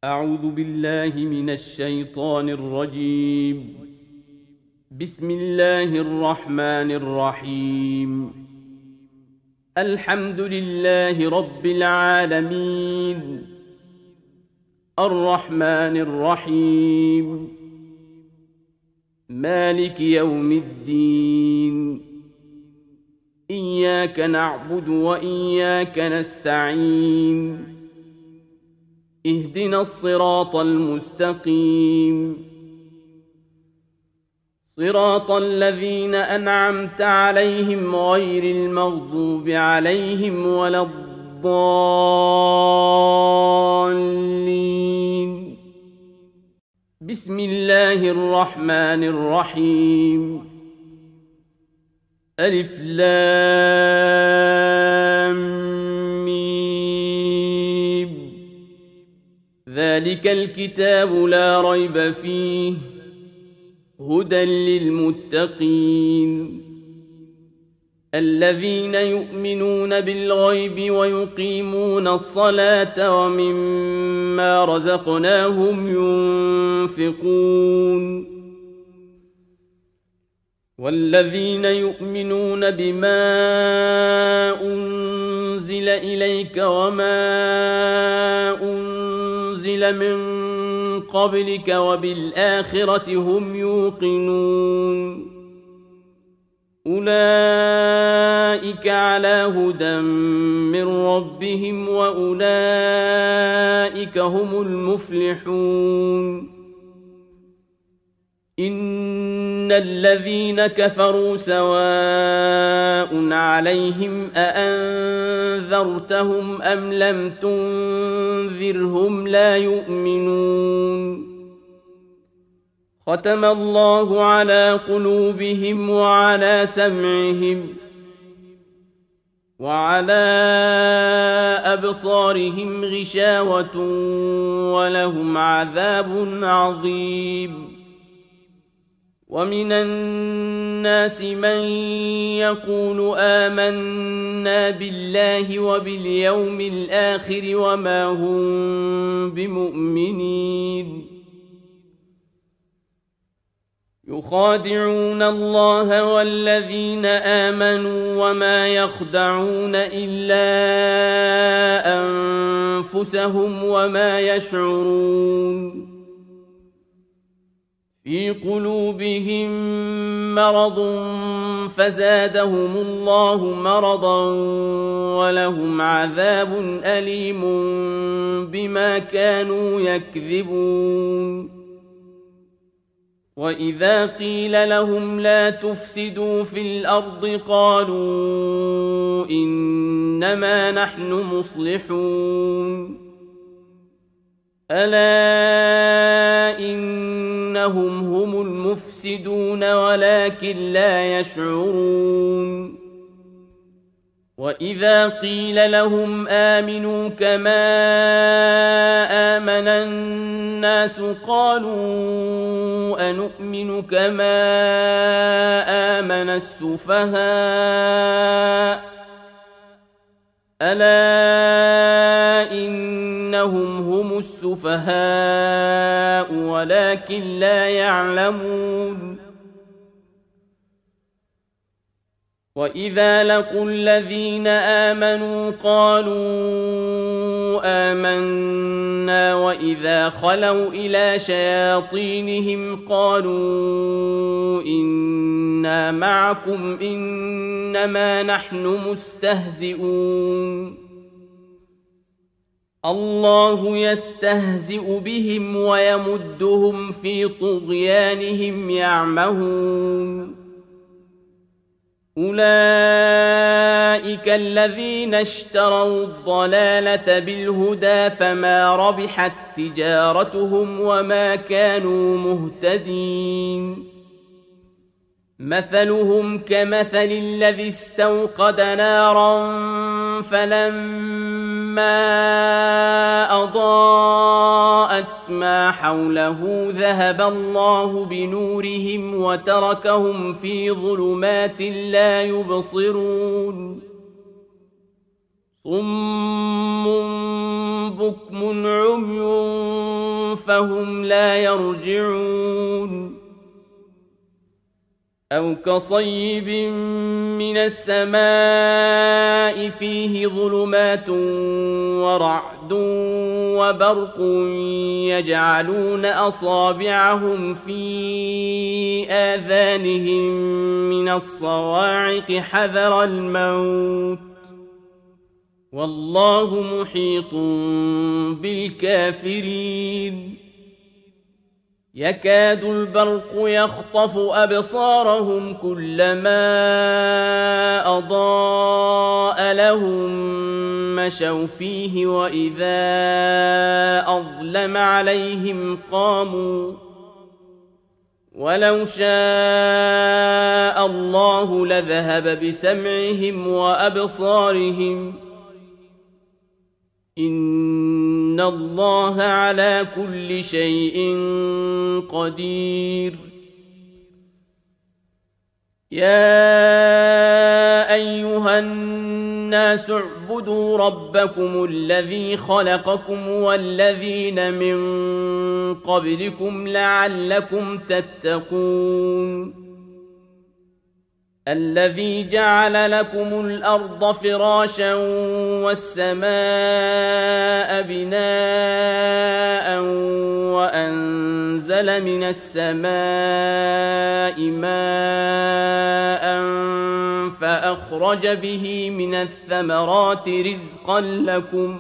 أعوذ بالله من الشيطان الرجيم. بسم الله الرحمن الرحيم. الحمد لله رب العالمين، الرحمن الرحيم، مالك يوم الدين. إياك نعبد وإياك نستعين. اهدنا الصراط المستقيم، صراط الذين أنعمت عليهم غير المغضوب عليهم ولا الضالين. بسم الله الرحمن الرحيم. ألف لام ذلك الكتاب لا ريب فيه هدى للمتقين الذين يؤمنون بالغيب ويقيمون الصلاة ومما رزقناهم ينفقون والذين يؤمنون بما أنزل إليك وما أنزل من قبلك وبالآخرة هم يوقنون أولئك على هدى من ربهم وأولئك هم المفلحون. إن الذين كفروا سواء عليهم أأنذرتهم أم لم تنذرهم لا يؤمنون. ختم الله على قلوبهم وعلى سمعهم وعلى أبصارهم غشاوة ولهم عذاب عظيم. ومن الناس من يقول آمنا بالله وباليوم الآخر وما هم بمؤمنين. يخادعون الله والذين آمنوا وما يخدعون إلا أنفسهم وما يشعرون. في قلوبهم مرض فزادهم الله مرضا ولهم عذاب أليم بما كانوا يكذبون. وإذا قيل لهم لا تفسدوا في الأرض قالوا إنما نحن مصلحون. ألا إنهم هم المفسدون ولكن لا يشعرون. وإذا قيل لهم آمنوا كما آمن الناس قالوا أنؤمن كما آمن السفهاء. ألا إنهم هم السفهاء ولكن لا يعلمون. وإذا لقوا الذين آمنوا قالوا آمنا وإذا خلوا إلى شياطينهم قالوا إنا معكم إنما نحن مستهزئون. الله يستهزئ بهم ويمدهم في طغيانهم يعمهون. أولئك الذين اشتروا الضلالة بالهدى فما ربحت تجارتهم وما كانوا مهتدين. مثلهم كمثل الذي استوقد نارا فلما أضاءت ما حوله ذهب الله بنورهم وتركهم في ظلمات لا يبصرون. صم بكم عمي فهم لا يرجعون أو كصيب من السماء فيه ظلمات ورعد وبرق يجعلون أصابعهم في آذانهم من الصواعق حذر الموت والله محيط بالكافرين يكاد البرق يخطف أبصارهم كلما أضاء لهم مشوا فيه وإذا أظلم عليهم قاموا ولو شاء الله لذهب بسمعهم وأبصارهم إن الله على كل شيء قدير يا أيها الناس اعبدوا ربكم الذي خلقكم والذين من قبلكم لعلكم تتقون الذي جعل لكم الأرض فراشا والسماء بناء وأنزل من السماء ماء فأخرج به من الثمرات رزقا لكم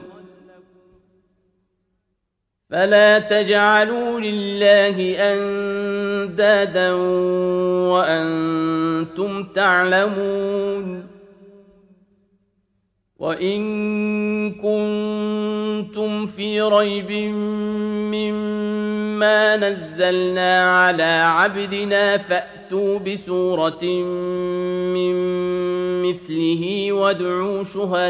فلا تجعلوا لله أندادا وأنتم تعلمون وإن كنتم في ريب مما نزلنا على عبدنا فأتوا بسورة من مثله وادعوا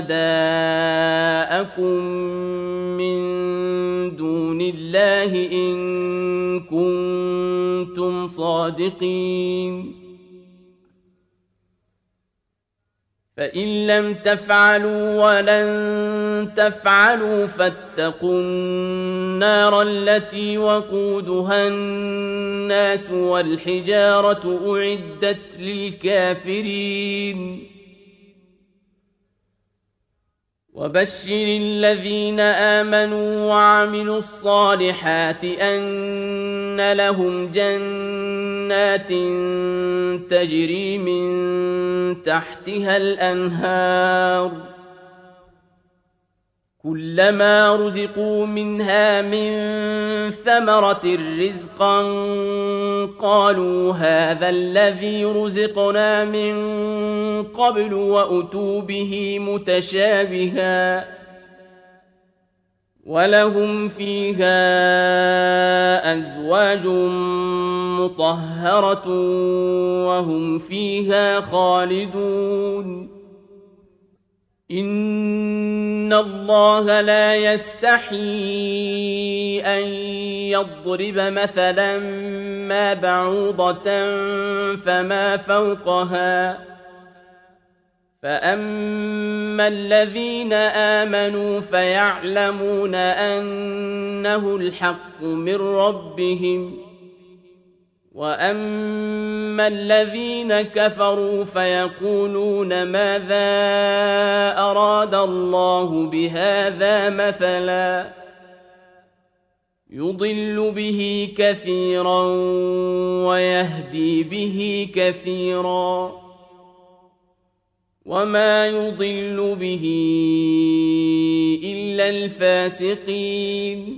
شهداءكم من دون الله إن كنتم صادقين فإن لم تفعلوا ولن تفعلوا فاتقوا النار التي وقودها الناس والحجارة أعدت للكافرين وبشر الذين آمنوا وعملوا الصالحات أن لهم جنات تجري من تحتها الأنهار كلما رزقوا منها من ثمرة رزقا قالوا هذا الذي رزقنا من قبل وأتوا به متشابها ولهم فيها أزواج مطهرة وهم فيها خالدون إن الله لا يستحيي أن يضرب مثلا ما بعوضة فما فوقها فأما الذين آمنوا فيعلمون أنه الحق من ربهم وأما الذين كفروا فيقولون ماذا أراد الله بهذا مثلا يضل به كثيرا ويهدي به كثيرا وما يضل به إلا الفاسقين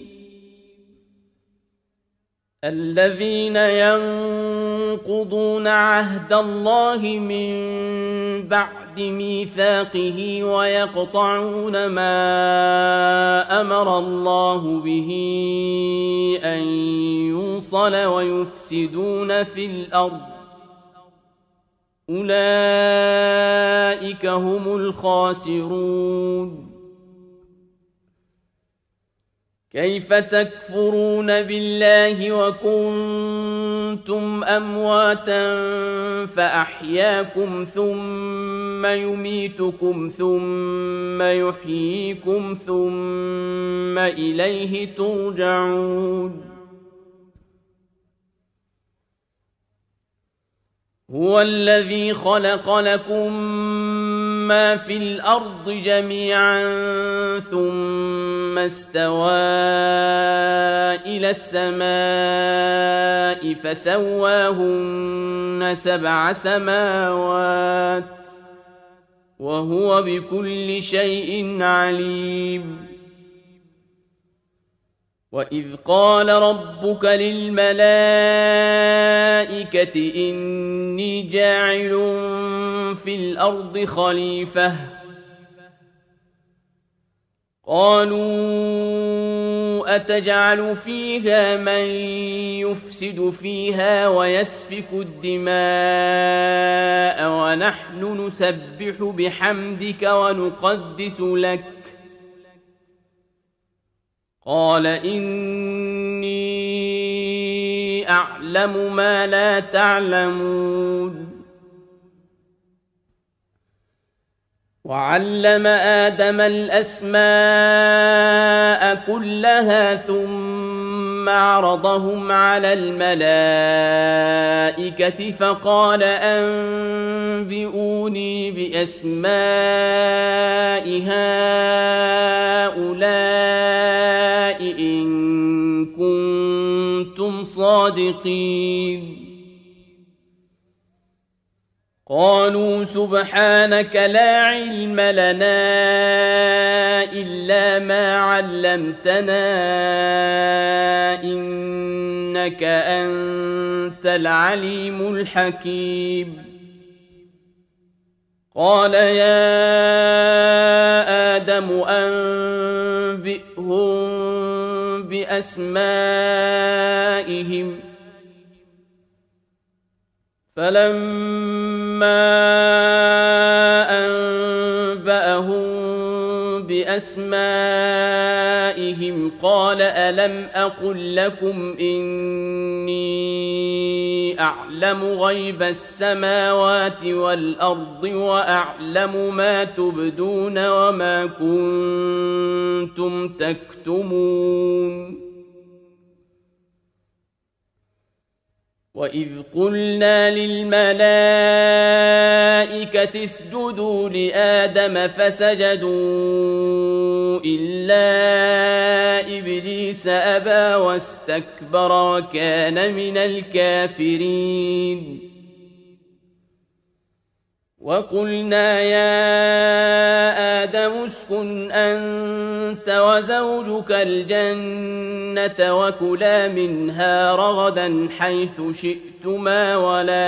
الذين ينقضون عهد الله من بعد ميثاقه ويقطعون ما أمر الله به أن يوصل ويفسدون في الأرض أولئك هم الخاسرون كيف تكفرون بالله وكنتم أمواتا فأحياكم ثم يميتكم ثم يحييكم ثم إليه ترجعون هو الذي خلق لكم ما في الأرض جميعا ثم استوى إلى السماء فسواهن 7 سماوات وهو بكل شيء عليم وإذ قال ربك للملائكة إني جاعل في الأرض خليفة قالوا أتجعل فيها من يفسد فيها ويسفك الدماء ونحن نسبح بحمدك ونقدس لك قال إني أعلم ما لا تعلمون وعلم آدم الأسماء كلها ثم عرضهم على الملائكة فقال أنبئوني بأسماء هؤلاء إن كنتم صادقين قالوا سبحانك لا علم لنا إلا ما علمتنا إنك أنت العليم الحكيم قال يا آدم أنبئهم بأسمائهم فلما أنبأهم بأسمائهم قال ألم أقل لكم إني أعلم غيب السماوات والأرض وأعلم ما تبدون وما كنتم تكتمون وإذ قلنا للملائكة اسجدوا لآدم فسجدوا إلا إبليس أبى واستكبر وكان من الكافرين وقلنا يا آدم اسكن أنت وزوجك الجنة وكلا منها رغدا حيث شئتما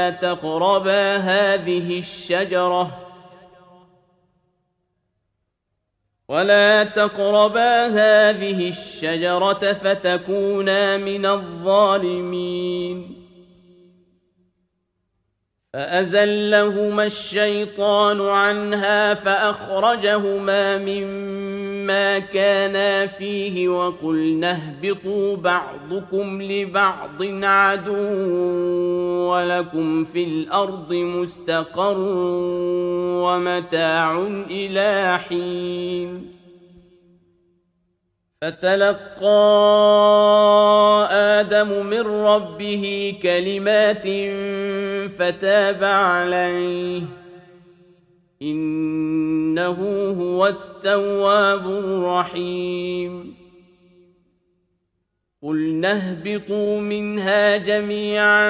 ولا تقربا هذه الشجرة فتكونا من الظالمين فأزلهما الشيطان عنها فأخرجهما مما كانا فيه وقلنا اهبطوا بعضكم لبعض عدو ولكم في الأرض مستقر ومتاع إلى حين فتلقى آدم من ربه كلمات فتاب عليه إنه هو التواب الرحيم قلنا اهبطوا منها جميعا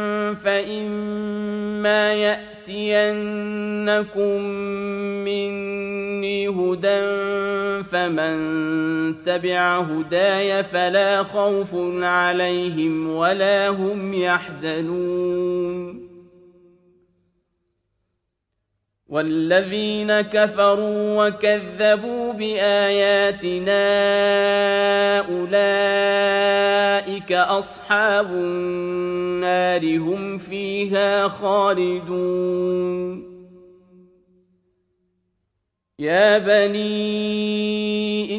فإما يأتينكم مني هدى فمن تبع هداي فلا خوف عليهم ولا هم يحزنون والذين كفروا وكذبوا بآياتنا أولئك أصحاب النار هم فيها خالدون يا بني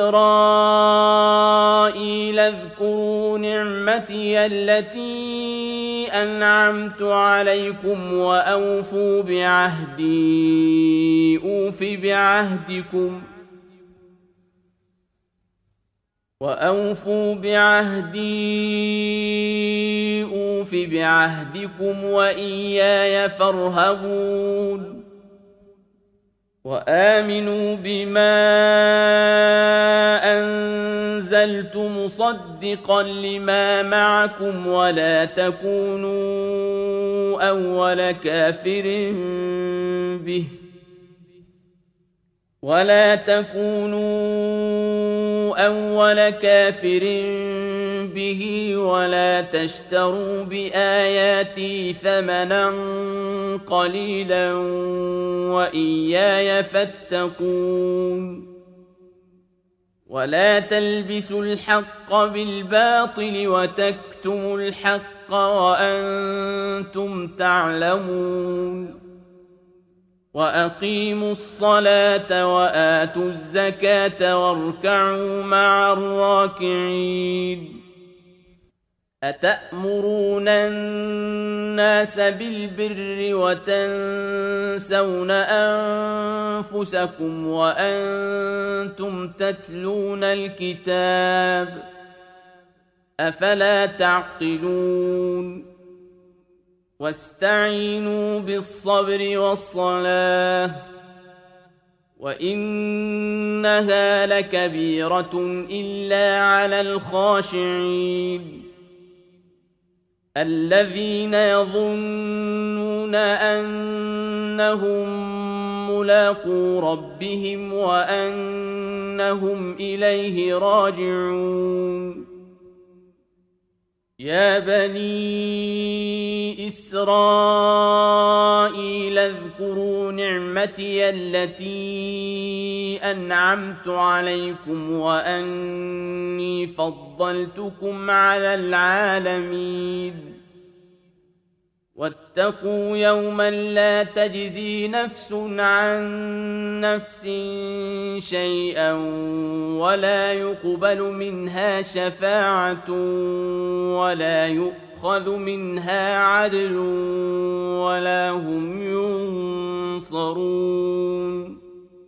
إسرائيل اذكروا نعمتي التي أنعمت عليكم وأوفوا بعهدي أوف بعهدكم وإياي فارهبون وآمنوا بما أنزلت مصدقا لما معكم ولا تكونوا أول كافر به ولا تشتروا بآياتي ثمنا قليلا وإياي فاتقون ولا تلبسوا الحق بالباطل وتكتموا الحق وأنتم تعلمون وأقيموا الصلاة وآتوا الزكاة واركعوا مع الراكعين أتأمرون الناس بالبر وتنسون أنفسكم وأنتم تتلون الكتاب أفلا تعقلون واستعينوا بالصبر والصلاة وإنها لكبيرة إلا على الخاشعين الذين يظنون أنهم ملاقو ربهم وأنهم إليه راجعون يا بني إسرائيل اذكروا نعمتي التي أنعمت عليكم وأني فضلتكم على العالمين واتقوا يوما لا تجزي نفس عن نفس شيئا ولا يقبل منها شفاعة ولا يؤخذ منها عدل ولا هم ينصرون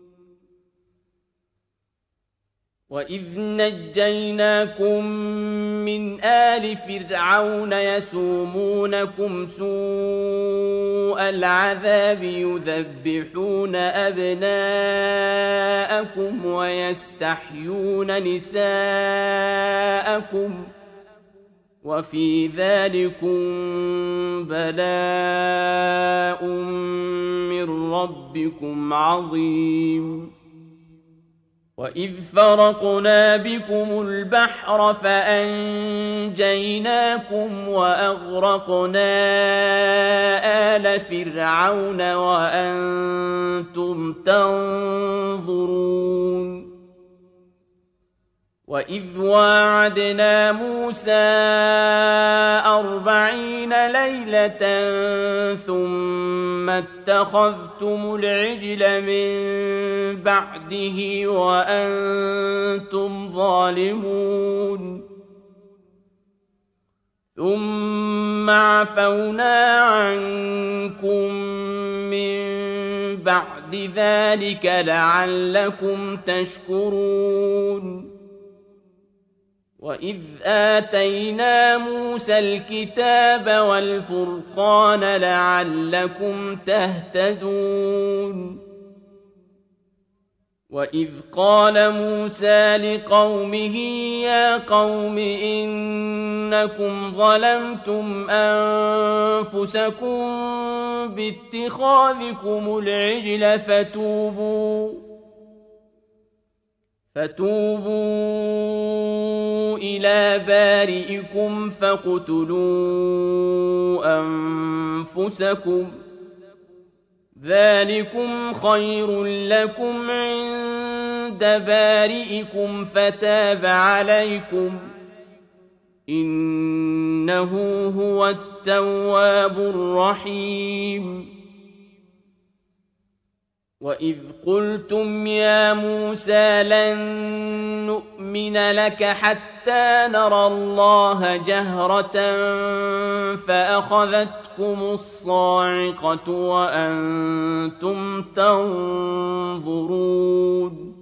وإذ نجيناكم من آل فرعون يسومونكم سوء العذاب يذبحون أبناءكم ويستحيون نساءكم وفي ذلكم بلاء من ربكم عظيم وإذ فرقنا بكم البحر فأنجيناكم وأغرقنا آل فرعون وأنتم تنظرون وإذ واعدنا موسى 40 ليلة ثم اتخذتم العجل من بعده وأنتم ظالمون ثم عفونا عنكم من بعد ذلك لعلكم تشكرون وإذ آتينا موسى الكتاب والفرقان لعلكم تهتدون وإذ قال موسى لقومه يا قوم إنكم ظلمتم أنفسكم باتخاذكم العجل فتوبوا إلى بارئكم فاقتلوا أنفسكم ذلكم خير لكم عند بارئكم فتاب عليكم إنه هو التواب الرحيم وَإِذْ قُلْتُمْ يَا مُوسَىٰ لَن نُّؤْمِنَ لَكَ حَتَّىٰ نَرَى اللَّهَ جَهْرَةً فَأَخَذَتْكُمُ الصَّاعِقَةُ وَأَنتُمْ تَنظُرُونَ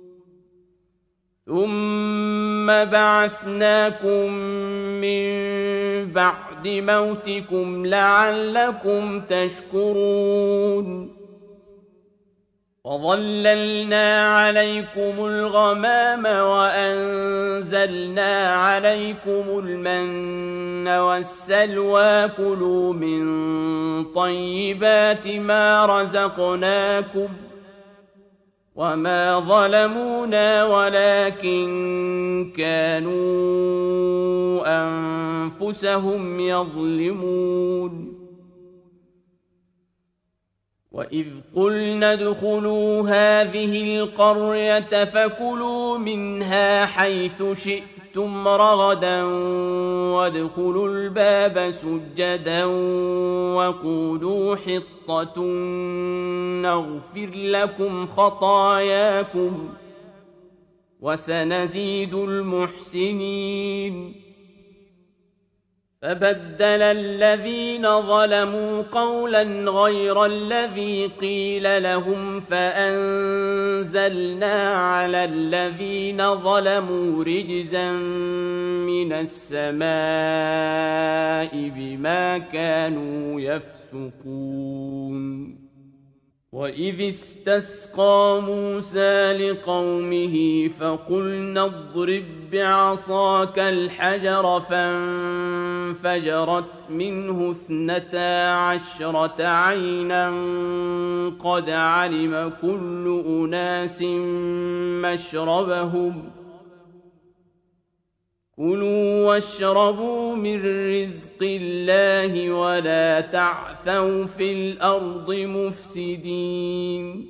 ثُمَّ بَعَثْنَاكُم مِّن بَعْدِ مَوْتِكُمْ لَعَلَّكُمْ تَشْكُرُونَ وَظَلَّلْنَا عَلَيْكُمُ الْغَمَامَ وَأَنزَلْنَا عَلَيْكُمُ الْمَنَّ وَالسَّلْوَىٰ كُلُوا مِن طَيِّبَاتِ مَا رَزَقْنَاكُمْ وَمَا ظَلَمُونَا وَلَٰكِن كَانُوا أَنفُسَهُمْ يَظْلِمُونَ وَإِذْ قُلْنَا ادْخُلُوا هَٰذِهِ الْقَرْيَةَ فَكُلُوا مِنْهَا حَيْثُ شِئْتُمْ رَغَدًا وَادْخُلُوا الْبَابَ سُجَّدًا وَقُولُوا حِطَّةٌ نَّغْفِرْ لَكُمْ خَطَايَاكُمْ وَسَنَزِيدُ الْمُحْسِنِينَ فَبَدَّلَ الَّذِينَ ظَلَمُوا قَوْلًا غَيْرَ الَّذِي قِيلَ لَهُمْ فَأَنزَلْنَا عَلَى الَّذِينَ ظَلَمُوا رِجْزًا مِّنَ السَّمَاءِ بِمَا كَانُوا يَفْسُقُونَ وَإِذِ اسْتَسْقَىٰ مُوسَىٰ لِقَوْمِهِ فَقُلْنَا اضْرِب بِّعَصَاكَ الْحَجَرَ فَانفَجَرَتْ مِنْهُ 12 عَيْنًا قَدْ عَلِمَ كُلُّ أُنَاسٍ مَّشْرَبَهُمْ ۖ كُلُوا وَاشْرَبُوا مِن رِّزْقِ اللَّهِ وَلَا تَعْثَوْا فِي الْأَرْضِ مُفْسِدِينَ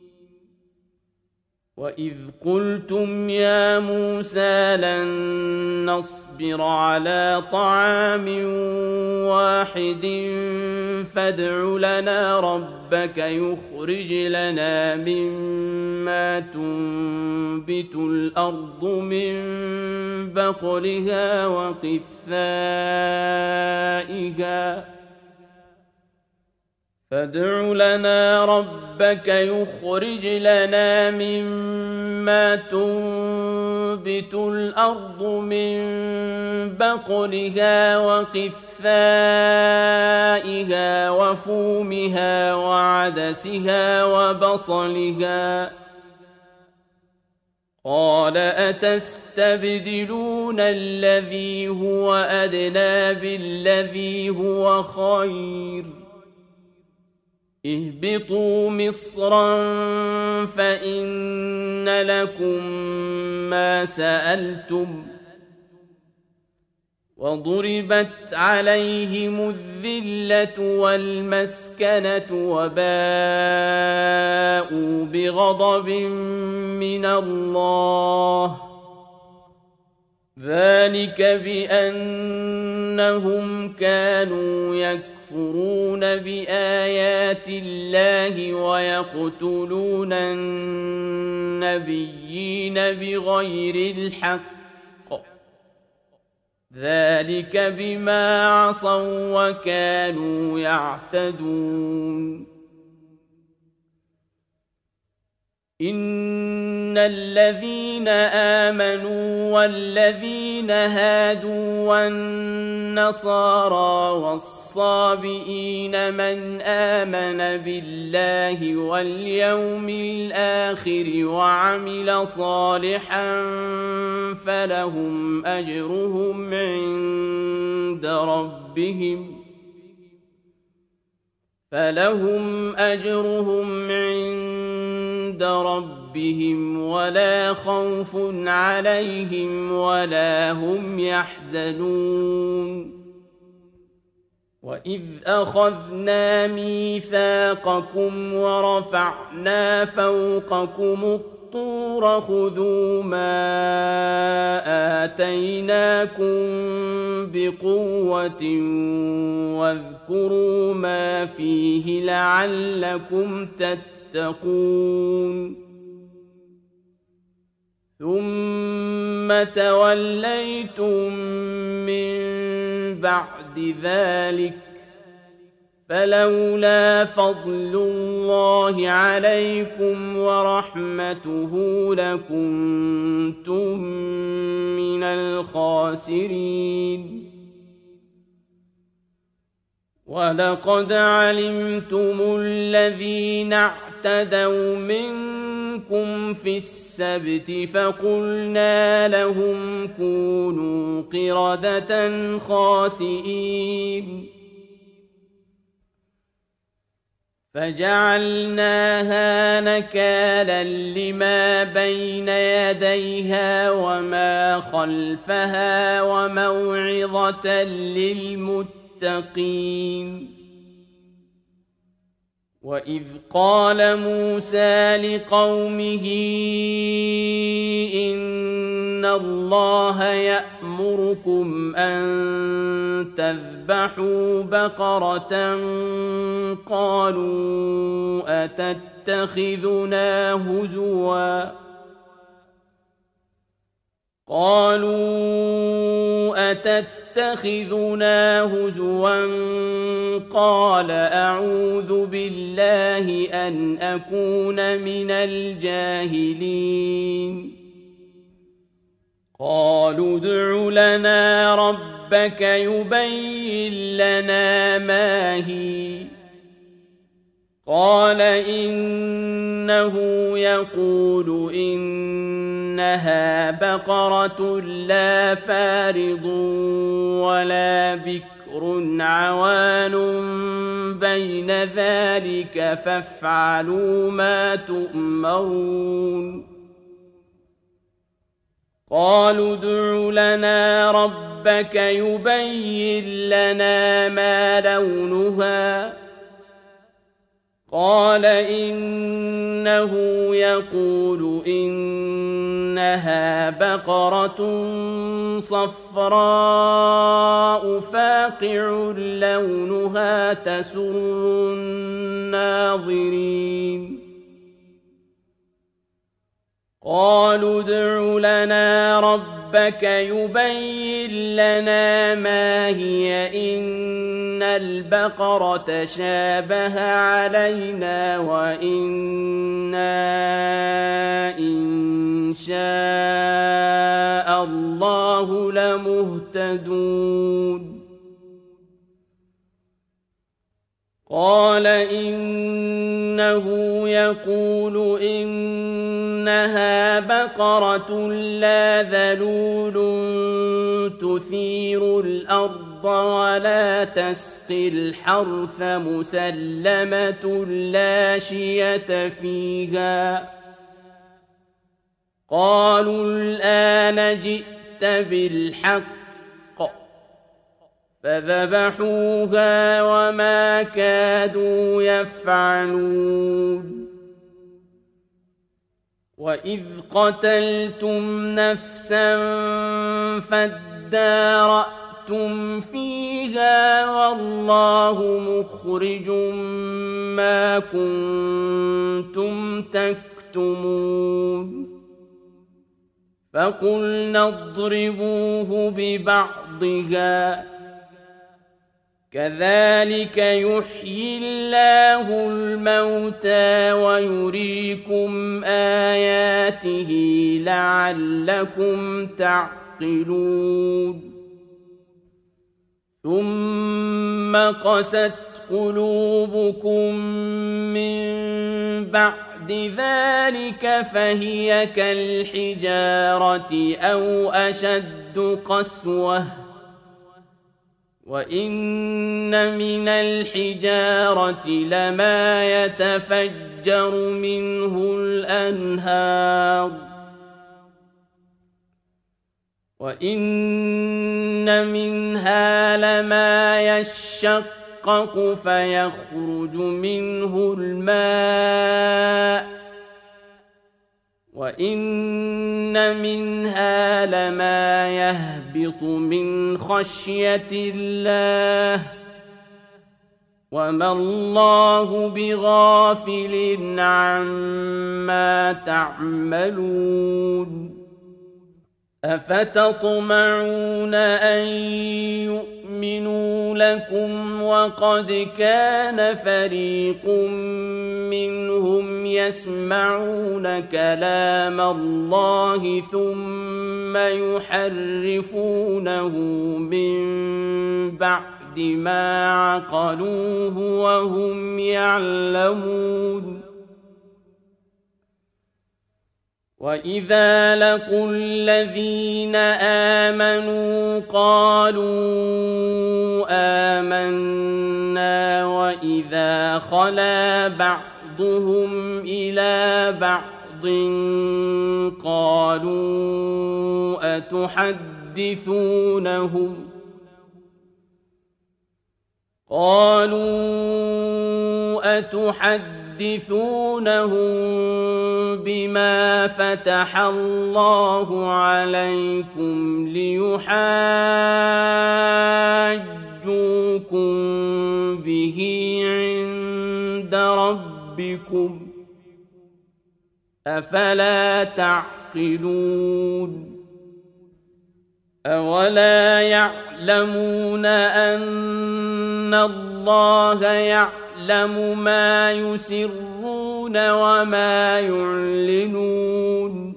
وَإِذْ قُلْتُمْ يَا مُوسَىٰ لَن نَّصْبِرَ عَلَىٰ طَعَامٍ وَاحِدٍ فَادْعُ لَنَا رَبَّكَ يُخْرِجْ لَنَا مِمَّا تُنبِتُ الْأَرْضُ مِن بَقْلِهَا فادع لنا ربك يخرج لنا مما تنبت الأرض من بقلها وقثائها وفومها وعدسها وبصلها قال أتستبدلون الذي هو أدنى بالذي هو خير اهبطوا مصرا فإن لكم ما سألتم وضربت عليهم الذلة والمسكنة وباءوا بغضب من الله ذلك بأنهم كانوا يكفرون بآيات الله ويقتلون النبيين بغير الحق ذلك بما عصوا وكانوا يعتدون إن الذين آمنوا والذين هادوا والنصارى والصابئين من آمن بالله واليوم الآخر وعمل صالحا فلهم أجرهم عند ربهم ولا خوف عليهم ولا هم يحزنون وإذ أخذنا ميثاقكم ورفعنا فوقكم الطور خذوا ما آتيناكم بقوة واذكروا ما فيه لعلكم تتقون تتقون ثم توليتم من بعد ذلك فلولا فضل الله عليكم ورحمته لكنتم من الخاسرين ولقد علمتم الذين اعتدوا منكم في السبت فقلنا لهم كونوا قردة خاسئين فجعلناها نكالا لما بين يديها وما خلفها وموعظة للمتقين وإذ قال موسى لقومه إن الله يأمركم أن تذبحوا بقرة قالوا أتتخذنا هزوا قال أعوذ بالله أن أكون من الجاهلين قالوا ادع لنا ربك يبين لنا ما هي قال إنه يقول إنها بقرة لا فارض ولا بكر عوان بين ذلك فافعلوا ما تؤمرون قالوا ادع لنا ربك يبين لنا ما لونها قال إنه يقول إنها بقرة صفراء فاقع لونها تسر الناظرين قالوا ادع لنا ربك يبين لنا ما هي إن البقرة شابه علينا وإنا إن شاء الله لمهتدون قال إنه يقول إنها بقرة لا ذلول تثير الأرض ولا تسقي الحرث مسلمة لا شية فيها قالوا الآن جئت بالحق فذبحوها وما كادوا يفعلون وإذ قتلتم نفسا فادارأتم فيها والله مخرج ما كنتم تكتمون فقلنا اضربوه ببعضها كذلك يحيي الله الموتى ويريكم آياته لعلكم تعقلون ثم قست قلوبكم من بعد ذلك فهي كالحجارة أو أشد قسوة وإن من الحجارة لما يتفجر منه الأنهار وإن منها لما يشقق فيخرج منه الماء وإن منها لما يهبط من خشية الله وما الله بغافل عما تعملون أفتطمعون أن يؤمنوا لكم وقد كان فريق منهم يسمعون كلام الله ثم يحرفونه من بعد ما عقلوه وهم يعلمون وإذا لقوا الذين آمنوا قالوا آمنا وإذا خلا بعضهم إلى بعض قالوا أتحدثونهم بما فتح الله عليكم ليحاجوكم به عند ربكم أفلا تعقلون أولا يعلمون أن الله يعلم ما يسرون وما يعلنون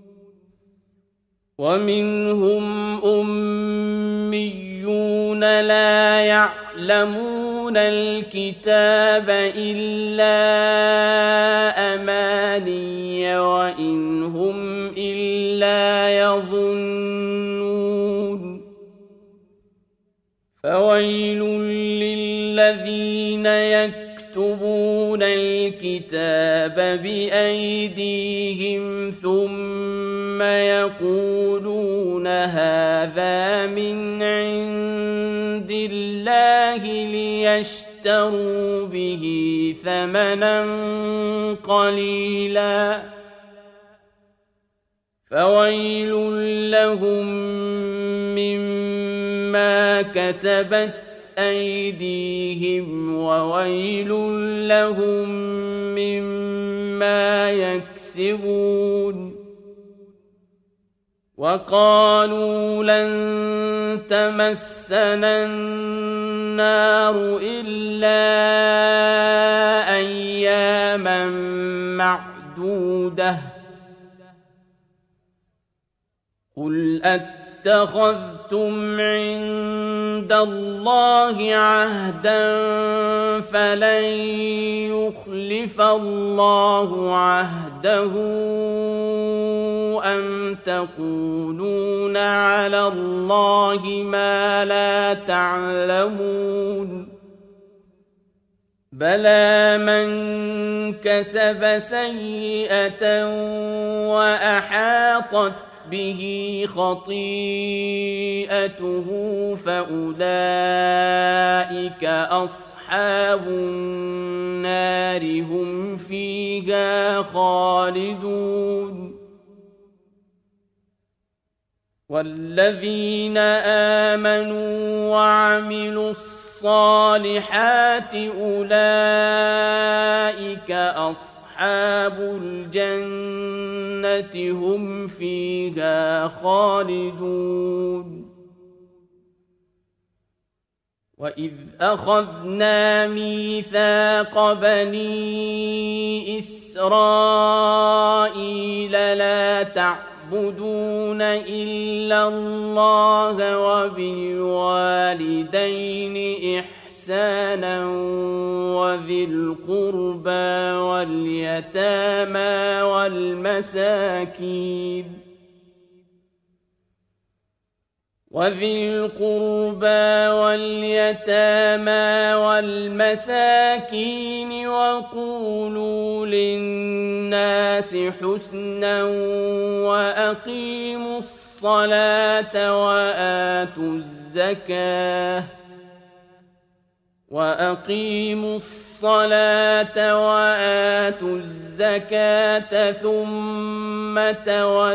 ومنهم أميون لا يعلمون الكتاب إلا أماني وإن هم إلا يظنون فويل للذين يكتبون الكتاب بأيديهم ثم يقولون هذا من عند الله ليشتروا به ثمنا قليلا فويل لهم مما كتبت أيديهم وويل لهم مما يكسبون وقالوا لن تمسنا النار إلا أياما معدودة قل اتخذتم عند الله عهدا فلن يخلف الله عهده أم تقولون على الله ما لا تعلمون بلى من كسب سيئة وأحاطت به خطيئته فأولئك أصحاب النار هم فيها خالدون والذين آمنوا وعملوا الصالحات أولئك أصحاب الجنة هم فيها خالدون وإذ أخذنا ميثاق بني إسرائيل لا تعبدون إلا الله وبالوالدين إحسانا وذي القربى واليتامى والمساكين وقولوا للناس حسنا وأقيموا الصلاة وآتوا الزكاة ثم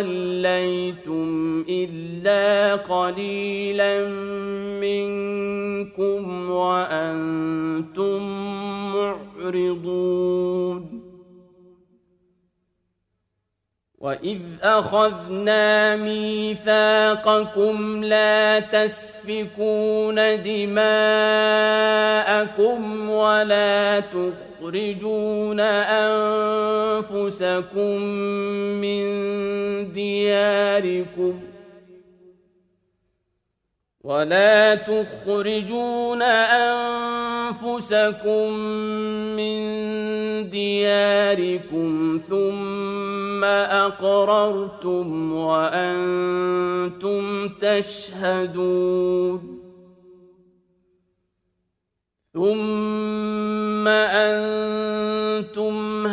توليتم إلا قليلا منكم منكم وأنتم معرضون وإذ أخذنا ميثاقكم لا تسفكون دماءكم ولا تخرجون أنفسكم من دياركم ثم أقررتم وأنتم تشهدون ثم أنتم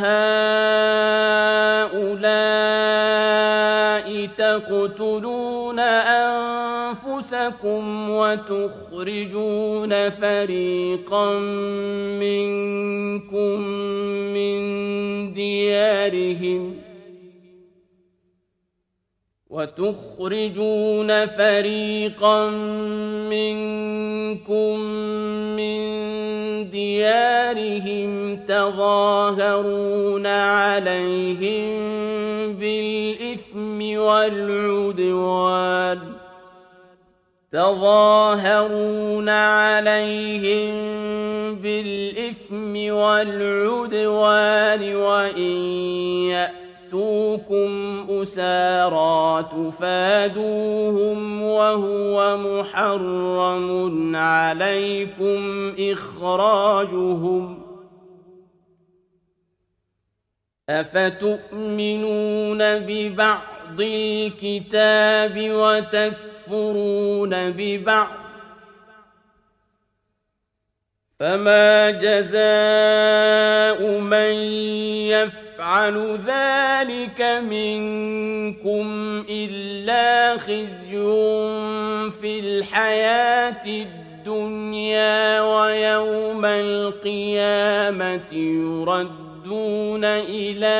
هؤلاء تقتلون أنفسكم وتخرجون فريقا منكم من ديارهم تظاهرون عليهم بالإثم والعدوان وإن يأتوكم أسارى تفادوهم وهو محرم عليكم إخراجهم أفتؤمنون ببعض الكتاب وتكفرون ببعض فما جزاء من يفعل ذلك منكم إلا خزي في الحياة الدنيا ويوم القيامة يردون إلى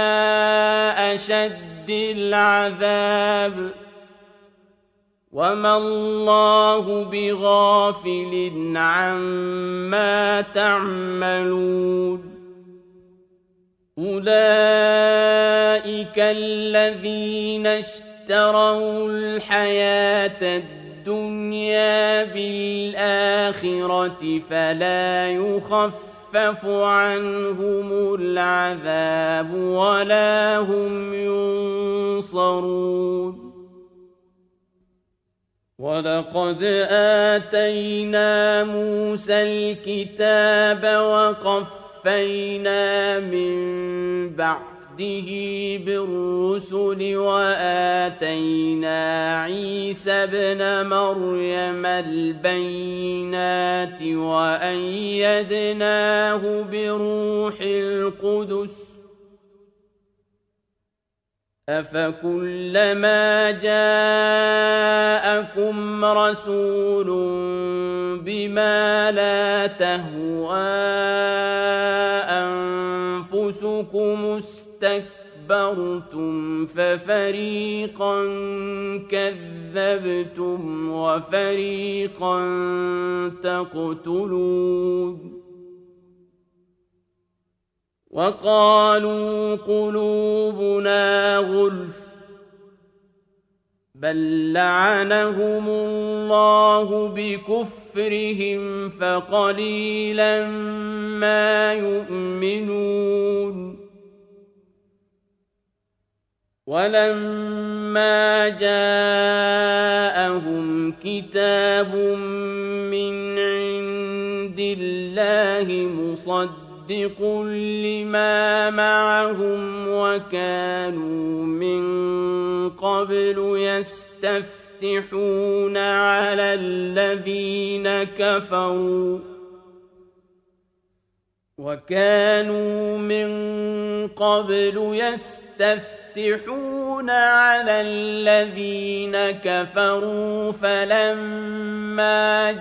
أشد العذاب وما الله بغافل عما تعملون أولئك الذين اشتروا الحياة الدنيا بالآخرة فلا يخفف عنهم العذاب ولا هم ينصرون ولقد آتينا موسى الكتاب وقفينا من بعده بالرسل وآتينا عيسى ابن مريم البينات وأيدناه بروح القدس أفكلما جاءكم رسول بما لا تهوى أنفسكم استكبرتم ففريقا كذبتم وفريقا تقتلون وقالوا قلوبنا غلف بل لعنهم الله بكفرهم فقليلا ما يؤمنون ولما جاءهم كتاب من عند الله مصدق لما معهم وكانوا من قبل يستفتحون على الذين كفروا فلما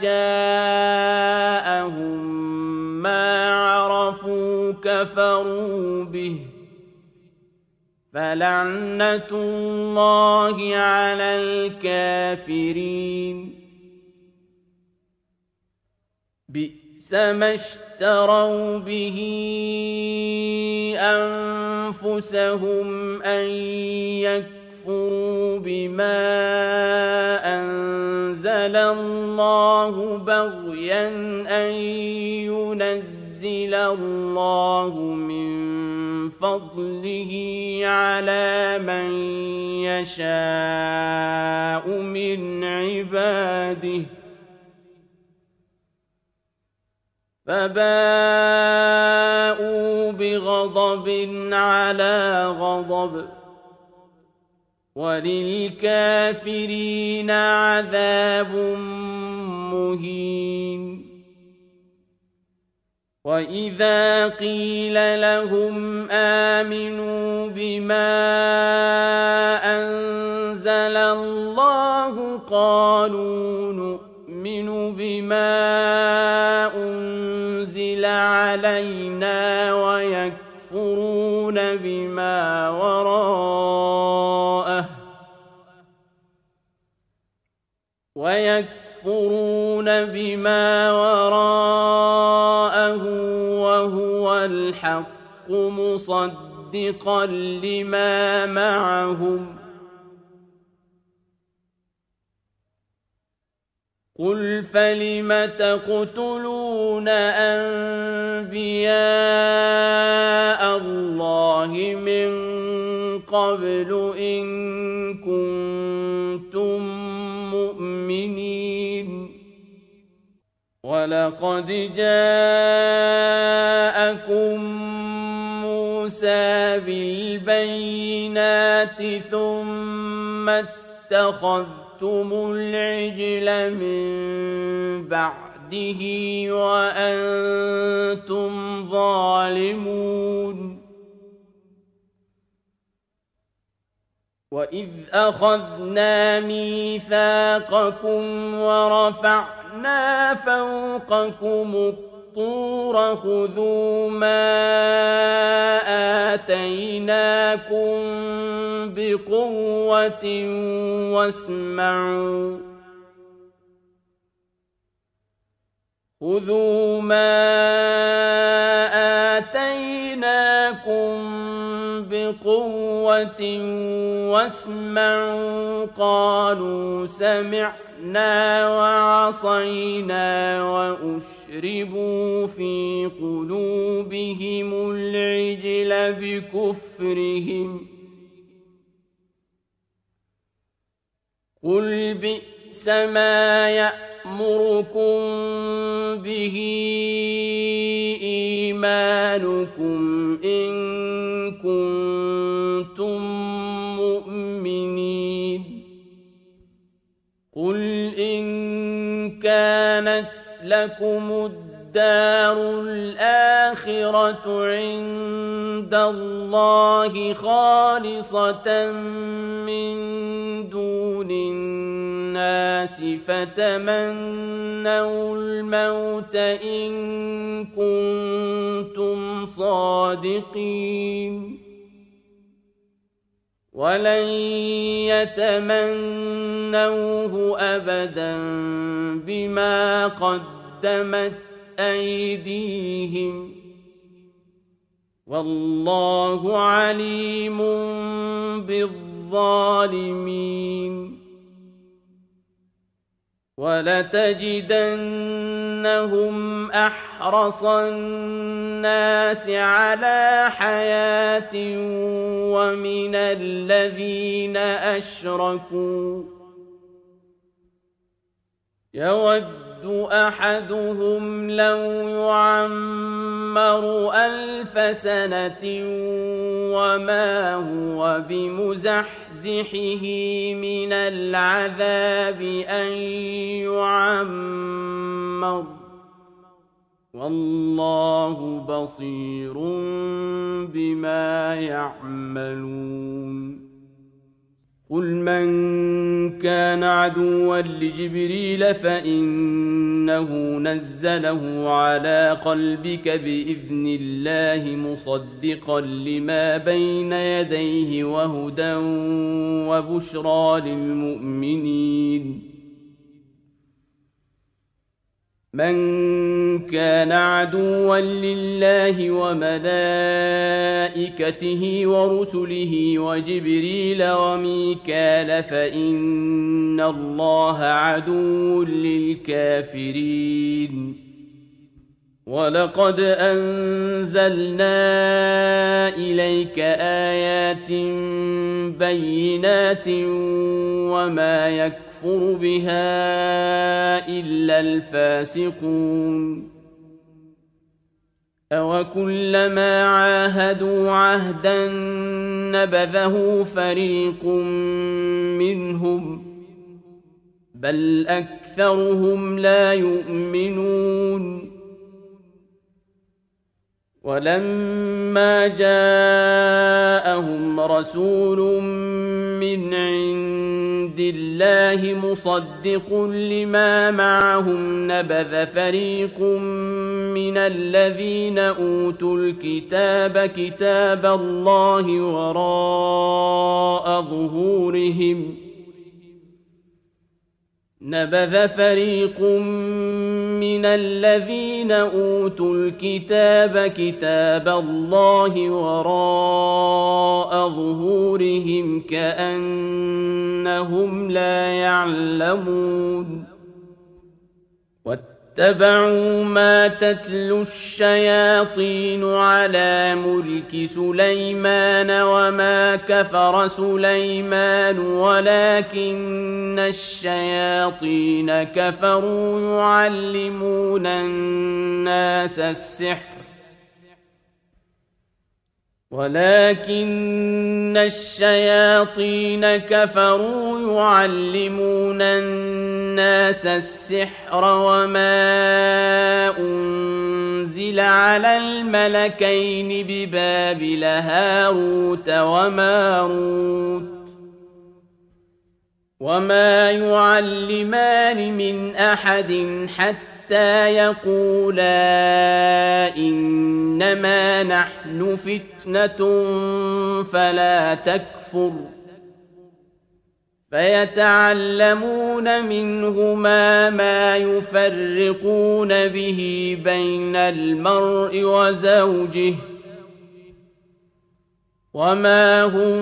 جاءهم ما عرفوا كفروا به فلعنة الله على الكافرين بئس ما اشتروا به أنفسهم أن يكفروا بما أنزل الله بغيا أن ينزل الله من فضله على من يشاء من عباده فباءوا بغضب على غضب وللكافرين عذاب مهين وإذا قيل لهم آمنوا بما أنزل الله قالوا نؤمن بما أنزل علينا ويكفرون بما وراءه وهو الحق مصدقا لما معهم قل فلم تقتلون أنبياء الله من قبل إن كنتم مؤمنين ولقد جاءكم موسى بالبينات ثم اتخذتم العجل من بعده وأنتم ظالمون وإذ أخذنا ميثاقكم ورفعنا فوقكم الطور خذوا ما آتيناكم بقوة واسمعوا خذوا ما آتيناكم بقوة واسمعوا قالوا سمعنا وعصينا وأشربوا في قلوبهم العجل بكفرهم قل بئس ما يأمركم به إيمانكم إن كنتم مؤمنين قل إن كانت لكم الدار الآخرة عند الله خالصة من دون الناس فتمنوا الموت إن كنتم صادقين ولن يتمنوه أبدا بما قدمت أيديهم والله عليم بالظالمين ولتجدنهم أحرص الناس على حياة ومن الذين أشركوا يود أحدهم لو يعمر 1000 سنة وما هو بمزحزحه من العذاب أن يعمر والله بصير بما يعملون قل من كان عدوا لجبريل فإنه نزله على قلبك بإذن الله مصدقا لما بين يديه وهدى وبشرى للمؤمنين من كان عدوا لله وملائكته ورسله وجبريل وميكال فإن الله عدو للكافرين ولقد أنزلنا إليك آيات بينات وما يكفر بها إلا الفاسقون أوكلما عاهدوا عهدا نبذه فريق منهم بل أكثرهم لا يؤمنون ولما جاءهم رسول من عند الله مصدق لما معهم نبذ فريق من الذين أوتوا الكتاب كتاب الله وراء ظهورهم نبذ فريق من الذين أوتوا الكتاب كتاب الله وراء ظهورهم كأنهم لا يعلمون واتبعوا ما تتلو الشياطين على ملك سليمان وما كفر سليمان ولكن الشياطين كفروا يعلمون الناس السحر وما أنزل على الملكين ببابل هاروت وماروت وما يعلمان من أحد حتى يقولا إنما نحن فتنة فلا تكفر فيتعلمون منهما ما يفرقون به بين المرء وزوجه وما هم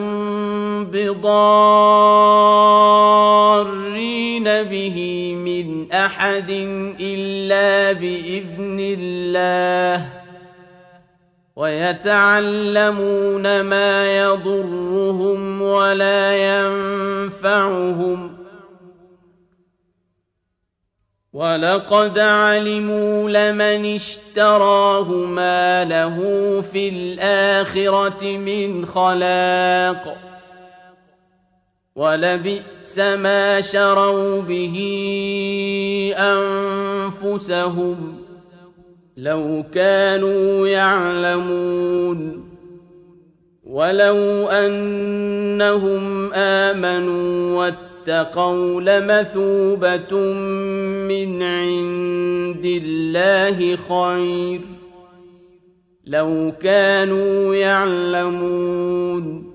بضارين به من أحد إلا بإذن الله ويتعلمون ما يضرهم ولا ينفعهم ولقد علموا لمن اشتراه ما له في الآخرة من خلاق ولبئس ما شروا به أنفسهم لو كانوا يعلمون ولو أنهم آمنوا واتقوا لمثوبة من عند الله خير لو كانوا يعلمون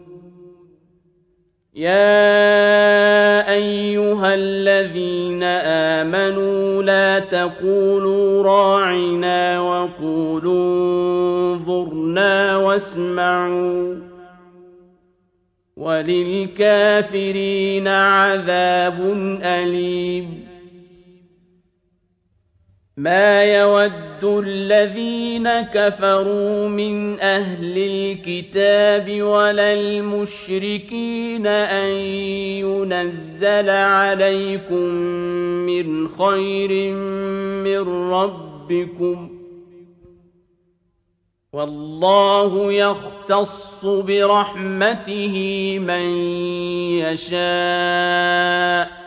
يا أيها الذين آمنوا لا تقولوا راعنا وقولوا انظرنا واسمعوا وللكافرين عذاب أليم ما يود الذين كفروا من أهل الكتاب ولا المشركين أن ينزل عليكم من خير من ربكم والله يختص برحمته من يشاء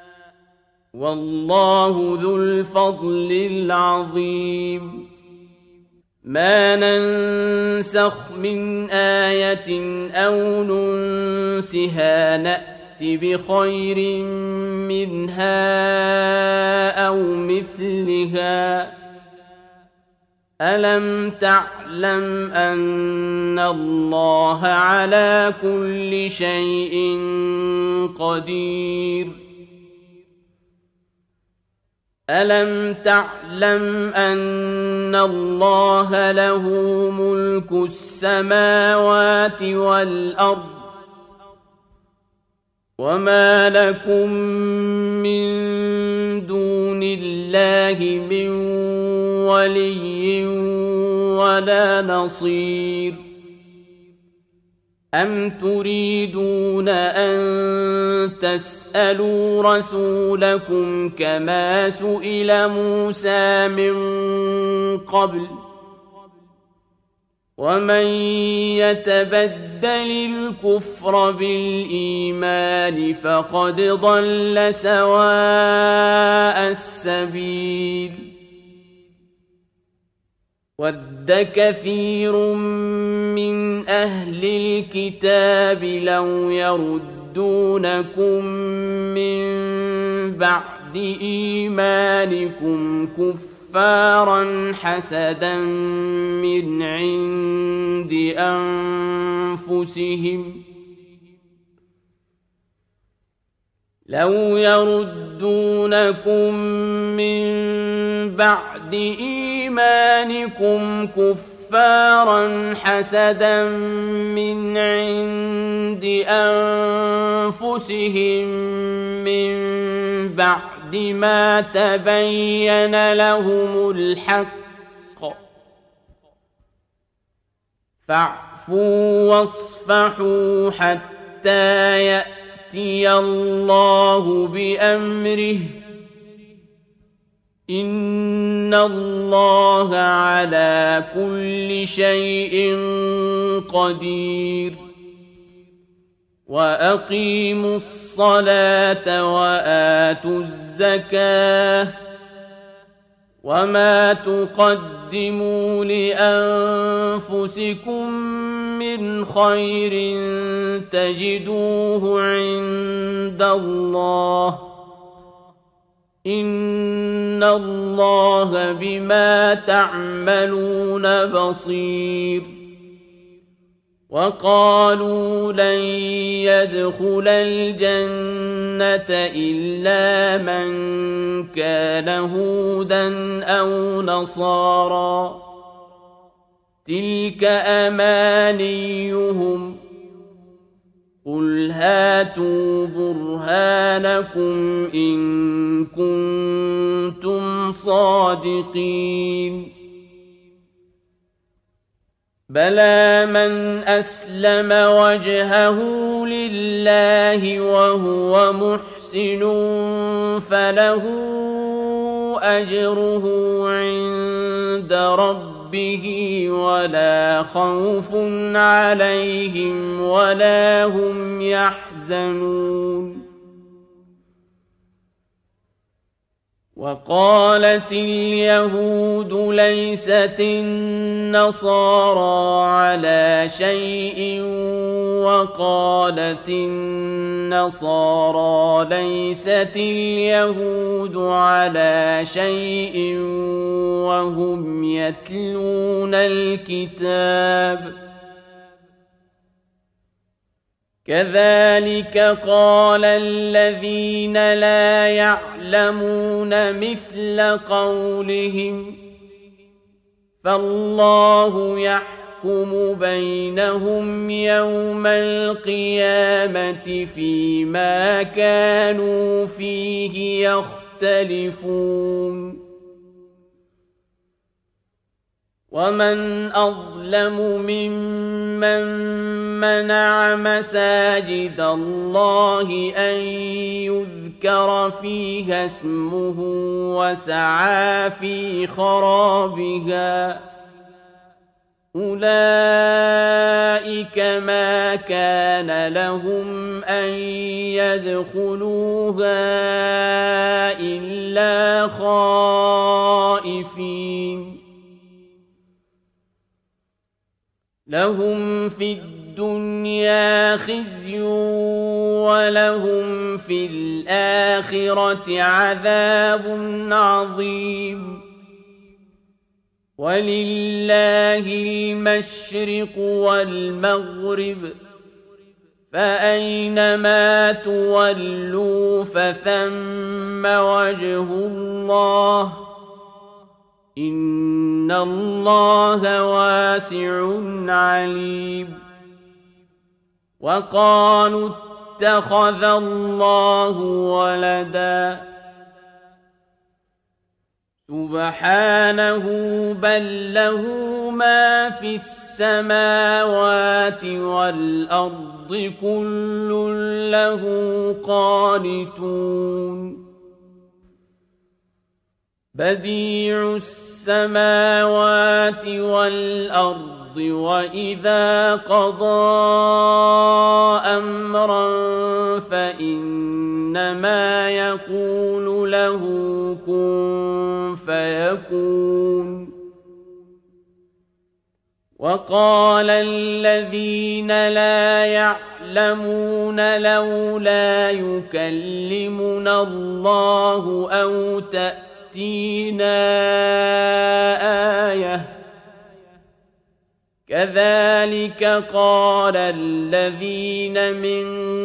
والله ذو الفضل العظيم ما ننسخ من آية أو ننسها نأت بخير منها أو مثلها ألم تعلم أن الله على كل شيء قدير ألم تعلم أن الله له ملك السماوات والأرض وما لكم من دون الله من ولي ولا نصير أم تريدون أن تسألوا رسولكم كما سئل موسى من قبل ومن يتبدل الكفر بالإيمان فقد ضل سواء السبيل ود كثير من أهل الكتاب لو يردونكم من بعد إيمانكم كفارا حسدا من عند أنفسهم كفارا حسدا من عند أنفسهم من بعد ما تبين لهم الحق فاعفوا واصفحوا حتى يأتي الله بأمره إن الله على كل شيء قدير وأقيموا الصلاة وآتوا الزكاة وما تقدموا لأنفسكم من خير تجدوه عند الله إن الله بما تعملون بصير وقالوا لن يدخل الجنة إلا من كان هودا أو نصارى تلك أمانيهم قل هاتوا برهانكم إن كنتم صادقين بلى من أسلم وجهه لله وهو محسن فله أجره عند ربه ولا خوف عليهم ولا هم يحزنون وقالت اليهود ليست النصارى على شيء وقالت النصارى ليست اليهود على شيء وهم يتلون الكتاب كذلك قال الذين لا يعلمون مثل قولهم فالله يحكم بينهم يوم القيامة فيما كانوا فيه يختلفون ومن أظلم ممن منع مساجد الله أن يذكر فيها اسمه وسعى في خرابها أولئك ما كان لهم أن يدخلوها إلا خائفين لهم في الدنيا خزي ولهم في الآخرة عذاب عظيم ولله المشرق والمغرب فأينما تولوا فثم وجه الله إن الله واسع عليم وقالوا اتخذ الله ولدا سبحانه بل له ما في السماوات والأرض كل له قانتون بديع السماوات والأرض وإذا قضى أمرا فإنما يقول له كن فيكون وقال الذين لا يعلمون لولا يكلمنا الله أو تأتينا آية كذلك قال الذين من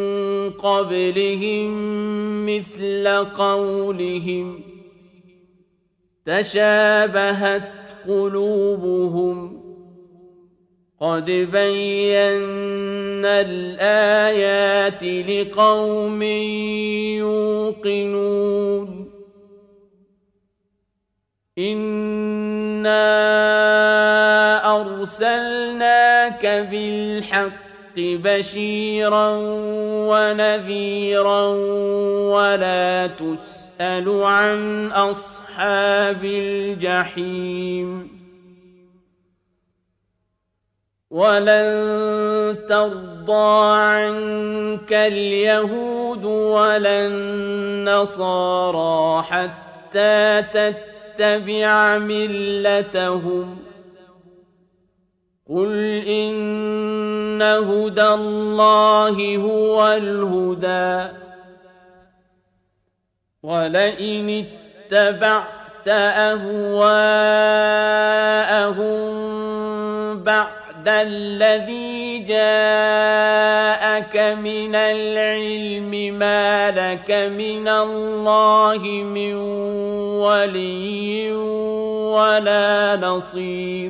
قبلهم مثل قولهم تشابهت قلوبهم قد بينا الآيات لقوم يوقنون إنا أرسلناك بالحق بشيرا ونذيرا ولا تسأل عن أصحاب الجحيم ولن ترضى عنك اليهود ولا النصارى حتى تتبع ملتهم قل إن هدى الله هو الهدى ولئن اتبعت أهواءهم بعد الذي جاءك من العلم ما لك من الله من ولي ولا نصير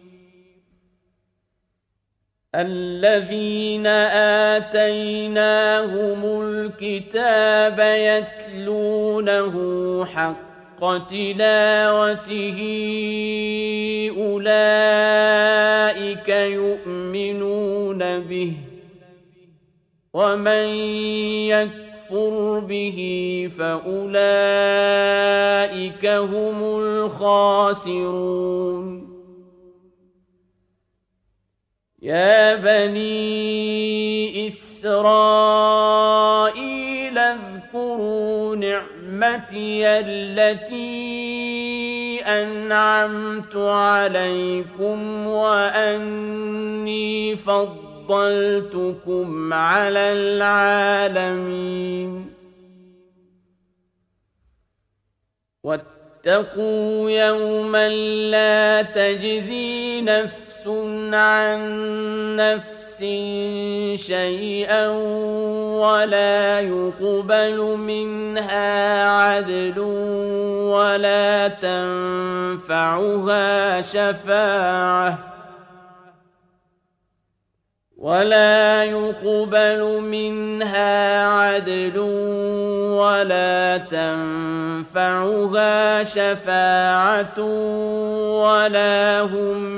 الذين آتيناهم الكتاب يتلونه حق تلاوته أولئك يؤمنون به ومن يكفر به فأولئك هم الخاسرون يا بني إسرائيل اذكروا نعمتي التي أنعمت عليكم وأني فضلتكم على العالمين واتقوا يوما لا تجزي نفس عن نفس شيئا ولا يقبل منها عدل ولا تنفعها شفاعة ولا هم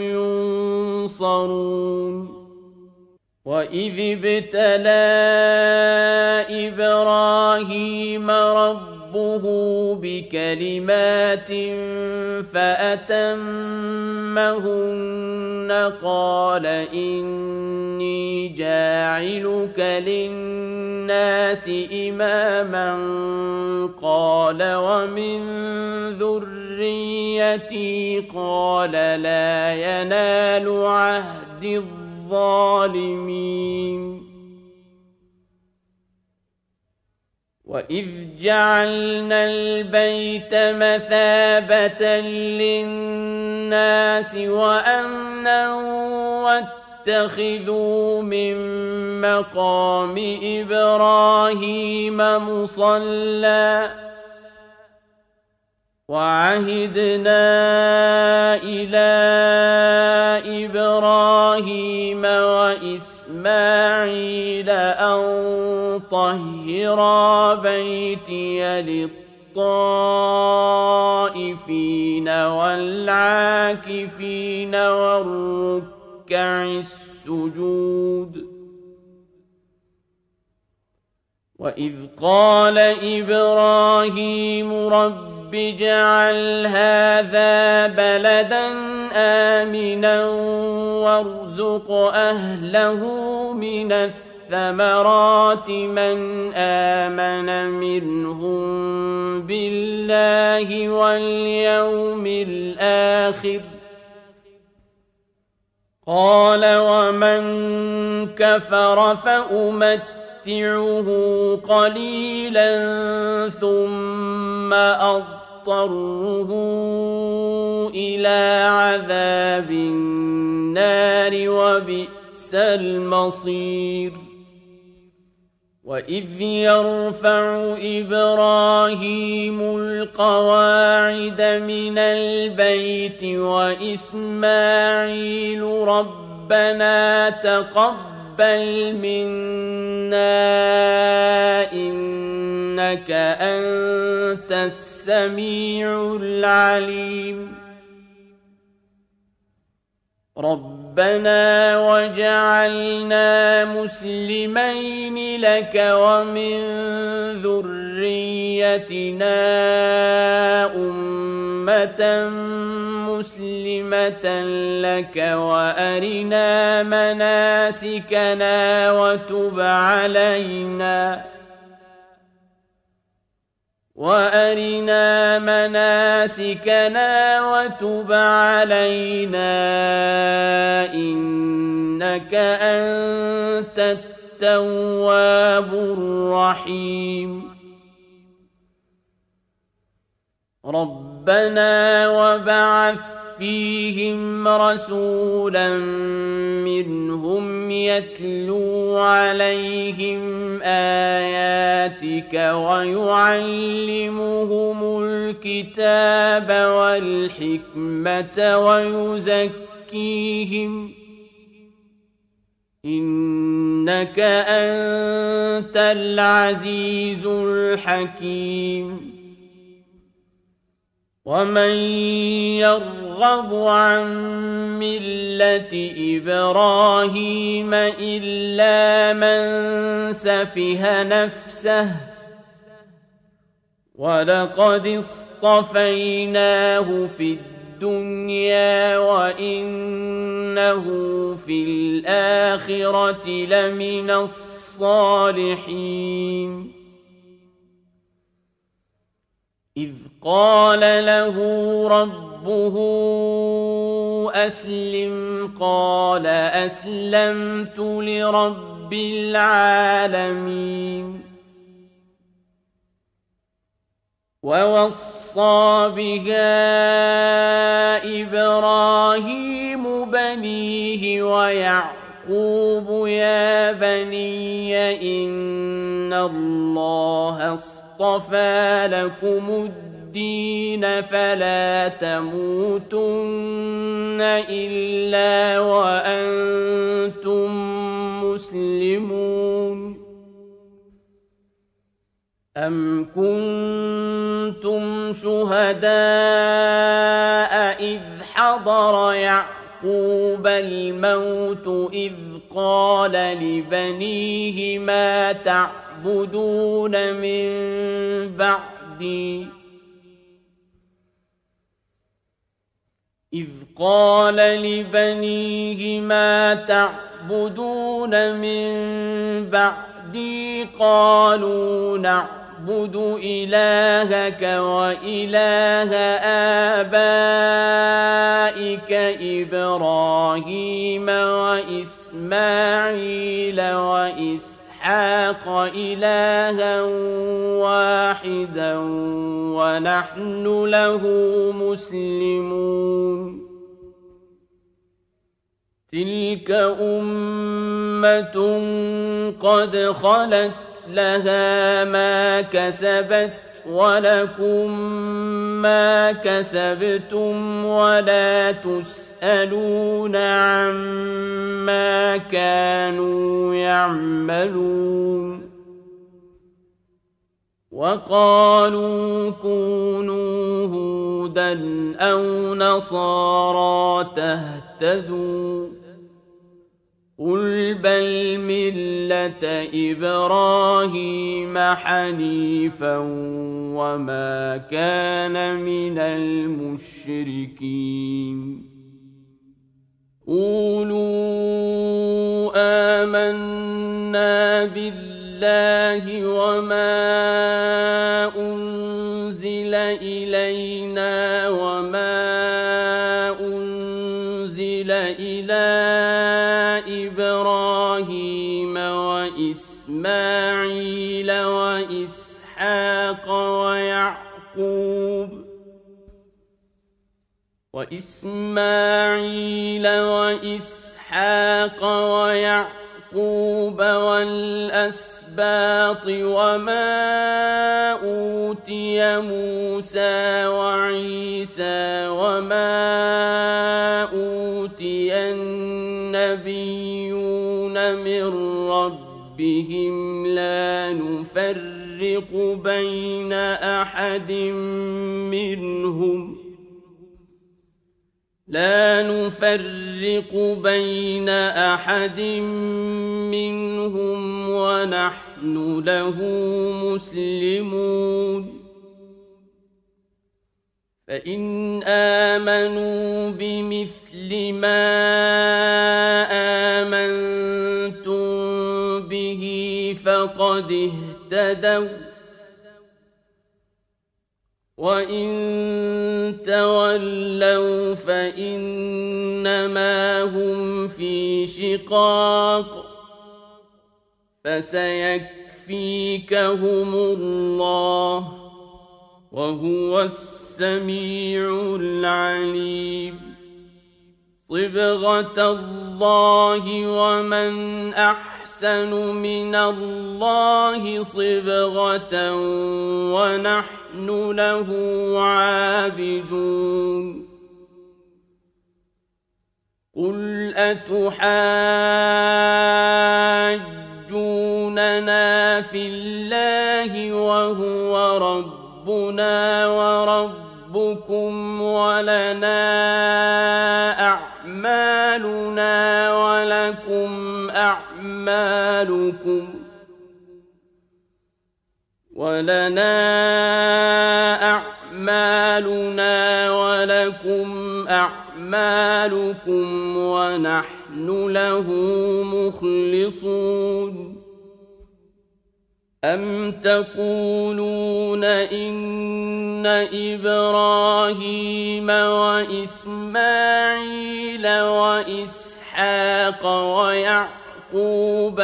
ينصرون وإذ ابتلى إبراهيم ربه بكلمات فأتمهن قال إني جاعلك للناس إماما قال ومن ذريتي قال لا ينال عهد الظالمين وإذ جعلنا البيت مثابة للناس وأمنا اتخذوا من مقام إبراهيم مصلى وعهدنا إلى إبراهيم وإسماعيل أن طهرا بيتي للطائفين والعاكفين والركع السجود وإذ قال إبراهيم رب اجعل هذا بلدا آمنا وارزق أهله من الثمرات من آمن منهم بالله واليوم الآخر قال ومن كفر فأمتعه قليلا ثم أضطره إلى عذاب النار وبئس المصير وإذ يرفع إبراهيم القواعد من البيت وإسماعيل ربنا تقبل منا إنك أنت السميع العليم ربنا وجعلنا مسلمين لك ومن ذريتنا أمة مسلمة لك وأرنا مناسكنا وتب علينا إنك أنت التواب الرحيم ربنا وبعث فيهم رسولا منهم يتلو عليهم آياتك ويعلمهم الكتاب والحكمة ويزكيهم إنك أنت العزيز الحكيم ومن يرغب عن ملة إبراهيم إلا من سفه نفسه ولقد اصطفيناه في الدنيا وإنه في الآخرة لمن الصالحين إذ قال له ربه أسلم قال أسلمت لرب العالمين ووصى بها إبراهيم بنيه ويعقوب يا بني إن الله اصطفى لكم الدين فلا تموتن إلا وأنتم مسلمون أم كنتم شهداء إذ حضر يعقوب الموت إذ قال لبنيه ما تعبدون من بعدي إذ قال لبنيه ما تعبدون من بعدي قالوا نعبد إلهك وإله آبائك إبراهيم وإسماعيل وإسحاق إلها واحدا ونحن له مسلمون تلك أمة قد خلت لها ما كسبت ولكم ما كسبتم ولا تسألون عما كانوا يعملون وقالوا كونوا هودا أو نصارى تهتدوا قل بل ملة إبراهيم حنيفا وما كان من المشركين قولوا آمنا بالله وما أنزل إلينا وما أنزل إلى إبراهيم وإسماعيل وإسحاق ويعقوب والأسباط وما أوتي موسى وعيسى وما أوتي النبيون من ربهم لا نفرق بين أحد منهم ونحن له مسلمون فإن آمنوا بمثل ما آمنتم به فقد اهتدوا وإن تولوا فإنما هم في شقاق فسيكفيكهم الله وهو السميع العليم صبغة الله ومن أحسن من الله صبغة ونحن له عابدون قل أتحاجوننا في الله وهو ربنا وربكم ولنا أعمالنا ولكم أعمالكم ونحن له مخلصون أم تقولون إن إبراهيم وإسماعيل وإسحاق ويعقوب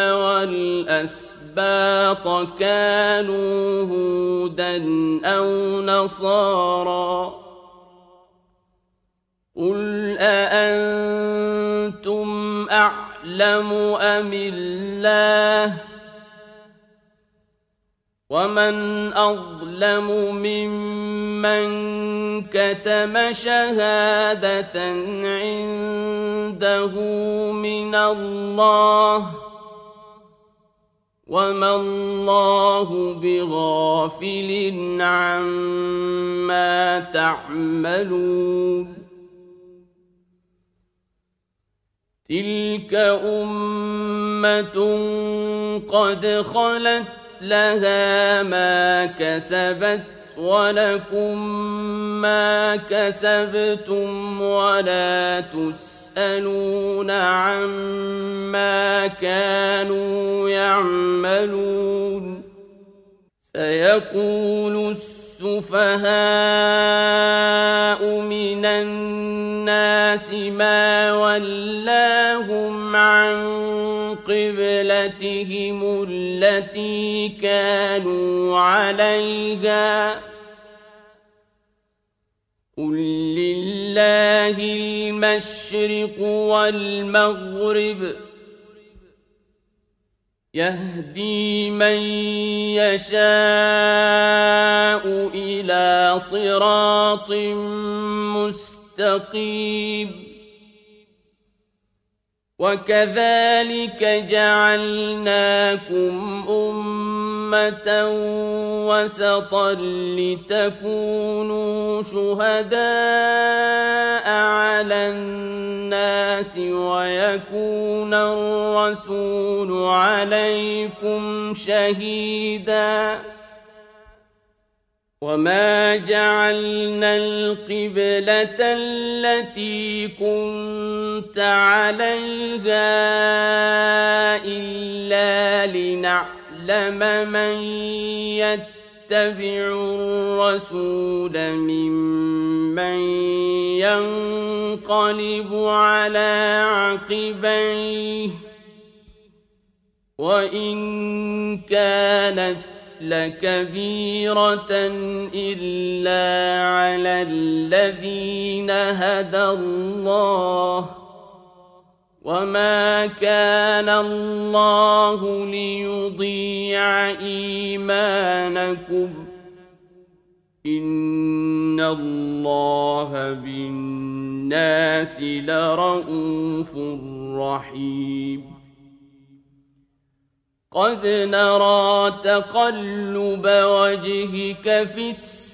والأسباط كانوا هودا أو نصارى قل أأنتم أعلم أم الله ومن أظلم ممن كتم شهادة عنده من الله وما الله بغافل عما تعملون تلك أمة قد خلت لها ما كسبت ولكم ما كسبتم ولا تسألون عما كانوا يعملون سيقول السفهاء من الناس ما ولاهم عن قبلتهم التي كانوا عليها قل لله ولله المشرق والمغرب يهدي من يشاء إلى صراط مستقيم وكذلك جعلناكم أمة وسطا لتكونوا شهداء على الناس ويكون الرسول عليكم شهيدا وما جعلنا القبلة التي كنت عليها إلا لنعلم من يتبع الرسول ممن ينقلب على عقبيه وإن كانت لكبيرة إلا على الذين هدى الله وما كان الله ليضيع إيمانكم إن الله بالناس لرءوف رحيم قد نرى تقلب وجهك في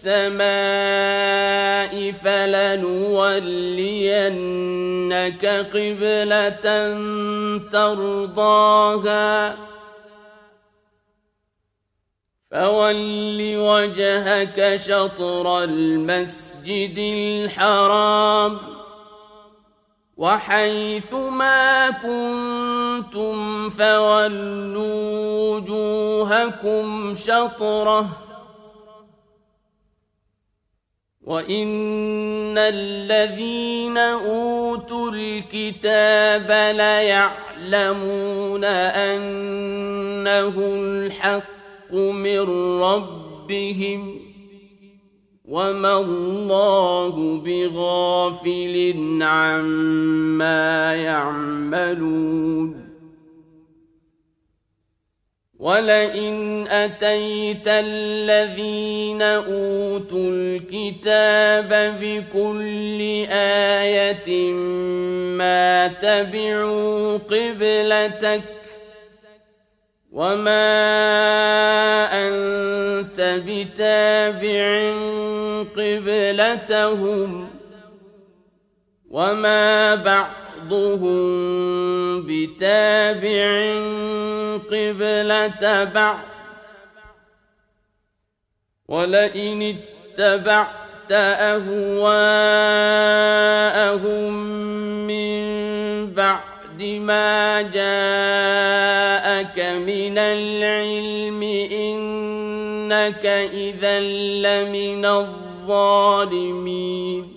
السماء فلنولينك قبلة ترضاها فول وجهك شطر المسجد الحرام وحيث ما كنتم فولوا وجوهكم شطره وإن الذين أوتوا الكتاب ليعلمون أنه الحق من ربهم وما الله بغافل عما يعملون ولئن أتيت الذين أوتوا الكتاب بكل آية ما تبعوا قبلتك وما أنت بتابع قبلتهم وما بعضهم بتابع قبلة بعض ولئن اتبعت أهواءهم من بعد ما جاءك من العلم إنك إذا لمن الظالمين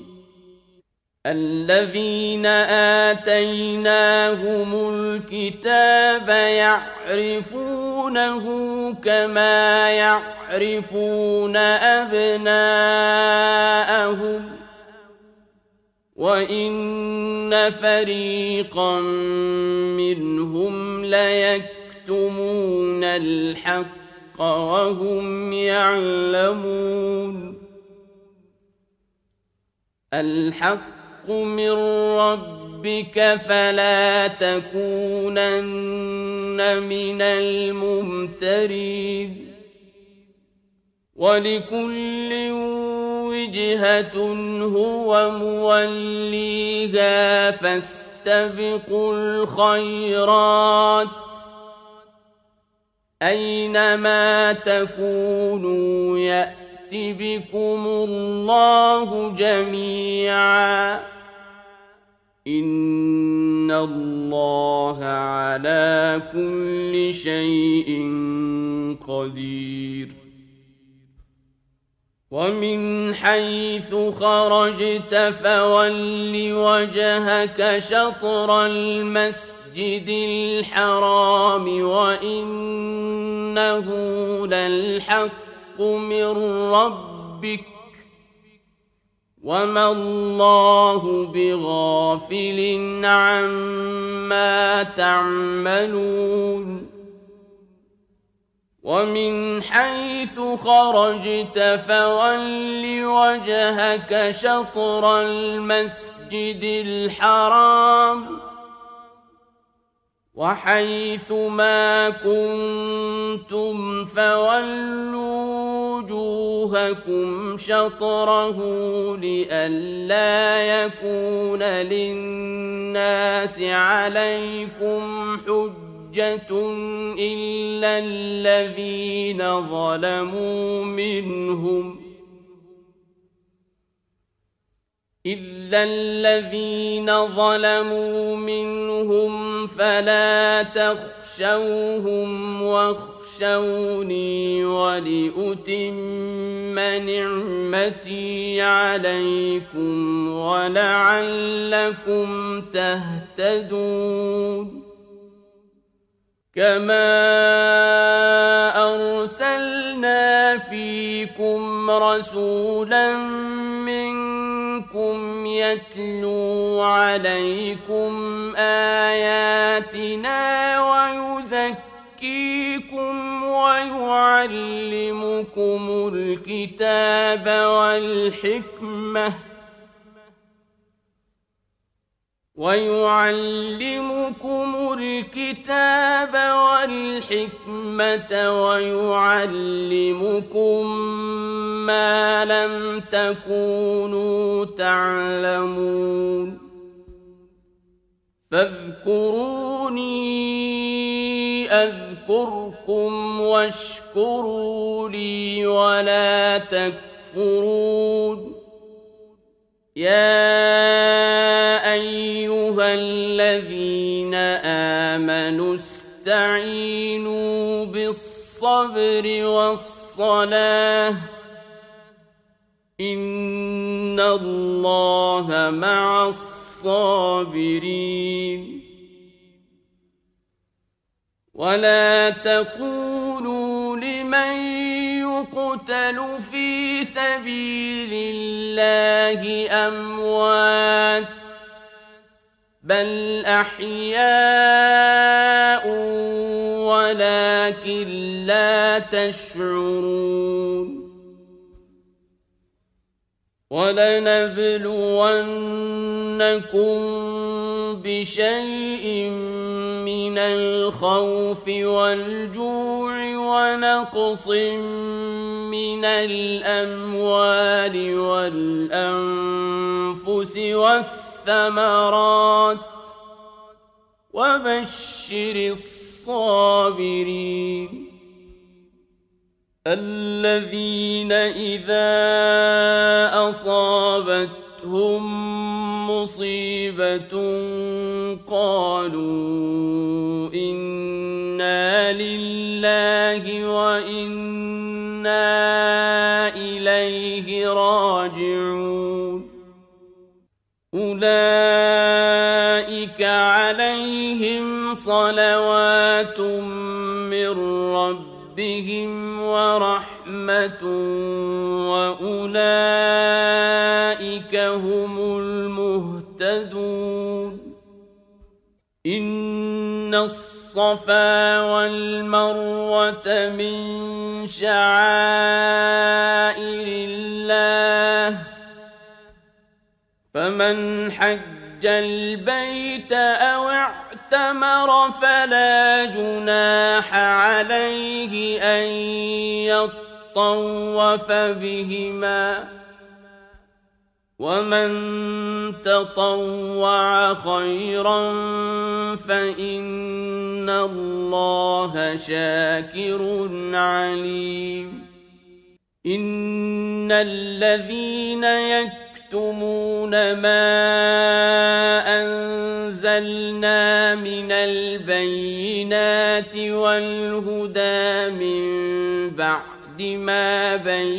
الذين آتيناهم الكتاب يعرفونه كما يعرفون أبناءهم وإن فريقا منهم ليكتمون الحق وهم يعلمون الحق من ربك فلا تكونن من الممترين ولكل وجهة هو موليها فاستبقوا الخيرات أينما تكونوا يأت بكم الله جميعا إن الله على كل شيء قدير ومن حيث خرجت فول وجهك شطر المسجد الحرام وإنه للحق من ربك وما الله بغافل عما تعملون ومن حيث خرجت فول وجهك شطر المسجد الحرام وحيث ما كنتم فولوا وجوهكم شطره لئلا يكون للناس عليكم حجة إلا الذين ظلموا منهم فلا تخشوهم واخشوني ولأتم نعمتي عليكم ولعلكم تهتدون كما أرسلنا فيكم رسولا منكم يتلو عليكم آياتنا ويزكيكم ويعلمكم الكتاب والحكمة ويعلمكم ما لم تكونوا تعلمون فاذكروني أذكركم واشكروا لي ولا تكفرون يا أيها الذين آمنوا استعينوا بالصبر والصلاة إن الله مع الصابرين ولا تقولوا لمن يقتل في سبيل الله أموات بل أحياء ولكن لا تشعرون ولنبلونكم بشيء من الخوف والجوع ونقص من الأموال والأنفس والثمرات وبشر الصابرين الذين إذا أصابتهم مصيبة قالوا إنا لله وإنا إليه راجعون أولئك عليهم صلوات من ربهم ورحمة وأولئك هم المهتدون إن الصفا والمروة من شعائر الله فمن حج البيت أو اعتمر فلا جناح عليه أن يطوف بهما ومن تطوع خيرا فإن الله شاكر عليم إن الذين يكتمون ما أنزلنا من البينات والهدى من بعد ما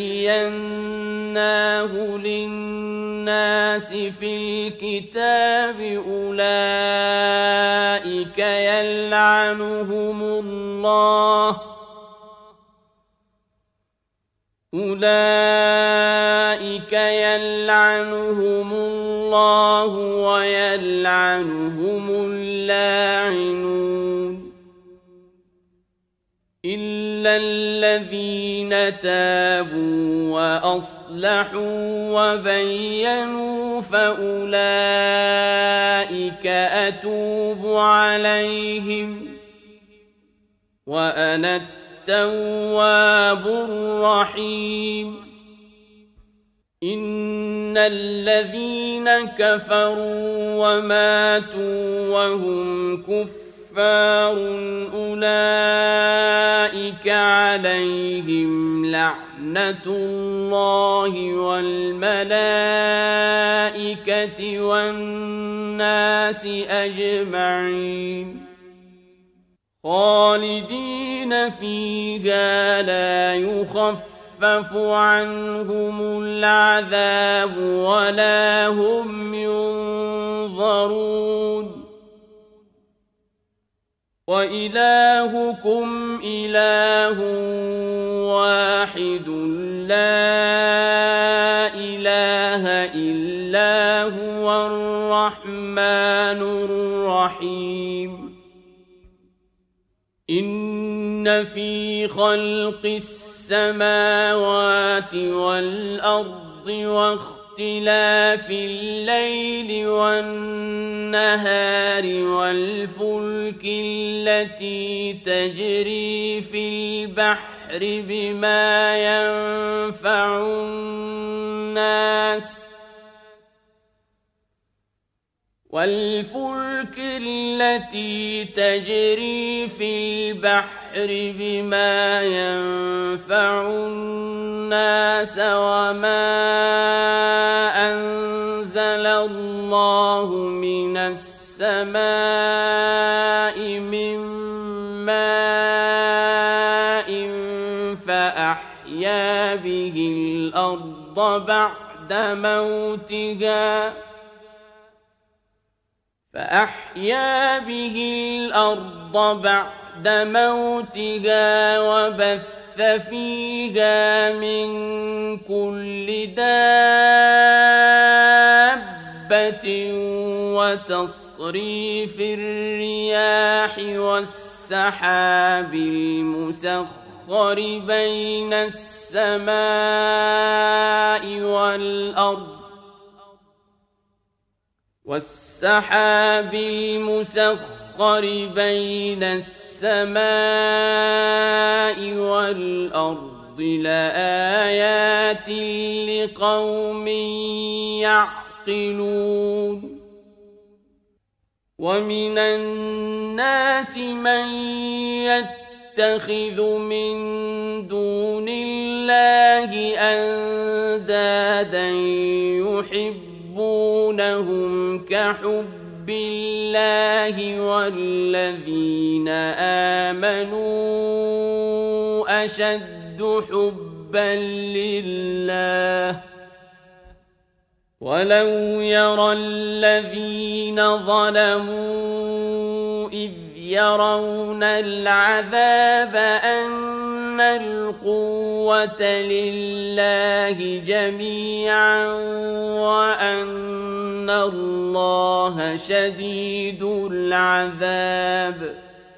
بيناه للناس في الكتاب أولئك يلعنهم الله أولئك يلعنهم الله ويلعنهم اللاعنون إلا الذين تابوا وأصلحوا وبينوا فأولئك أتوب عليهم وأنا التواب الرحيم إن الذين كفروا وماتوا وهم كفار أولئك عليهم لعنة الله والملائكة والناس أجمعين خالدين فيها لا يخفف عنهم العذاب ولا هم ينظرون وإلهكم إله واحد لا إله إلا هو الرحمن الرحيم إن في خلق السماوات والأرض واختلاف الليل والنهار والفلك التي تجري في البحر بما ينفع الناس والفلك التي تجري في البحر بما ينفع الناس وما أنزل الله من السماء من ماء فأحيا به الأرض بعد موتها وبث فيها من كل دابة وتصريف الرياح والسحاب المسخر بين السماء والأرض لآيات لقوم يعقلون ومن الناس من يتخذ من دون الله أندادا يحبونهم كحب الله والذين آمنوا أشد حبا لله ولو يرى الذين ظلموا إذ يرون العذاب أن القوة لله جميعا وأن الله شديد العذاب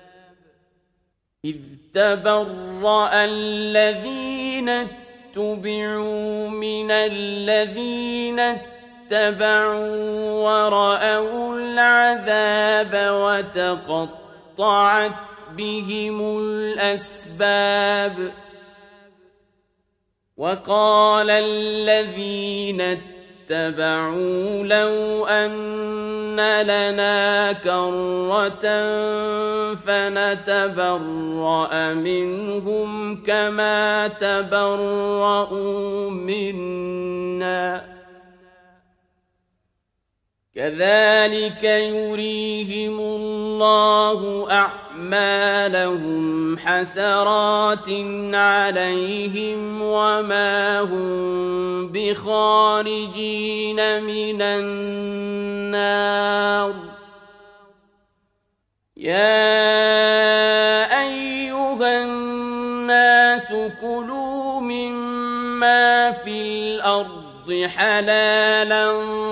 إذ تبرأ الذين اتبعوا من الذين اتبعوا ورأوا العذاب وتقطعت بهم الأسباب وقال الذين اتبعوا لو أن لنا كرة فنتبرأ منهم كما تبرؤوا منا كذلك يريهم الله أعمالهم حسرات عليهم وما هم بخارجين من النار يا أيها الناس كلوا مما الأرض حلالا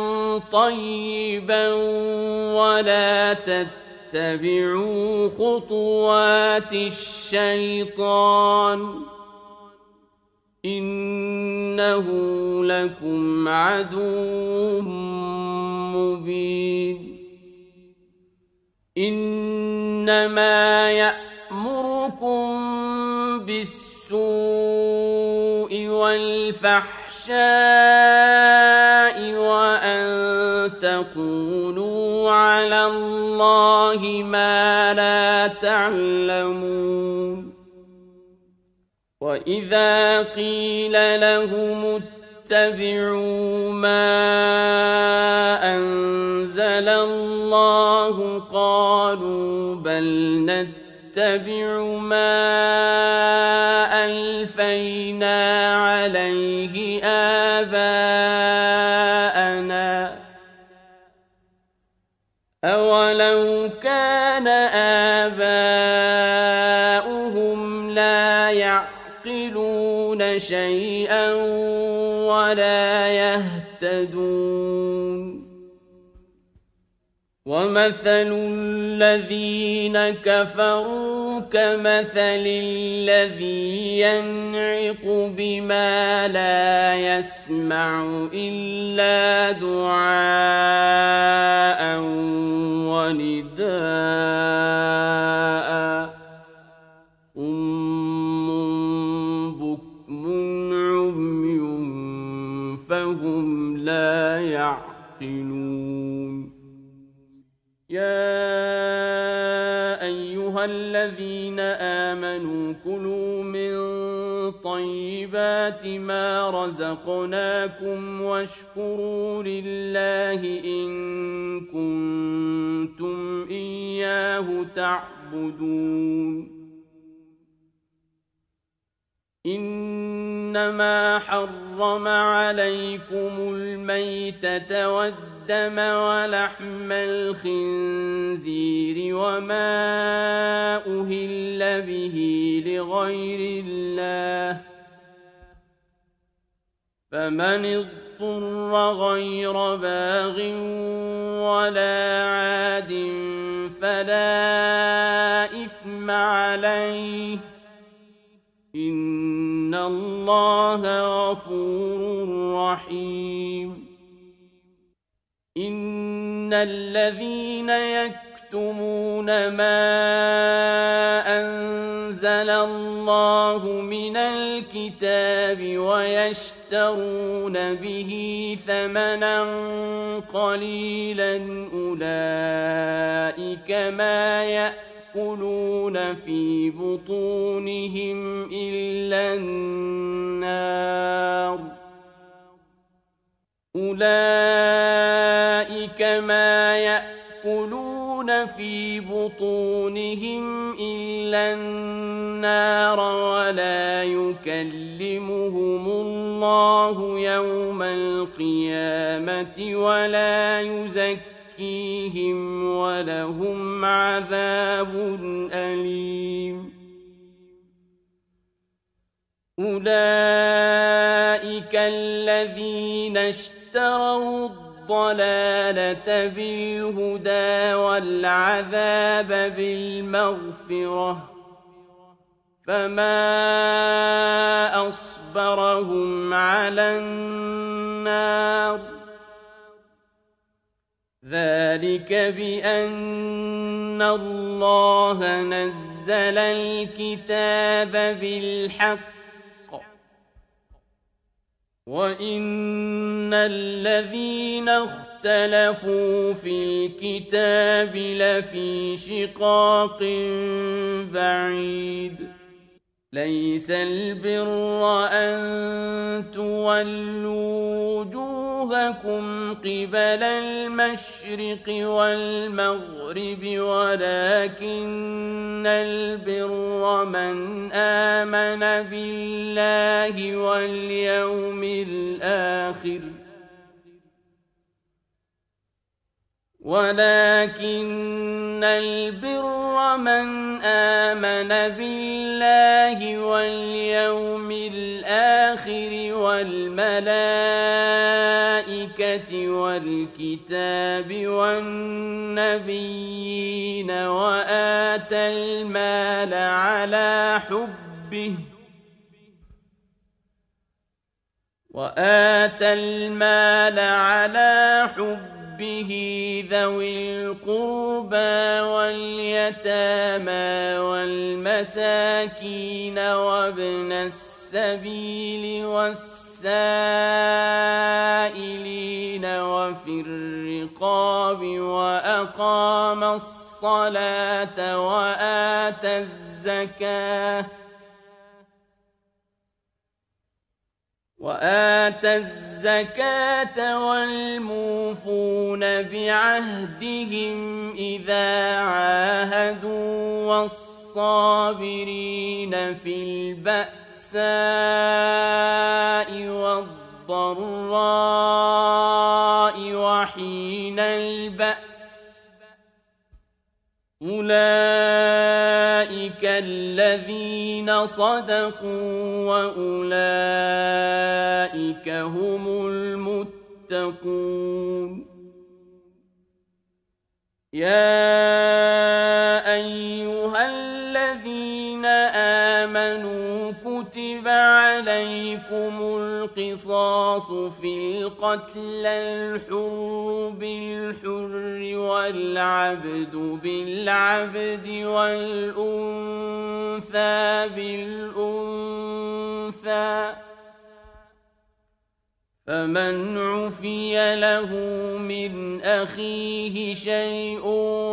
طيبا ولا تتبعوا خطوات الشيطان إنه لكم عدو مبين إنما يأمركم بالسوء والفحشاء وأن تقولوا على الله ما لا تعلمون وإذا قيل لهم اتبعوا ما أنزل الله قالوا بل نتبع ما ألفينا عليه آباءنا أولو كان آباؤهم لا يعقلون شيئا ولا يهتدون ومثل الذين كفروا كمثل الذي ينعق بما لا يسمع إلا دعاء ونداء صم بكم عمي فهم لا يعقلون يا أيها الذين آمنوا كلوا من طيبات ما رزقناكم واشكروا لله إن كنتم إياه تعبدون إنما حرم عليكم الميتة والدم ولحم الخنزير وما أهل به لغير الله فمن اضطر غير باغ ولا عاد فلا إثم عليه إن الله غفور رحيم إن الذين يكتمون ما أنزل الله من الكتاب ويشترون به ثمنا قليلا أولئك ما يأكلون في بطونهم إلا النار أولئك ما يأكلون في بطونهم إلا النار ولا يكلمهم الله يوم القيامة ولا يزكيهم ولهم عذاب أليم أولئك الذين اشتروا الضلالة بالهدى والعذاب بالمغفرة فما أصبرهم على النار ذلك بأن الله نزل الكتاب بالحق وإن الذين اختلفوا في الكتاب لفي شقاق بعيد ليس البر أن تولوا وجوهكم قبل المشرق والمغرب ولكن البر من آمن بالله واليوم الآخر ولكن البر من آمن بالله واليوم الآخر والملائكة والكتاب والنبيين وآتى المال على حبه ذوي القربى واليتامى والمساكين وابن السبيل والسائلين وفي الرقاب وأقام الصلاة وآتى الزكاة والموفون بعهدهم إذا عاهدوا والصابرين في البأساء والضراء وحين البأس أولئك الذين صدقوا وأولئك هم المتقون يا أيها الذين آمنوا كتب عليكم القصاص في القتلى الحر بالحر والعبد بالعبد والأنثى بالأنثى فمن عفي له من أخيه شيء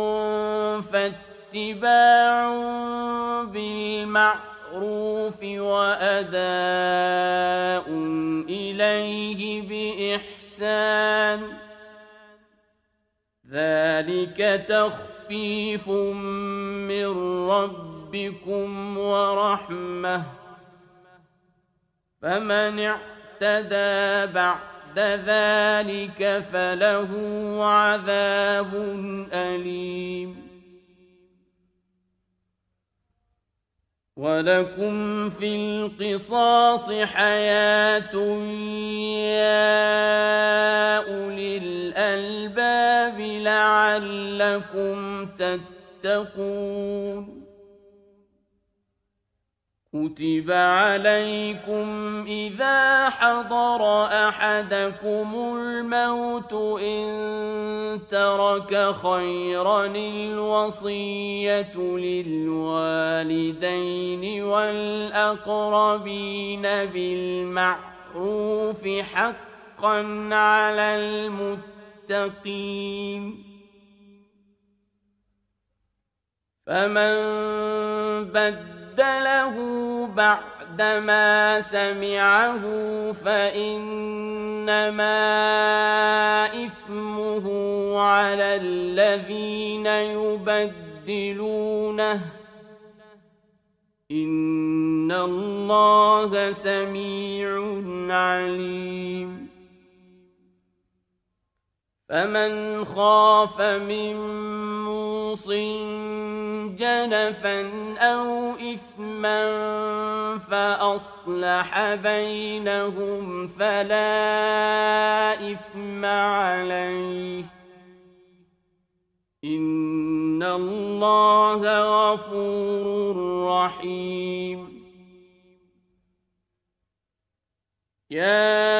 فاتباع بالمعروف وأداء إليه بإحسان ذلك تخفيف من ربكم ورحمة فمن اعتدى بعد ذلك فله عذاب أليم ولكم في القصاص حياة يا أولي الألباب لعلكم تتقون كتب عليكم إذا حضر أحدكم الموت إن ترك خيرا الوصية للوالدين والأقربين بالمعروف حقا على المتقين فمن بدله بعدما سمعه فإنما إثمه على الذين يبدلونه إن الله سميع عليم فمن خاف من موصٍ جنفا أو إثما فأصلح بينهم فلا إثم عليه إن الله غفور رحيم يا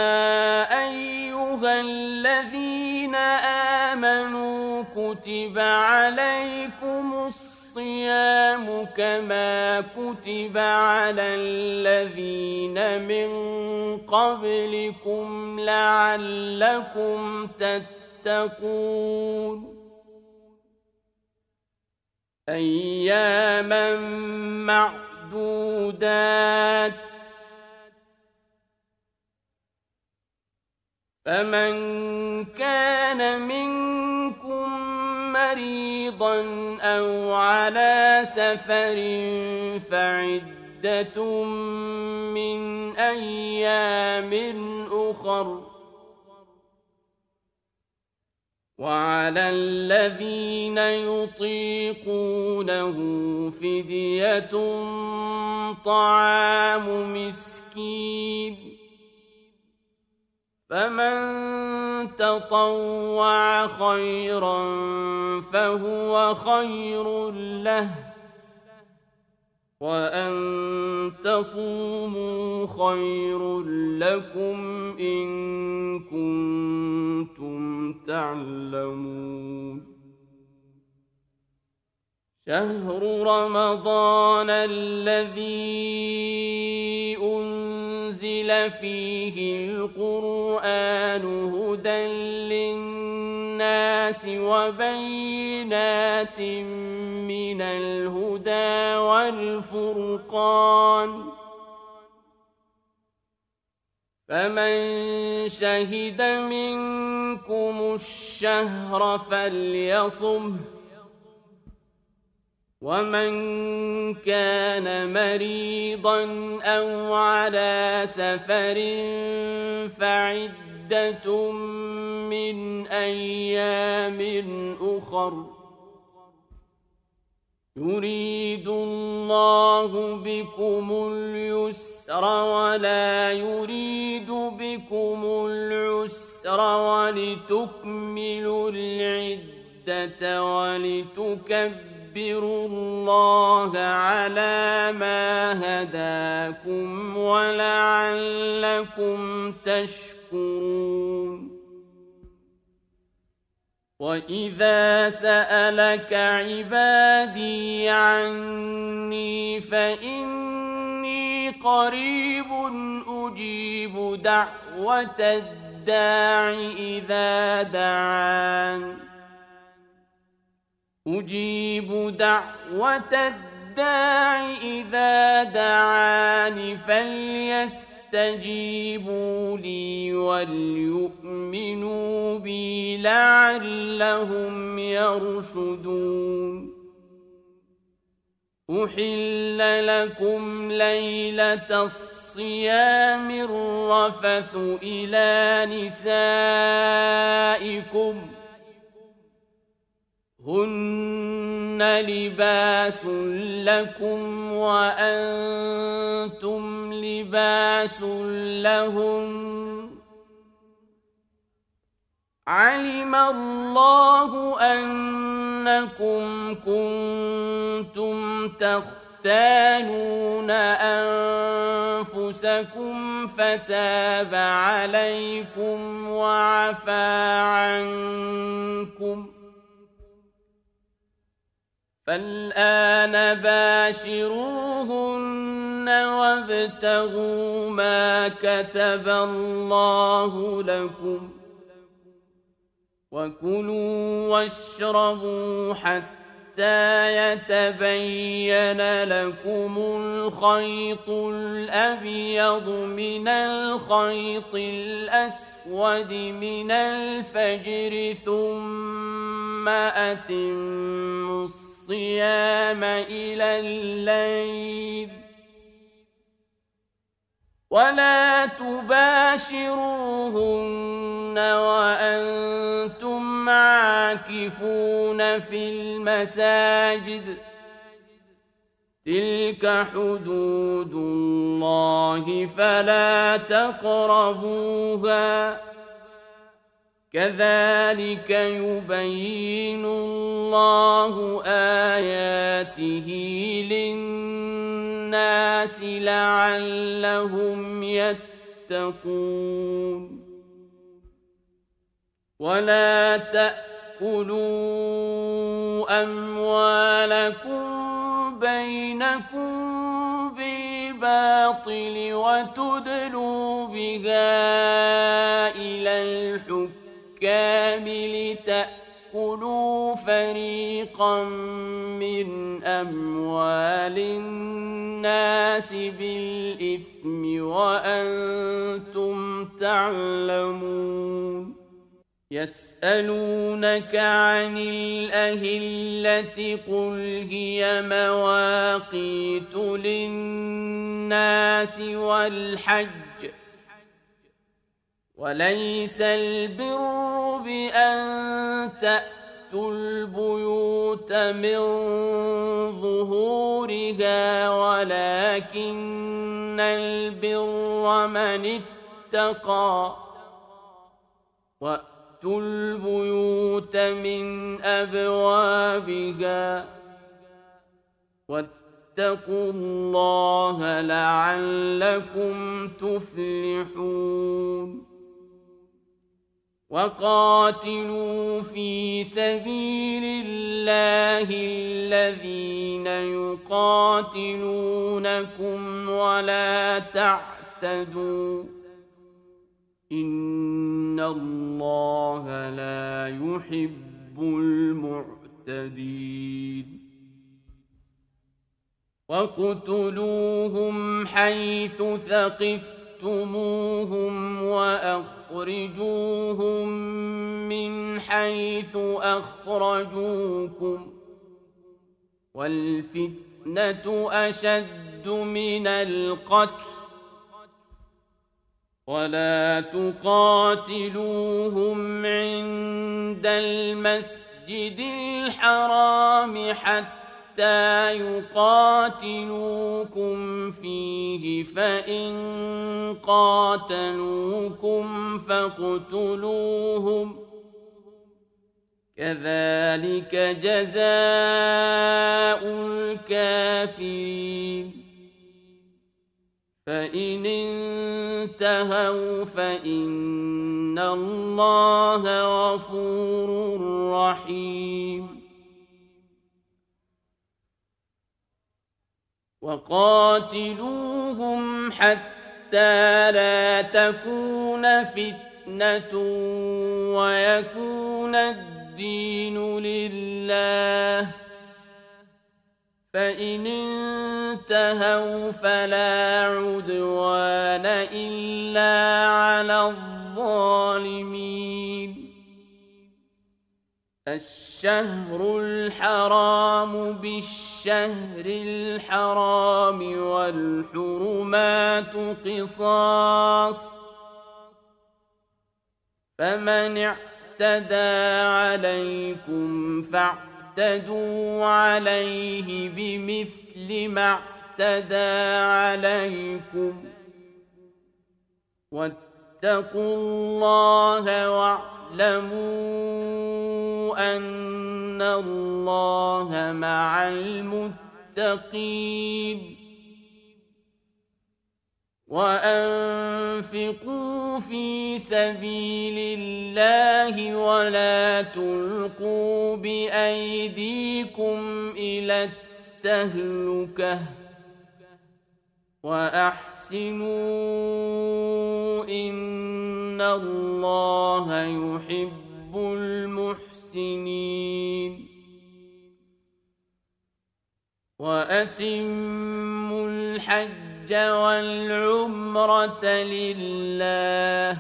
أيها الذين آمنوا كتب عليكم الصيام كما كتب على الذين من قبلكم لعلكم تتقون أياما معدودات فمن كان منكم مريضا أو على سفر فعدة من أيام أخر وعلى الذين يطيقونه فدية طعام مسكين فمن تطوع خيرا فهو خير له، وأن تصوموا خير لكم إن كنتم تعلمون. شهر رمضان الذي أنزل فيه القرآن هدى للناس وبينات من الهدى والفرقان، فمن شهد منكم الشهر فليصمه، ومن كان مريضا أو على سفر فعدة من أيام أخر، يريد الله بكم اليسر ولا يريد بكم العسر ولتكملوا العدة ولتكبروا الله على ما هداكم ولعلكم تشكرون. وإذا سألك عبادي عني فإني قريب أجيب دعوة الداع إذا دعان، أجيب دعوة الداع إذا دعان فليستجيبوا لي وليؤمنوا بي لعلهم يرشدون. أحل لكم ليلة الصيام الرفث إلى نسائكم هن لباس لكم وأنتم لباس لهن، علم الله أنكم كنتم تختانون أنفسكم فتاب عليكم وعفى عنكم، فالآن باشروهن وابتغوا ما كتب الله لكم، وكلوا واشربوا حتى يتبين لكم الخيط الأبيض من الخيط الأسود من الفجر، ثم أتموا الصيام إلى الليل، ولا تباشروهن وأنتم عاكفون في المساجد، تلك حدود الله فلا تقربوها، كذلك يبين الله آياته للناس لعلهم يتقون. ولا تأكلوا أموالكم بينكم بالباطل وتدلوا بها إلى الحكام لتأكلوا فريقا من أموال الناس بالإثم وأنتم تعلمون. يسألونك عن الأهلة قل هي مواقيت للناس والحج، وليس البر بأن تأتوا البيوت من ظهورها ولكن البر من اتقى وَأْتُوا الْبُيُوتَ مِنْ أَبْوَابِهَا وَاتَّقُوا اللَّهَ لَعَلَّكُمْ تُفْلِحُونَ وَقَاتِلُوا فِي سَبِيلِ اللَّهِ الَّذِينَ يُقَاتِلُونَكُمْ وَلَا تَعْتَدُوا إِنَّ اللَّهَ لَا يُحِبُّ الْمُعْتَدِينَ وَاقْتُلُوهُمْ حَيْثُ ثَقِفْتُمُوهُمْ وَأَخْرِجُوهُمْ مِنْ حَيْثُ أَخْرَجُوكُمْ وَالْفِتْنَةُ أَشَدُّ مِنَ الْقَتْلِ وَلَا تُقَاتِلُوهُمْ عِندَ الْمَسْجِدِ الْحَرَامِ حَتَّى يُقَاتِلُوكُمْ فِيهِ فَإِن قَاتَلُوكُمْ فَاقْتُلُوهُمْ كَذَلِكَ جَزَاءُ الْكَافِرِينَ فَإِنِ انتهوا فَإِنَّ اللَّهَ غَفُورٌ رَّحِيمٌ وَقَاتِلُوهُمْ حَتَّى لَا تَكُونَ فِتْنَةٌ وَيَكُونَ الدِّينُ لِلَّهِ فَإِنِ انتهوا فَلَا عُدْوَانَ إِلَّا عَلَى الظَّالِمِينَ الشهر الحرام بالشهر الحرام والحرمات قصاص فمن اعتدى عليكم فاعتدوا عليه بمثل ما اعتدى عليكم واتقوا الله واعلموا أن الله مع المتقين وأنفقوا في سبيل الله ولا تلقوا بأيديكم إلى التهلكة وأحسنوا إن الله يحب المحسنين وأتموا الحج والعمرة لله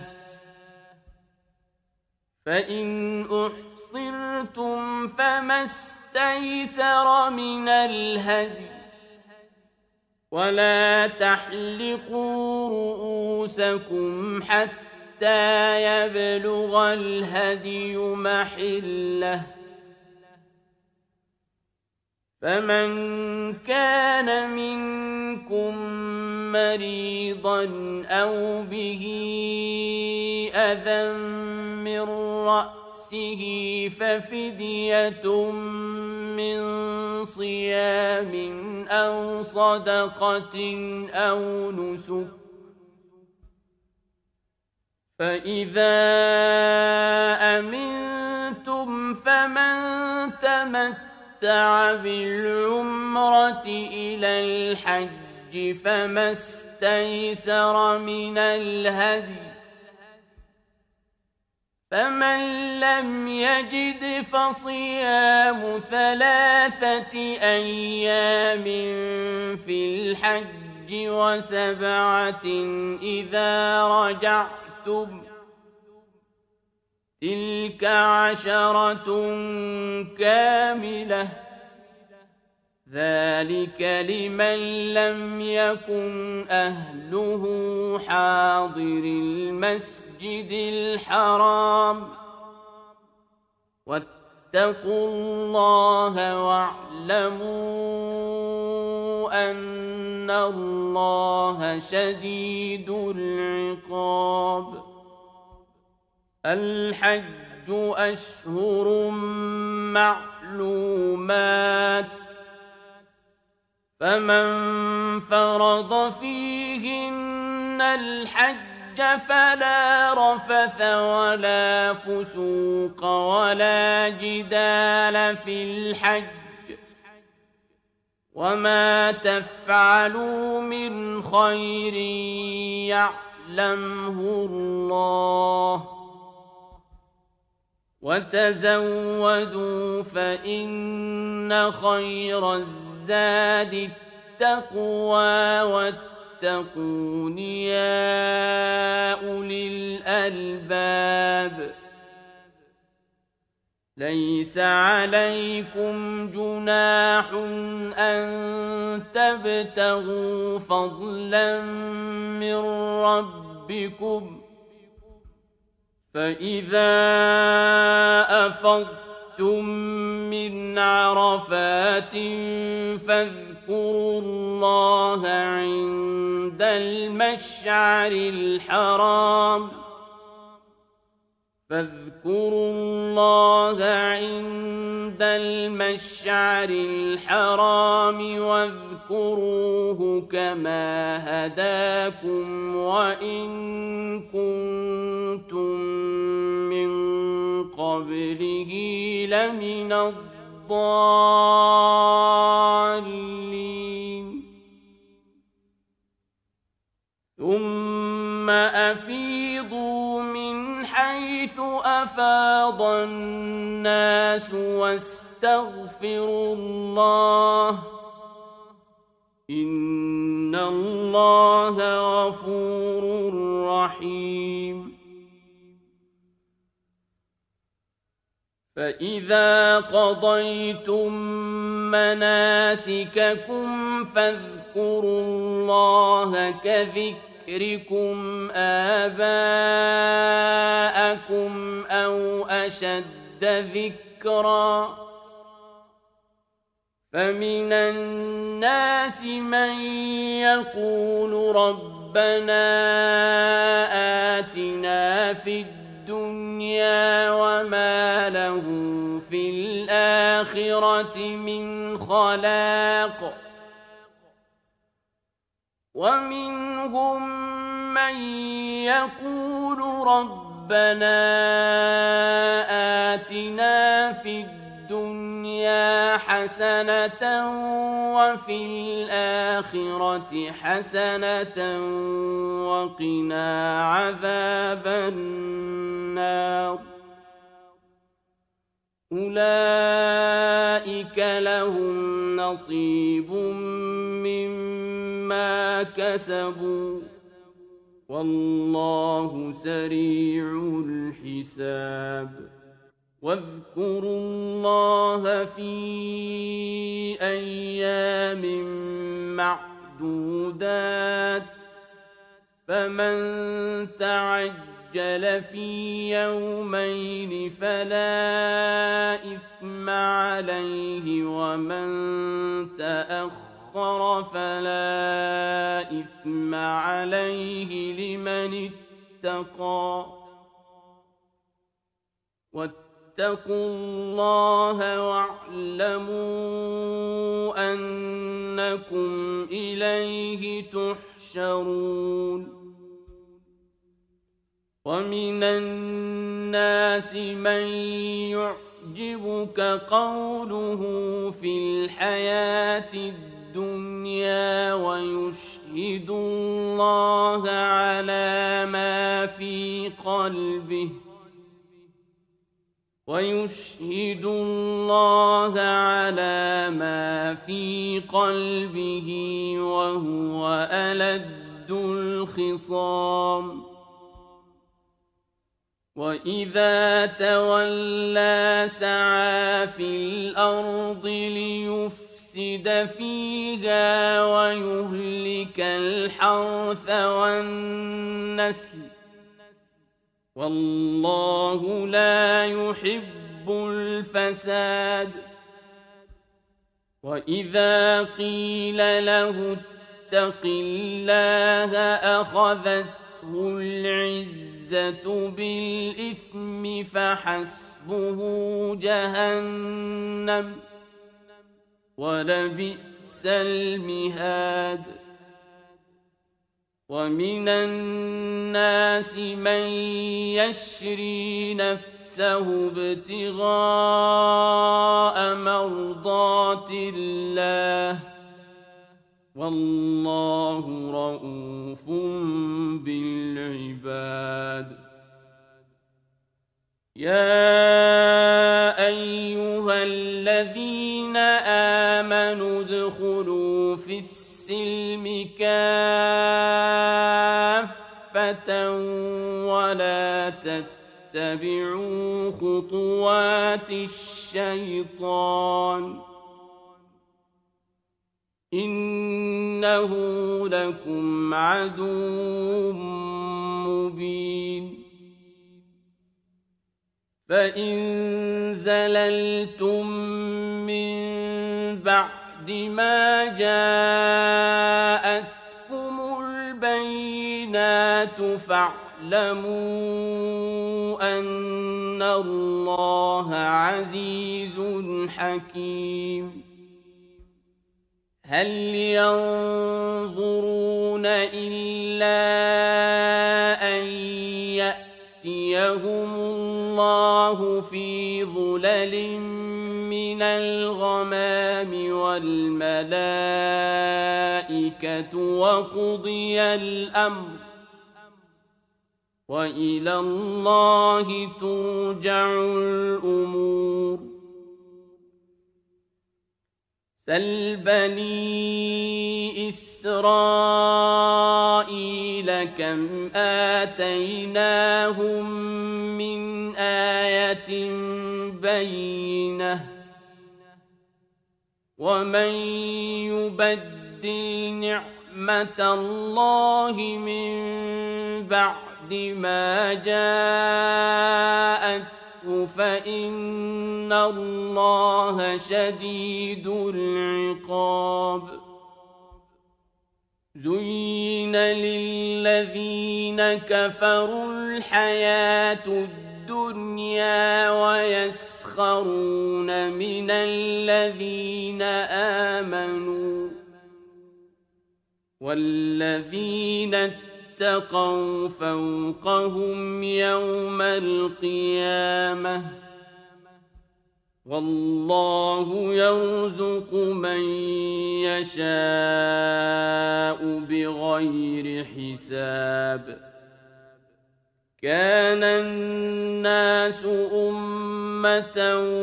فإن أحصرتم فما استيسر من الهدي ولا تحلقوا رؤوسكم حتى يبلغ الهدي محله فمن كان منكم مريضا أو به أذى من رأسه ففدية من صيام أو صدقة أو نسك فإذا أمنتم فمن تمتع بالعمرة إلى الحج فما استيسر من الهدي فمن لم يجد فصيام 3 أيام في الحج و7 إذا رجعتم تلك 10 كاملة ذلك لمن لم يكن أهله حاضر المسجد الحرام واتقوا الله واعلموا أن الله شديد العقاب الحج أشهر معلومات فمن فرض فيهن الحج فلا رفث ولا فسوق ولا جدال في الحج وما تفعلوا من خير يعلمه الله وتزودوا فإن خير الزاد التقوى واتقون يا أولي الألباب ليس عليكم جناح أن تبتغوا فضلا من ربكم فإذا أفضتم من عرفات فاذكروا الله عند المشعر الحرام واذكروه كما هداكم وإن كنتم من قبله لمن الضالين ثم أفيضوا من حيث أفاض الناس واستغفروا الله إن الله غفور رحيم فإذا قضيتم مناسككم فاذكروا الله كذكركم آباءكم أو أشد ذكرا فمن الناس من يقول ربنا آتنا في الدنيا وما له في الآخرة من خلاق ومنهم من يقول ربنا آتنا في الدنيا حسنة وفي الآخرة حسنة وقنا عذاب النار أولئك لهم نصيب مما كسبوا والله سريع الحساب واذكروا الله في أيام معدودات فمن تعجل في يومين فلا إثم عليه ومن تأخر فلا إثم عليه لمن اتقى واتقوا الله واعلموا أنكم إليه تحشرون ومن الناس من يعجبك قوله في الحياة الدنيا ويشهد الله على ما في قلبه وهو ألد الخصام وإذا تولى سعى في الأرض ليفسد فيها ويهلك الحرث والنسل والله لا يحب الفساد وإذا قيل له اتق الله أخذته العزة العزة بالإثم فحسبه جهنم ولبئس المهاد ومن الناس من يشري نفسه ابتغاء مرضات الله والله رؤوف بالعباد يا أيها الذين آمنوا ادخلوا في السلم كافة ولا تتبعوا خطوات الشيطان إنه لكم عدو مبين فإن زللتم من بعد ما جاءتكم البينات فاعلموا أن الله عزيز حكيم هل ينظرون إلا أن يأتيهم الله في ظلل من الغمام والملائكة وقضي الأمر وإلى الله ترجع الأمور سل بني إسرائيل كم آتيناهم من آية بينة ومن يبدل نعمة الله من بعد ما جاءت فإن الله شديد العقاب زين للذين كفروا الحياة الدنيا ويسخرون من الذين آمنوا والذين اتقوا فوقهم يوم القيامة والله يرزق من يشاء بغير حساب كان الناس أمة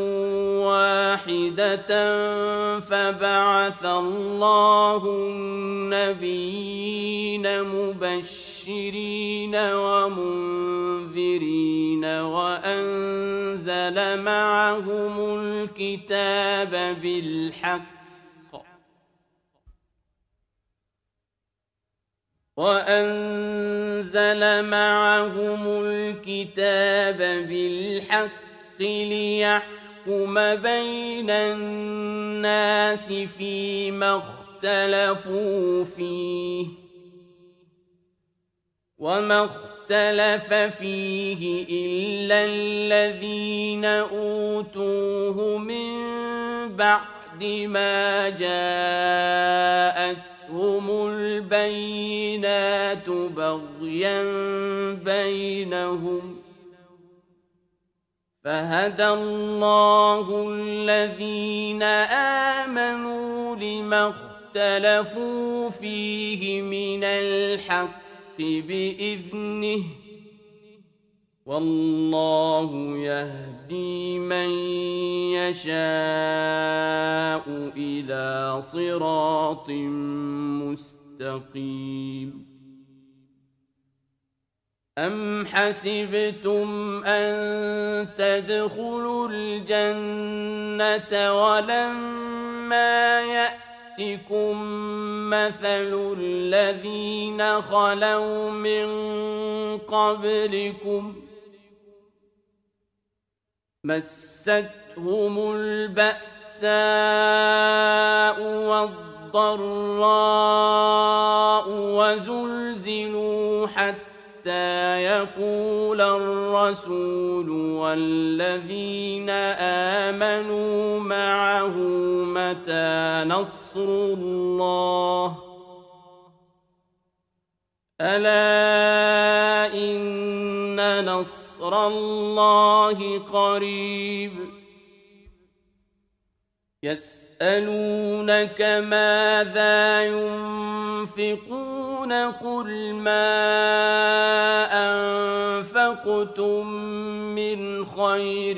واحدة فبعث الله النبيين مبشرين ومنذرين وأنزل معهم الكتاب بالحق ليحكم بين الناس فيما اختلفوا فيه وما اختلف فيه إلا الذين أوتوه من بعد ما جاءتهم البينات بغيا بينهم فهدى الله الذين آمنوا لما اختلفوا فيه من الحق بإذنه والله يهدي من يشاء إلى صراط مستقيم أم حسبتم أن تدخلوا الجنة ولما يأتكم مثل الذين خلوا من قبلكم مستهم البأساء والضراء وزلزلوا حتى حتى يقول الرسول والذين آمنوا معه متى نصر الله ألا إن نصر الله قريب يسألونك ماذا ينفقون قل ما أنفقتم من خير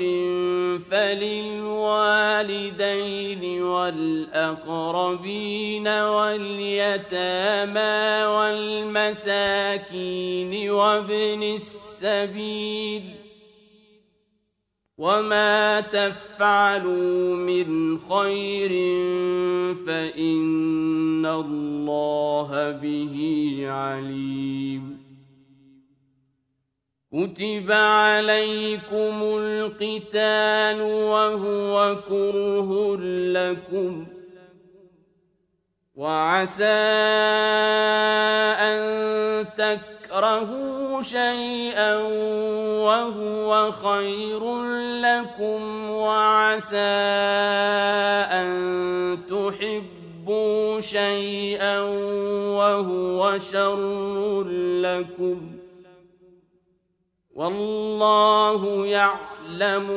فللوالدين والأقربين واليتامى والمساكين وابن السبيل وما تفعلوا من خير فإن الله به عليم كتب عليكم القتال وهو كره لكم وعسى أن تكرهوا شيئا وهو خير لكم وعسى أن تحبوا شيئا وهو شر لكم والله يعلم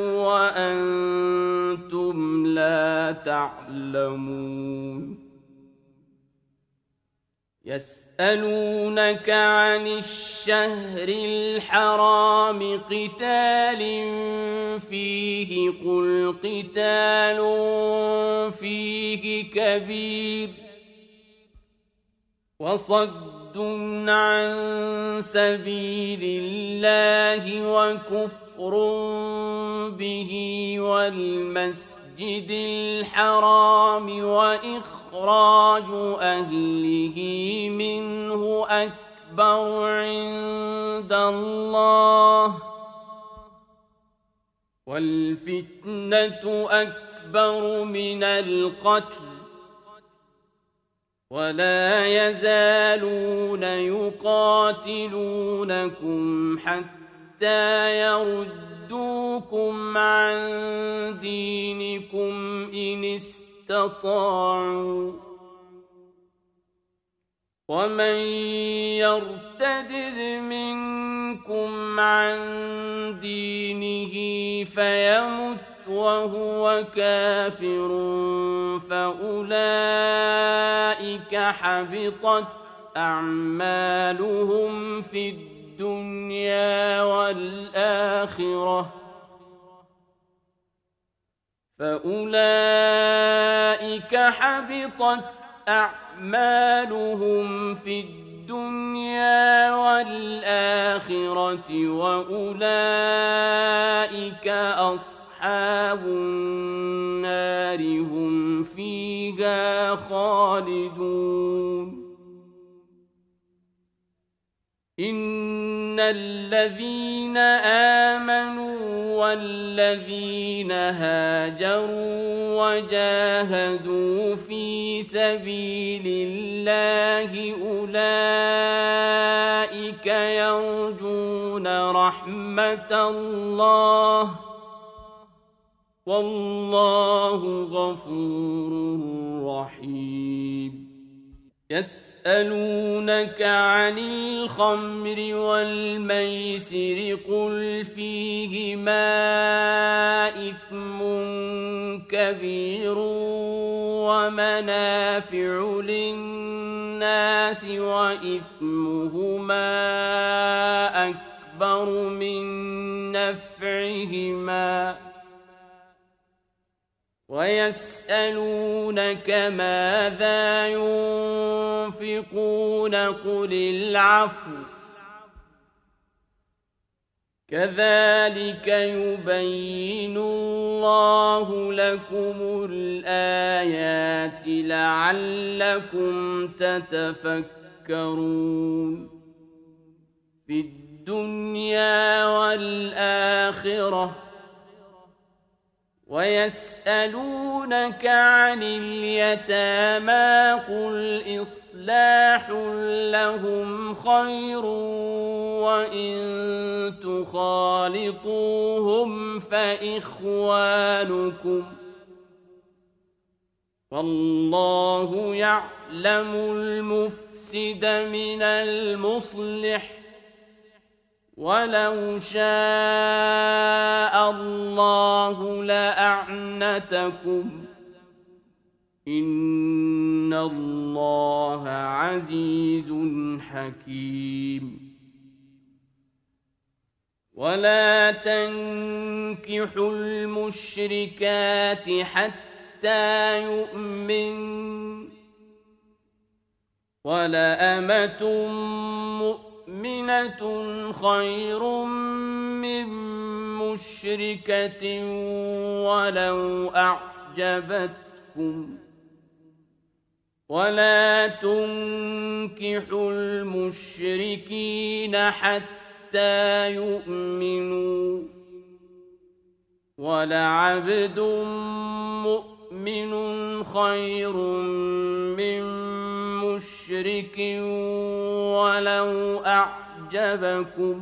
وأنتم لا تعلمون يسألونك عن الشهر الحرام قتال فيه قل قتال فيه كبير وصد عن سبيل الله وكفر به والمسجد الحرام وإخراج أهله منه أكبر عند الله والفتنة أكبر من القتل ولا يزالون يقاتلونكم حتى يردوكم عن دينكم إن استطاعوا ومن يرتد منكم عن دينه فيمت وهو كافر فأولئك حبطت أعمالهم في الدنيا والآخرة أعمالهم في الدنيا والآخرة وأولئك أصحاب النار هم فيها خالدون إن الذين آمنوا والذين هاجروا وجاهدوا في سبيل الله أولئك يرجون رحمة الله والله غفور رحيم يسألونك عن الخمر والميسر قل فيهما إثم كبير ومنافع للناس وإثمهما أكبر من نفعهما ويسألونك ماذا ينفقون قل العفو كذلك يبين الله لكم الآيات لعلكم تتفكرون في الدنيا والآخرة ويسألونك عن اليتامى قل إصلاح لهم خير وإن تخالطوهم فإخوانكم والله يعلم المفسد من المصلح ولو شاء الله لأعنتكم إن الله عزيز حكيم ولا تنكحوا المشركات حتى يؤمن ولأمة مؤمنة خير من مشركة ولو أعجبتكم ولا تنكحوا المشركين حتى يؤمنوا ولعبد مؤمن خير من مشرك ولو أعجبكم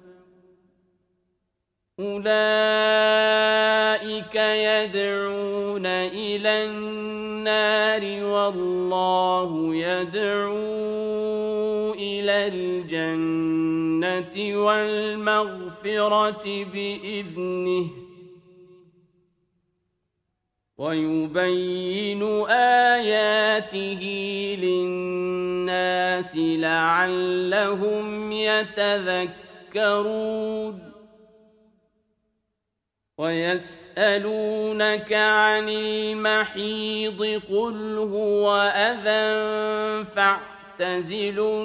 أولئك يدعون إلى النار والله يدعو إلى الجنة والمغفرة بإذنه ويبين آياته للناس لعلهم يتذكرون ويسألونك عن المحيض قل هو أذى فاعتزلوا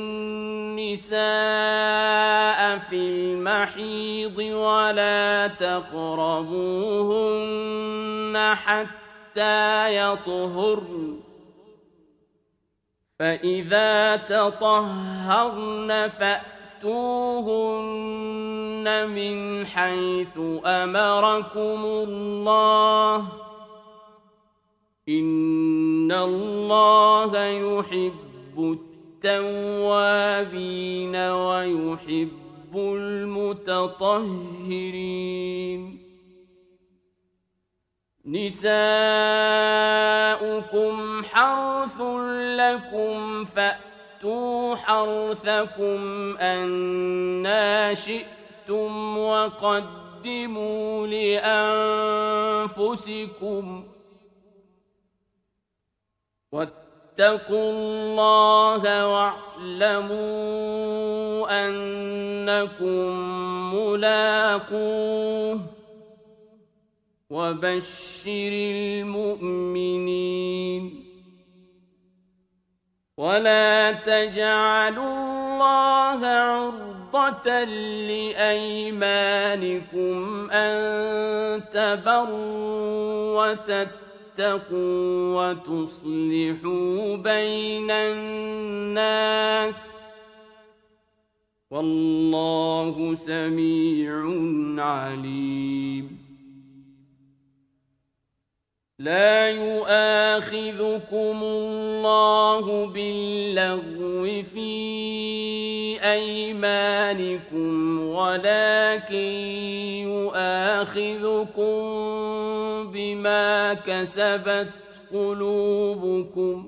النساء في المحيض ولا تقربوهن حتى يطهرن فإذا تطهرن فأتوهن من حيث أمركم الله إن الله يحب التوابين ويحب المتطهرين نساؤكم حرث لكم فأتوا حرثكم أنى شئتم وقدموا لأنفسكم واتقوا الله واعلموا أنكم ملاقوه وبشر المؤمنين ولا تجعلوا الله عرضة لأيمانكم أن تبروا وتتقوا وتصلحوا بين الناس والله سميع عليم لا يؤاخذكم الله باللغو في أيمانكم ولكن يؤاخذكم بما كسبت قلوبكم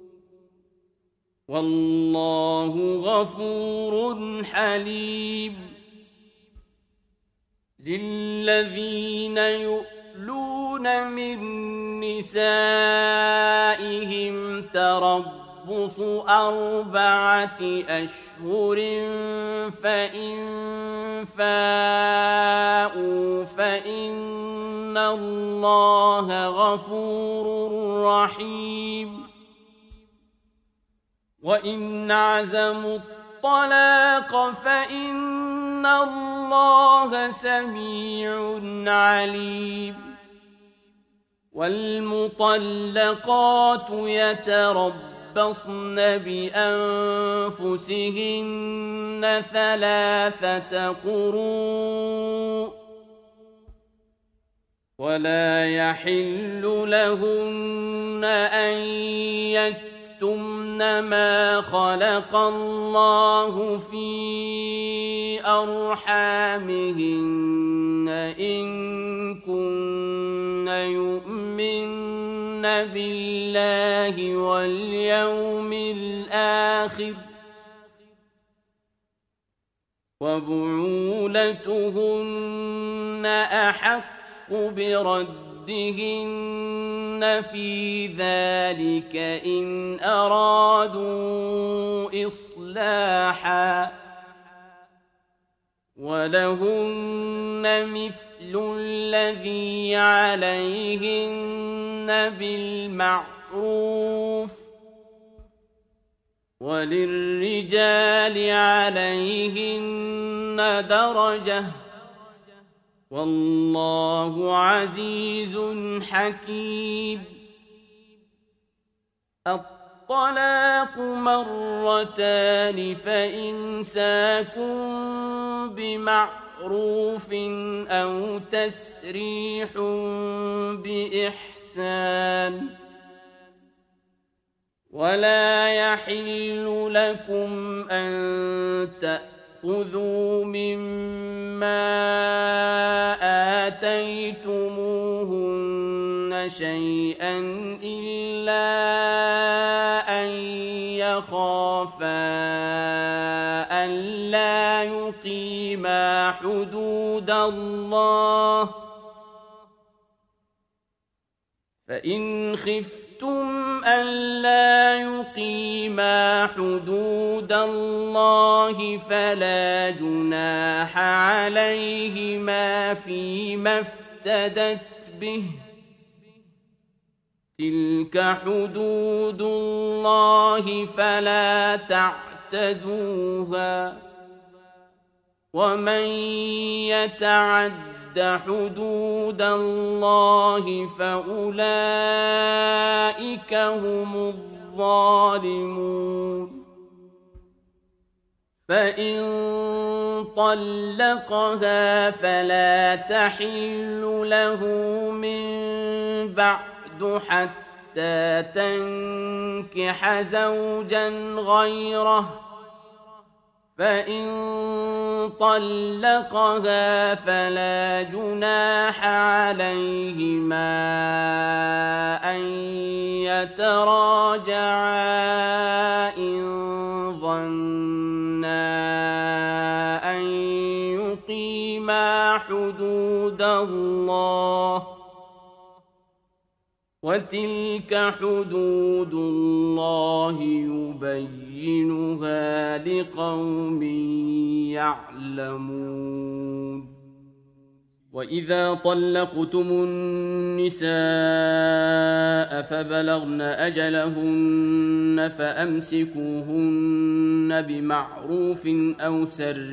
والله غفور حليم للذين يؤلون من نسائهم تربص 4 أشهر فإن فاءوا فإن الله غفور رحيم وإن عزموا الطلاق فإن الله سميع عليم والمطلقات يتربصن بأنفسهن 3 قروء ولا يحل لهن أن يكتمن ما خلق الله في أرحامهن إن كن يؤمن بالله واليوم الآخر وبعولتهن أحق بردهن في ذلك إن أرادوا إصلاحا ولهن مثل الذي عليهن بالمعروف وللرجال عليهن درجة والله عزيز حكيم. الطلاق مرتان فإمساك بمعروف أو تسريح بإحسان ولا يحل لكم أن تأخذوا مما آتيتموهن شيئا إلا أن يخافا ألا يقيما حدود الله فإن خفتم ألا يقيما حدود الله فلا جناح عليهما فيما افتدت به تلك حدود الله فلا تعتدوها ومن يتعد حدود الله فأولئك هم الظالمون. فإن طلقها فلا تحل له من بعد حتى تنكح زوجا غيره فإن طلقها فلا جناح عليهما أن يتراجعا إن ظنا أن يقيما حدود الله وتلك حدود الله يبينها لقوم يعلمون. وإذا طلقتم النساء فبلغن أجلهن فأمسكوهن بمعروف أو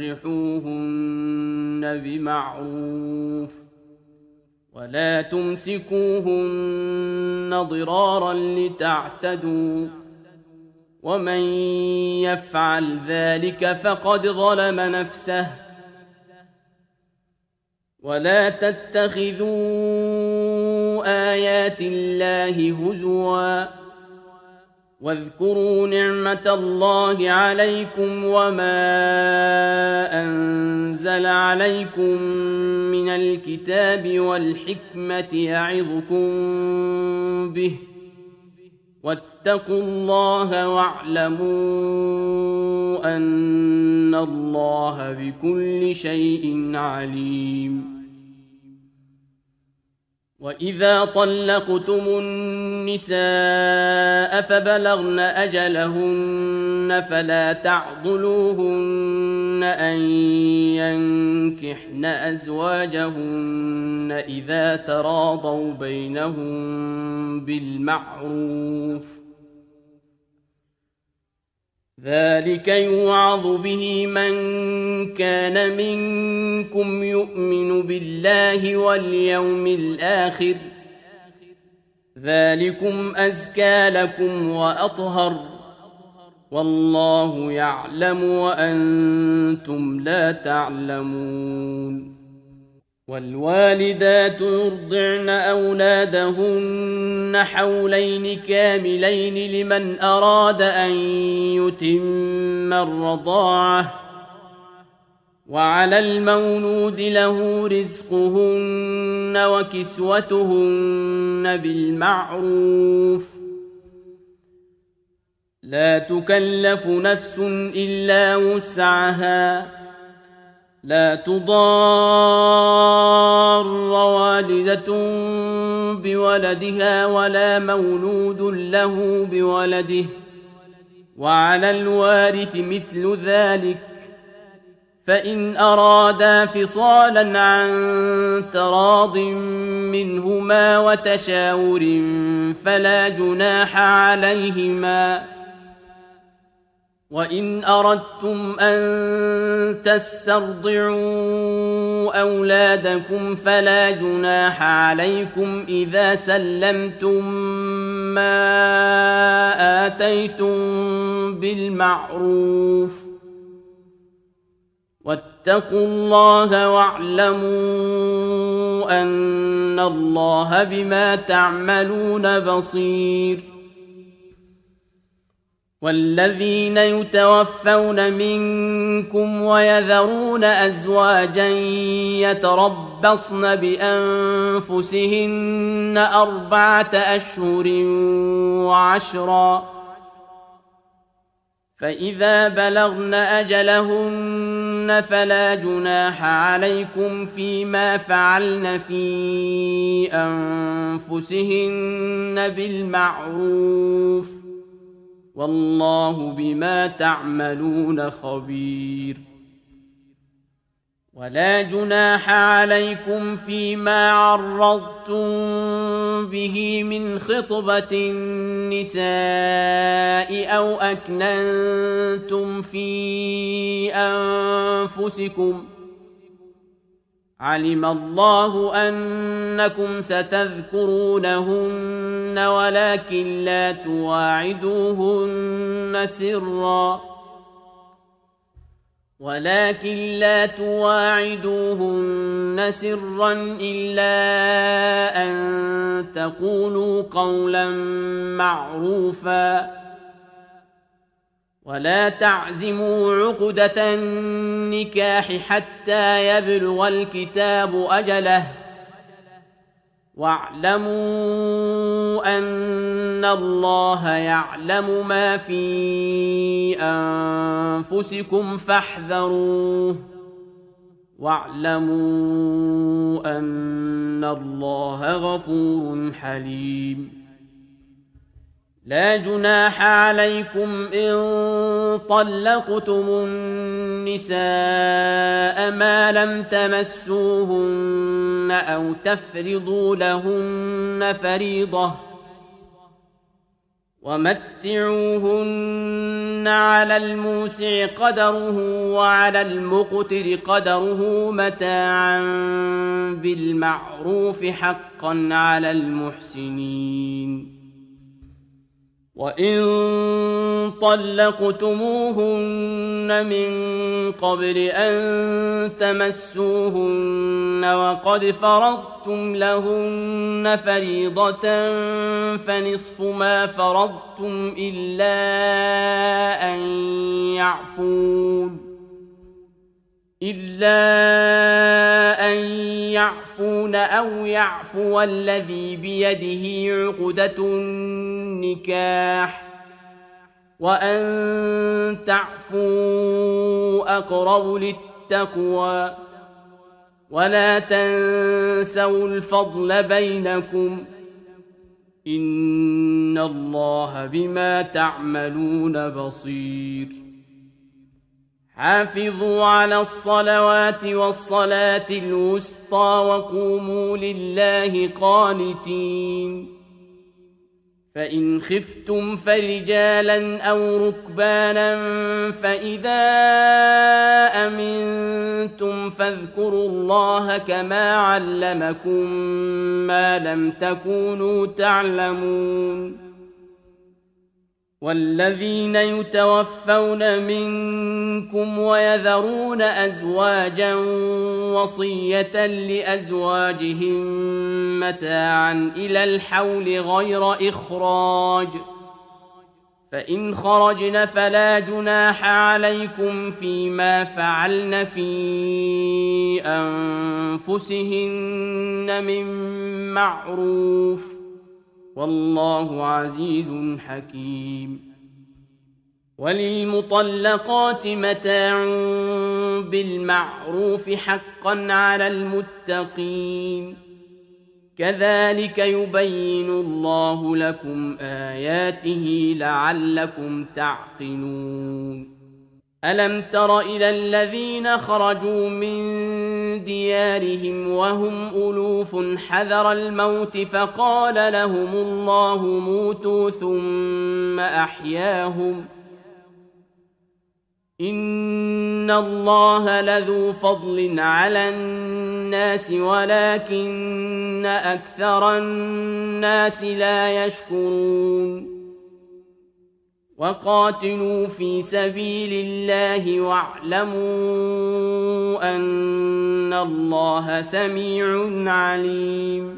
سرحوهن بمعروف ولا تمسكوهن ضرارا لتعتدوا ومن يفعل ذلك فقد ظلم نفسه ولا تتخذوا آيات الله هزوا واذكروا نعمة الله عليكم وما أنزل عليكم من الكتاب والحكمة يعظكم به واتقوا الله واعلموا أن الله بكل شيء عليم. وإذا طلقتم النساء فبلغن أجلهن فلا تعضلوهن أن ينكحن أزواجهن إذا تراضوا بينهم بالمعروف ذلك يوعظ به من كان منكم يؤمن بالله واليوم الآخر ذلكم أزكى لكم وأطهر والله يعلم وأنتم لا تعلمون. والوالدات يرضعن أولادهن حولين كاملين لمن أراد أن يتم الرضاعة وعلى المولود له رزقهن وكسوتهن بالمعروف لا تكلف نفس إلا وسعها لا تضار والدة بولدها ولا مولود له بولده وعلى الوارث مثل ذلك فإن أرادا فصالا عن تراض منهما وتشاور فلا جناح عليهما وإن أردتم أن تسترضعوا أولادكم فلا جناح عليكم إذا سلمتم ما آتيتم بالمعروف واتقوا الله واعلموا أن الله بما تعملون بصير والذين يتوفون منكم ويذرون أزواجا يتربصن بأنفسهن 4 أشهر و10 فإذا بلغن أجلهن فلا جناح عليكم فيما فعلن في أنفسهن بالمعروف والله بما تعملون خبير ولا جناح عليكم فيما عرضتم به من خطبة النساء أو أكننتم في أنفسكم علم الله أنكم ستذكرونهن ولكن لا تواعدوهن سرا إلا أن تقولوا قولا معروفا ولا تعزموا عقدة النكاح حتى يبلغ الكتاب أجله واعلموا أن الله يعلم ما في أنفسكم فاحذروه واعلموا أن الله غفور حليم لا جناح عليكم إن طلقتم النساء ما لم تمسوهن أو تفرضوا لهن فريضة ومتعوهن على الموسع قدره وعلى المقتر قدره متاعا بالمعروف حقا على المحسنين وإن طلقتموهن من قبل أن تمسوهن وقد فرضتم لهن فريضة فنصف ما فرضتم إلا أن يعفون أو يعفو الذي بيده عقدة النكاح وأن تعفوا أقرب للتقوى ولا تنسوا الفضل بينكم إن الله بما تعملون بصير حافظوا على الصلوات والصلاة الوسطى وقوموا لله قانتين فإن خفتم فرجالا أو ركبانا فإذا أمنتم فاذكروا الله كما علمكم ما لم تكونوا تعلمون والذين يتوفون منكم ويذرون أزواجا وصية لأزواجهم متاعا إلى الحول غير إخراج، فإن خرجن فلا جناح عليكم فيما فعلن في أنفسهن من معروف، والله عزيز حكيم. وللمطلقات متاع بالمعروف حقا على المتقين، كذلك يبين الله لكم آياته لعلكم تعقلون. ألم تر إلى الذين خرجوا من ديارهم وهم ألوف حذر الموت فقال لهم الله موتوا ثم أحياهم، إن الله لذو فضل على الناس ولكن أكثر الناس لا يشكرون. وقاتلوا في سبيل الله واعلموا أن الله سميع عليم.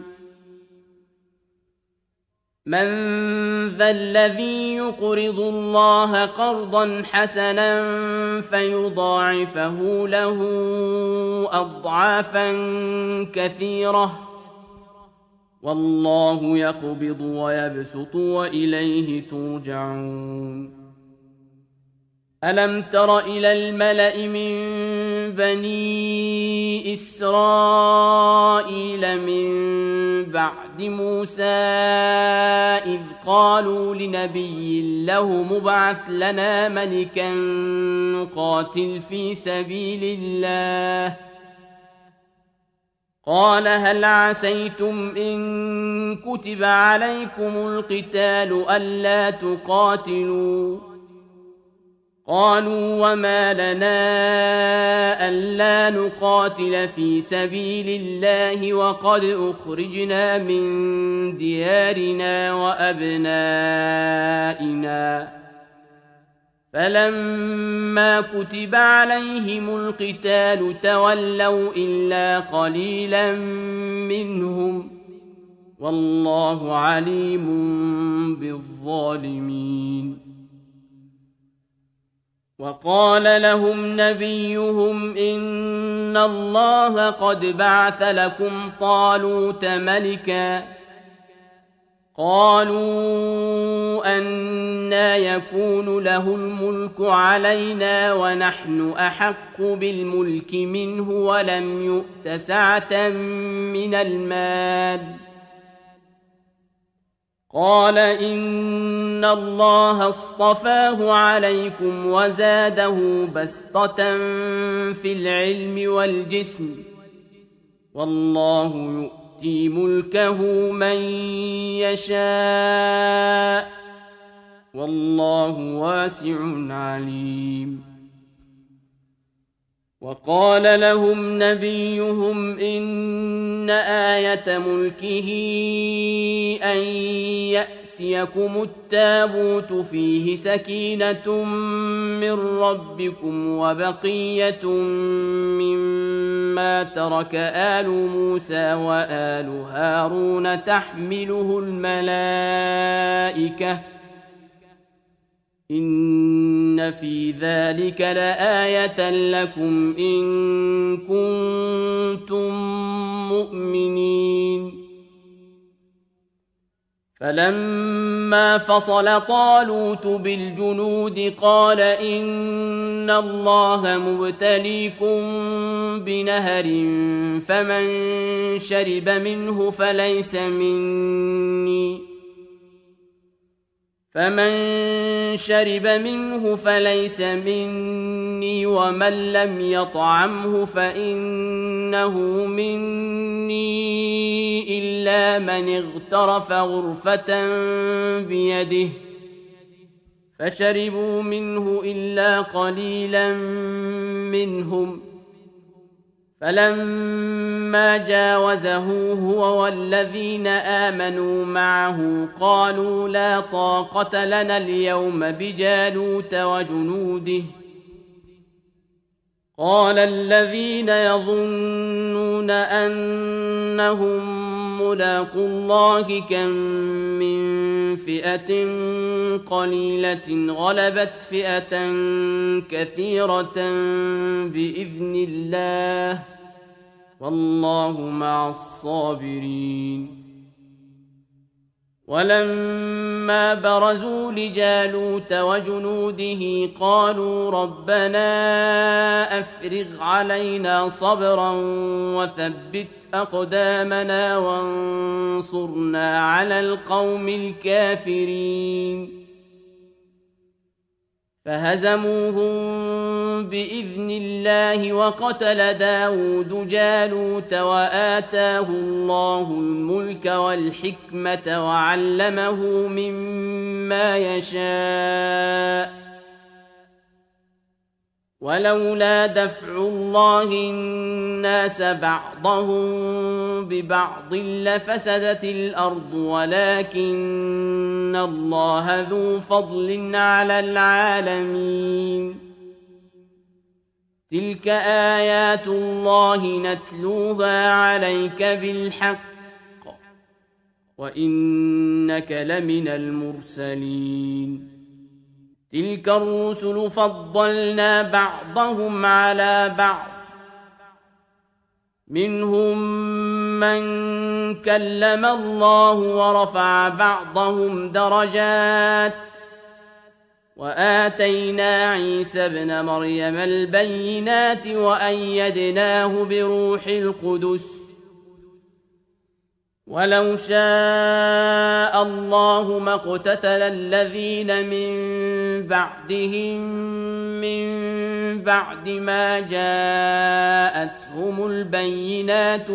من ذا الذي يقرض الله قرضا حسنا فيضاعفه له أضعافا كثيرة، والله يقبض ويبسط وإليه ترجعون. ألم تر إلى الملأ من بني إسرائيل من بعد موسى إذ قالوا لنبي له مبعث لنا ملكا نقاتل في سبيل الله، قال هل عسيتم إن كتب عليكم القتال ألا تقاتلوا؟ قالوا وما لنا ألا نقاتل في سبيل الله وقد أخرجنا من ديارنا وأبنائنا، فلما كتب عليهم القتال تولوا إلا قليلا منهم، والله عليم بالظالمين. وقال لهم نبيهم إن الله قد بعث لكم طالوت ملكا، قالوا أنى يكون له الملك علينا ونحن أحق بالملك منه ولم يؤت سعة من المال، قال إن الله اصطفاه عليكم وزاده بسطة في العلم والجسم، والله يؤتي ملكه من يشاء، والله واسع عليم. وقال لهم نبيهم إن آية ملكه أن يأتيكم التابوت فيه سكينة من ربكم وبقية مما ترك آل موسى وآل هارون تحمله الملائكة، إن في ذلك لآية لكم إن كنتم مؤمنين. فلما فصل طالوت بالجنود قال إن الله مبتليكم بنهر فمن شرب منه فليس مني ومن لم يطعمه فإنه مني إلا من اغترف غرفة بيده، فشربوا منه إلا قليلا منهم، فلما جاوزه هو والذين آمنوا معه قالوا لا طاقة لنا اليوم بجالوت وجنوده قال الذين يظنون أنهم ملاقو الله كم من فئة قليلة غلبت فئة كثيرة بإذن الله والله مع الصابرين ولما برزوا لجالوت وجنوده قالوا ربنا أفرغ علينا صبرا وثبت أقدامنا وانصرنا على القوم الكافرين فهزموهم بإذن الله وقتل داود جالوت وآتاه الله الملك والحكمة وعلمه مما يشاء ولولا دفع الله الناس بعضهم ببعض لفسدت الأرض ولكن الله ذو فضل على العالمين تلك آيات الله نتلوها عليك بالحق وإنك لمن المرسلين تلك الرسل فضلنا بعضهم على بعض منهم من كلم الله ورفع بعضهم درجات وآتينا عيسى ابن مريم البينات وأيدناه بروح القدس ولو شاء الله ما اقتتل الذين من بعدهم من بعد ما جاءتهم البينات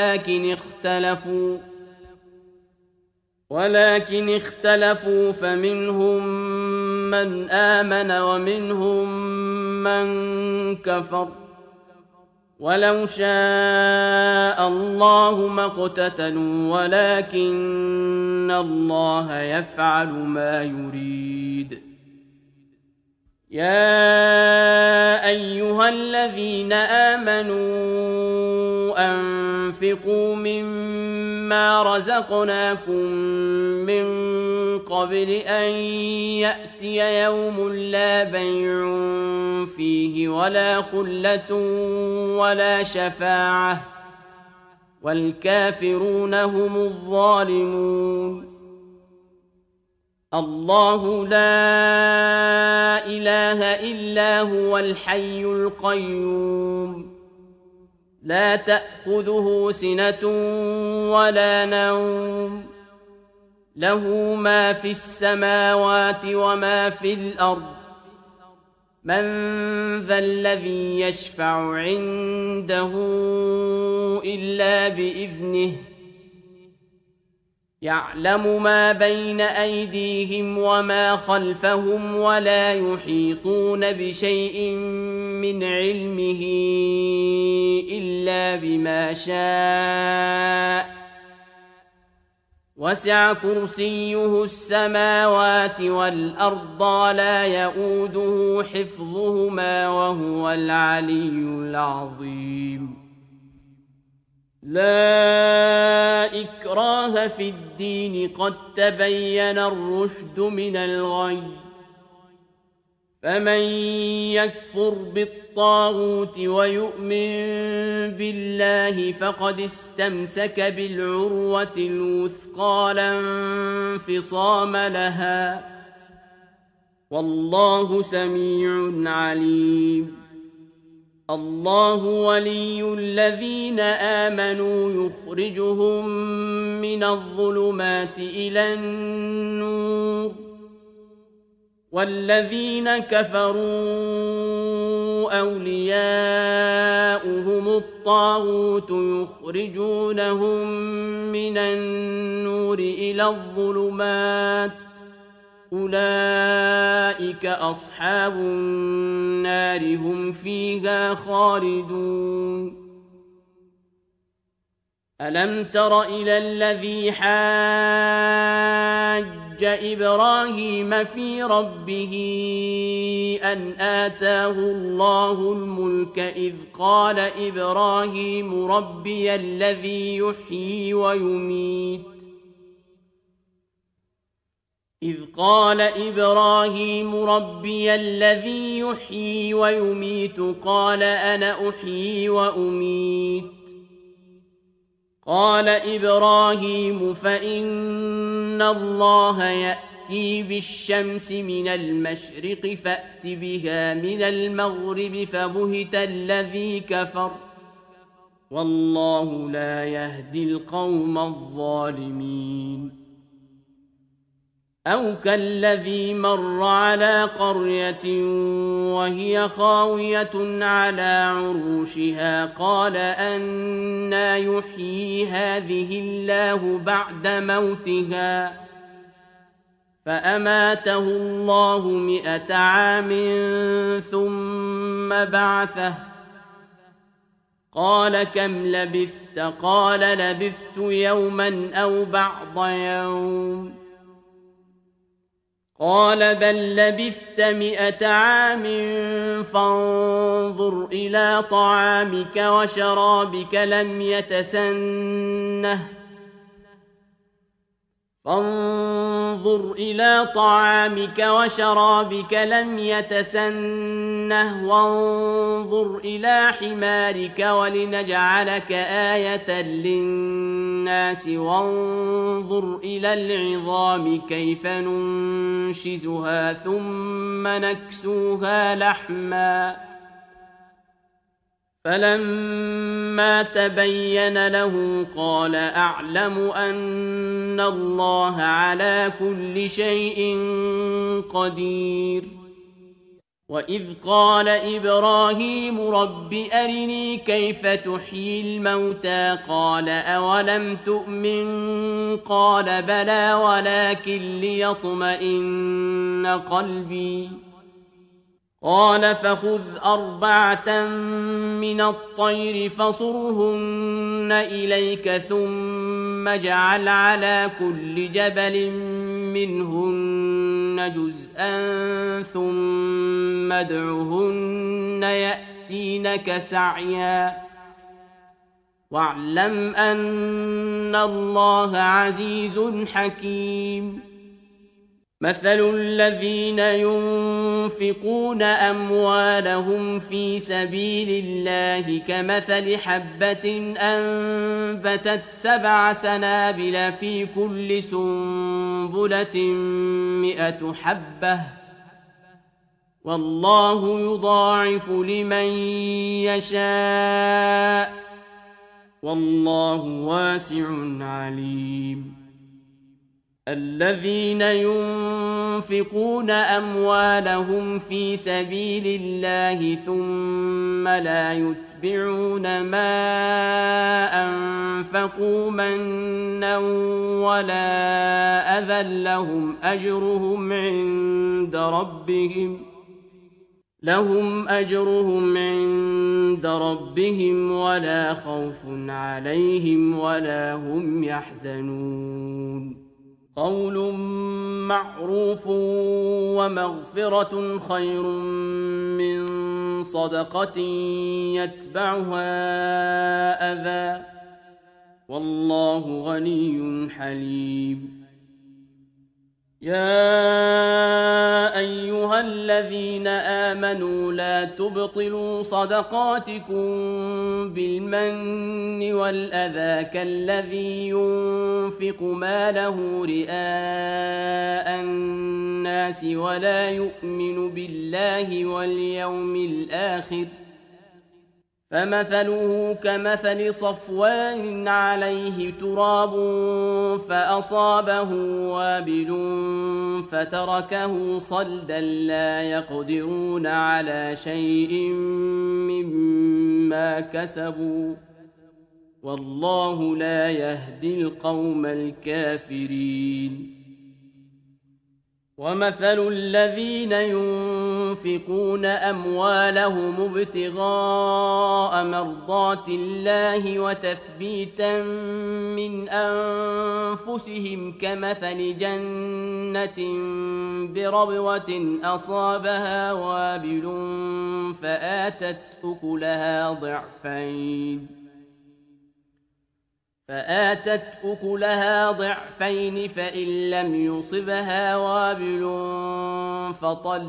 ولكن اختلفوا فمنهم من آمن ومنهم من كفر ولو شاء الله ما اقتتلوا ولكن الله يفعل ما يريد يا أيها الذين آمنوا أنفقوا مما رزقناكم من قبل أن يأتي يوم لا بيع فيه ولا خلة ولا شفاعة والكافرون هم الظالمون الله لا إله إلا هو الحي القيوم لا تأخذه سنة ولا نوم له ما في السماوات وما في الأرض من ذا الذي يشفع عنده إلا بإذنه يعلم ما بين أيديهم وما خلفهم ولا يحيطون بشيء من علمه إلا بما شاء وسع كرسيه السماوات والأرض لا يؤوده حفظهما وهو العلي العظيم لا إكراه في الدين قد تبين الرشد من الغي فمن يكفر بالطاغوت ويؤمن بالله فقد استمسك بالعروة الوثقى لا انفصام لها والله سميع عليم الله ولي الذين آمنوا يخرجهم من الظلمات إلى النور والذين كفروا أولياؤهم الطاغوت يخرجونهم من النور إلى الظلمات أولئك أصحاب النار هم فيها خالدون ألم تر إلى الذي حاج إبراهيم في ربه أن آتاه الله الملك إذ قال إبراهيم ربي الذي يحيي ويميت قال أنا أحيي وأميت قال إبراهيم فإن الله يأتي بالشمس من المشرق فأت بها من المغرب فبهت الذي كفر والله لا يهدي القوم الظالمين أو كالذي مر على قرية وهي خاوية على عروشها قال أنى يحيي هذه الله بعد موتها فأماته الله 100 عام ثم بعثه قال كم لبثت قال لبثت يوما أو بعض يوم قال بل لبثت 100 عام فانظر إلى طعامك وشرابك لم يتسنه وانظر إلى حمارك ولنجعلك آية للناس وانظر إلى العظام كيف ننشزها ثم نكسوها لحما فلما تبين له قال أعلم أن الله على كل شيء قدير وإذ قال إبراهيم رب أرني كيف تحيي الموتى قال أولم تؤمن قال بلى ولكن ليطمئن قلبي قال فخذ 4 من الطير فصرهن إليك ثم اجعل على كل جبل منهن جزءا ثم ادعهن يأتينك سعيا واعلم أن الله عزيز حكيم مثل الذين ينفقون أموالهم في سبيل الله كمثل حبة أنبتت 7 سنابل في كل سنبلة 100 حبة والله يضاعف لمن يشاء والله واسع عليم الذين ينفقون أموالهم في سبيل الله ثم لا يتبعون ما أنفقوا منا ولا أذى لهم أجرهم عند ربهم ولا خوف عليهم ولا هم يحزنون قول معروف ومغفرة خير من صدقة يتبعها أذى والله غني حليم يا أيها الذين آمنوا لا تبطلوا صدقاتكم بالمن والأذى كالذي ينفق ماله رئاء الناس ولا يؤمن بالله واليوم الآخر فمثله كمثل صفوان عليه تراب فأصابه وابل فتركه صلدا لا يقدرون على شيء مما كسبوا والله لا يهدي القوم الكافرين ومثل الذين ينفقون أموالهم ابتغاء مرضات الله وتثبيتا من أنفسهم كمثل جنة بربوة أصابها وابل فآتت أكلها ضعفين فإن لم يصبها وابل فطل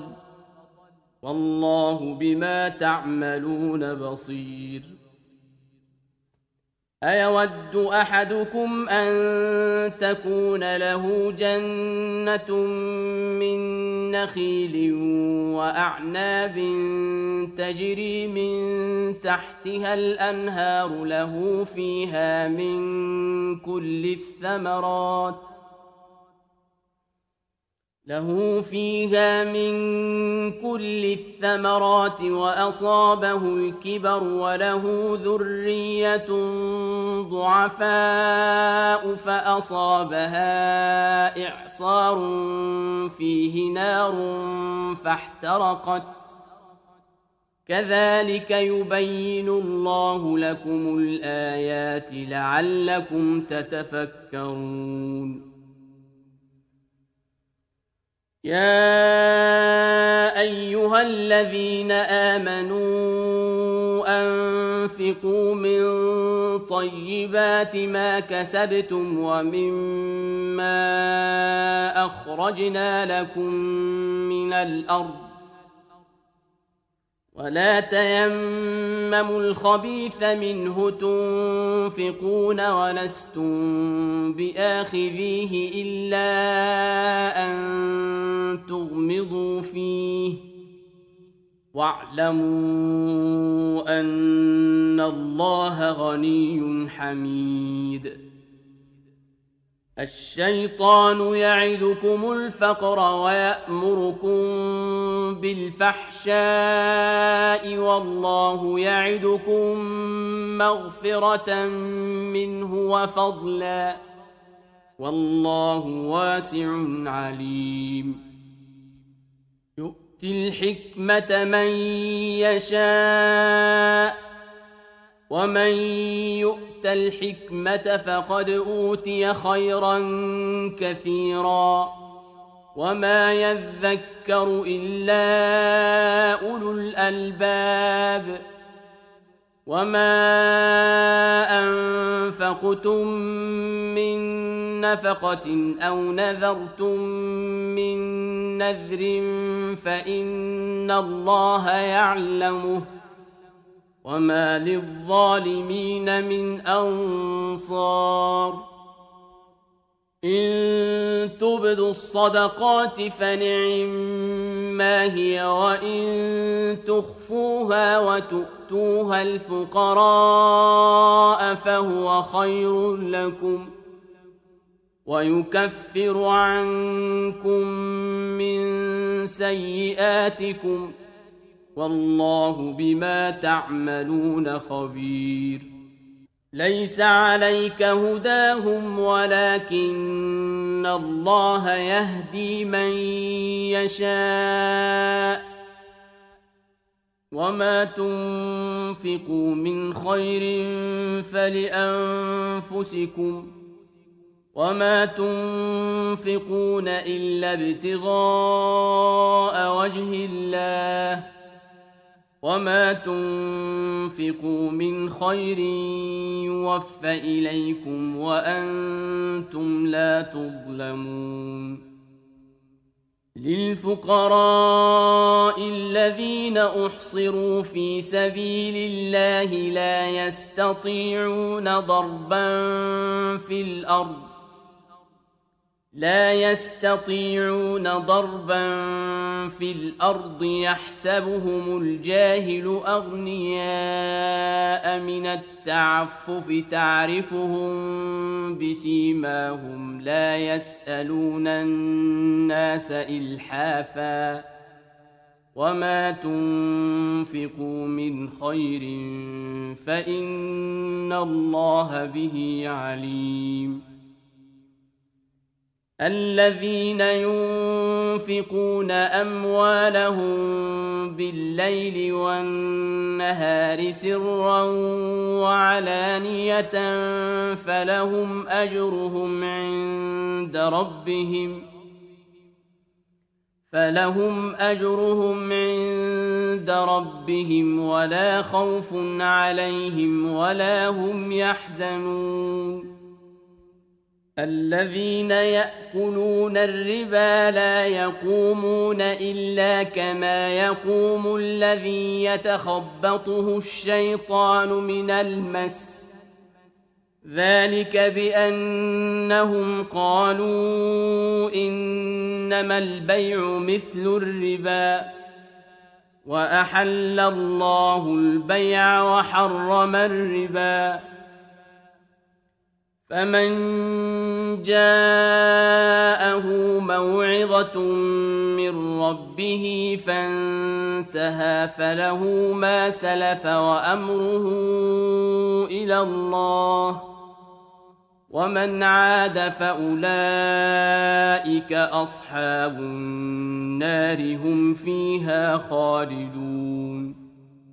والله بما تعملون بصير أيود أحدكم أن تكون له جنة من نخيل وأعناب تجري من تحتها الأنهار له فيها من كل الثمرات وأصابه الكبر وله ذرية ضعفاء فأصابها إعصار فيه نار فاحترقت كذلك يبين الله لكم الآيات لعلكم تتفكرون يا أيها الذين آمنوا أنفقوا من طيبات ما كسبتم ومما أخرجنا لكم من الأرض ولا تيمموا الخبيث منه تنفقون ولستم بآخذيه إلا أن تغمضوا فيه واعلموا أن الله غني حميد الشيطان يعدكم الفقر ويأمركم بالفحشاء والله يعدكم مغفرة منه وفضلا والله واسع عليم يؤتي الحكمة من يشاء ومن يؤت الحكمة فقد أوتي خيرا كثيرا وما يذكر إلا أولو الألباب وما أنفقتم من نفقة أو نذرتم من نذر فإن الله يعلمه وما للظالمين من أنصار إن تبدوا الصدقات فنعما هي وإن تخفوها وتؤتوها الفقراء فهو خير لكم ويكفر عنكم من سيئاتكم والله بما تعملون خبير ليس عليك هداهم ولكن الله يهدي من يشاء وما تنفقوا من خير فلأنفسكم وما تنفقون إلا ابتغاء وجه الله وما تنفقوا من خير يوفى إليكم وأنتم لا تظلمون للفقراء الذين أحصروا في سبيل الله لا يستطيعون ضربا في الأرض يحسبهم الجاهل أغنياء من التعفف تعرفهم بسيماهم لا يسألون الناس إلحافا وما تنفقوا من خير فإن الله به عليم الذين ينفقون أموالهم بالليل والنهار سرا وعلانية فلهم أجرهم عند ربهم ولا خوف عليهم ولا هم يحزنون الذين يأكلون الربا لا يقومون إلا كما يقوم الذي يتخبطه الشيطان من المس ذلك بأنهم قالوا إنما البيع مثل الربا وأحل الله البيع وحرم الربا فمن جاءه موعظة من ربه فانتهى فله ما سلف وأمره إلى الله ومن عاد فأولئك أصحاب النار هم فيها خالدون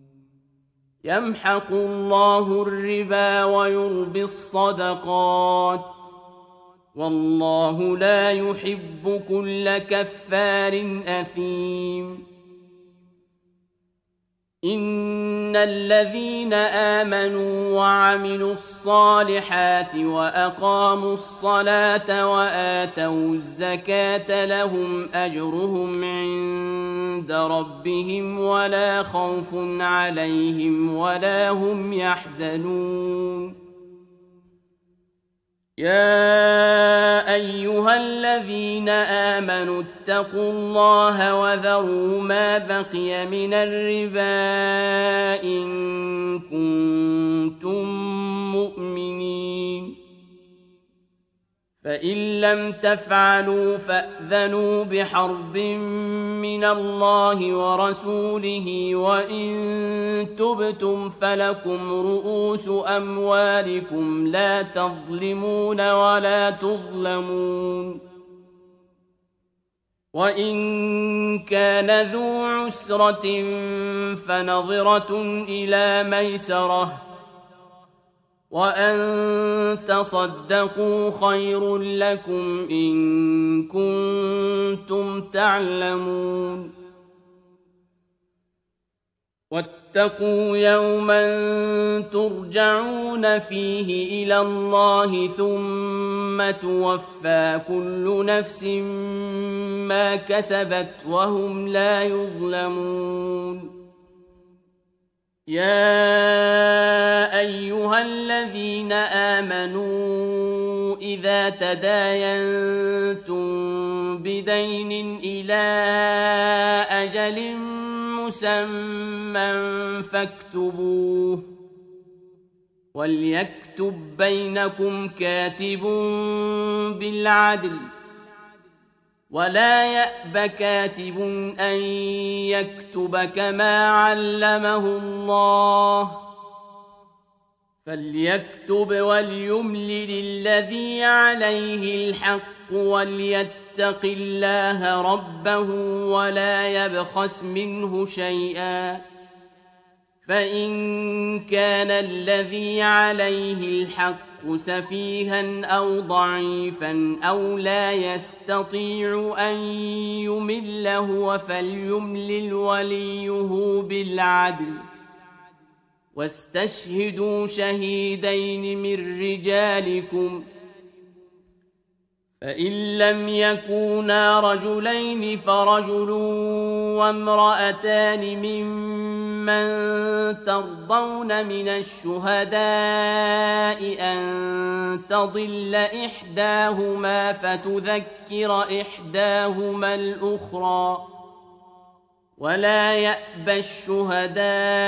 يمحق الله الربا ويربي الصدقات والله لا يحب كل كفار أثيم إن الذين آمنوا وعملوا الصالحات وأقاموا الصلاة وآتوا الزكاة لهم أجرهم عند ربهم ولا خوف عليهم ولا هم يحزنون يا أيها الذين آمنوا اتقوا الله وذروا ما بقي من الربا إن كنتم مؤمنين فإن لم تفعلوا فأذنوا بحرب من الله ورسوله وإن تبتم فلكم رؤوس أموالكم لا تظلمون ولا تظلمون وإن كان ذو عسرة فنظرة إلى ميسرة وأن تصدقوا خير لكم إن كنتم تعلمون واتقوا يوما ترجعون فيه إلى الله ثم توفى كل نفس ما كسبت وهم لا يظلمون يا أيها الذين آمنوا إذا تداينتم بدين إلى أجل مسمى فاكتبوه وليكتب بينكم كاتب بالعدل ولا يأب كاتب أن يكتب كما علمه الله فليكتب وليملل الذي عليه الحق وليتق الله ربه ولا يبخس منه شيئا فإن كان الذي عليه الحق سفيها أو ضعيفا أو لا يستطيع أن يمل هو فليملل وليه بالعدل واستشهدوا شهيدين من رجالكم فإن لم يكونا رجلين فرجل وامرأتان ممن ترضون من الشهداء أن تضل إحداهما فتذكر إحداهما الأخرى ولا يأبى الشهداء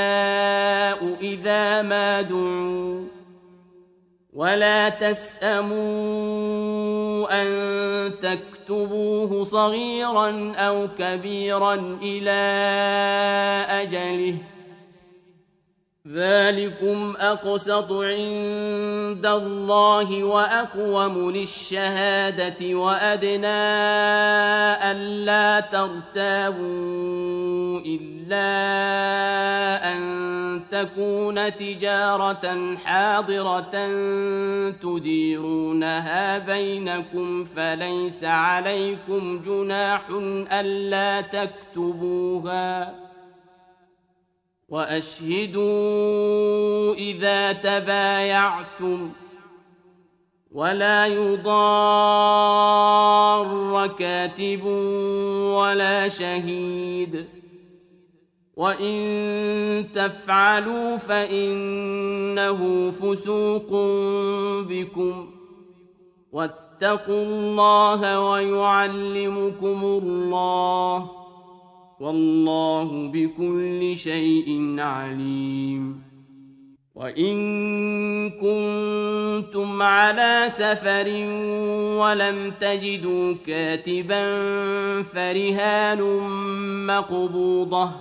إذا ما دعوا ولا تسأموا أن تكتبوه صغيرا أو كبيرا إلى أجله ذلكم أقسط عند الله وأقوم للشهادة وأدنى ألا ترتابوا إلا أن تكون تجارة حاضرة تديرونها بينكم فليس عليكم جناح ألا تكتبوها وأشهدوا إذا تبايعتم ولا يضار كاتب ولا شهيد وإن تفعلوا فإنه فسوق بكم واتقوا الله ويعلمكم الله والله بكل شيء عليم وإن كنتم على سفر ولم تجدوا كاتبا فرهان مقبوضة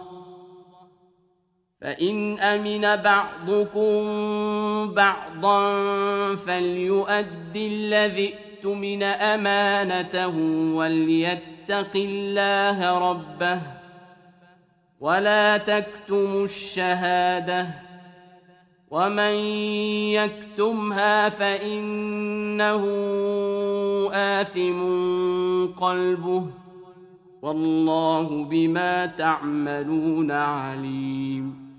فإن أمن بعضكم بعضا فليؤد الذي اؤتمن أمانته وليتق الله ربه ولا تكتموا الشهادة ومن يكتمها فإنه آثم قلبه والله بما تعملون عليم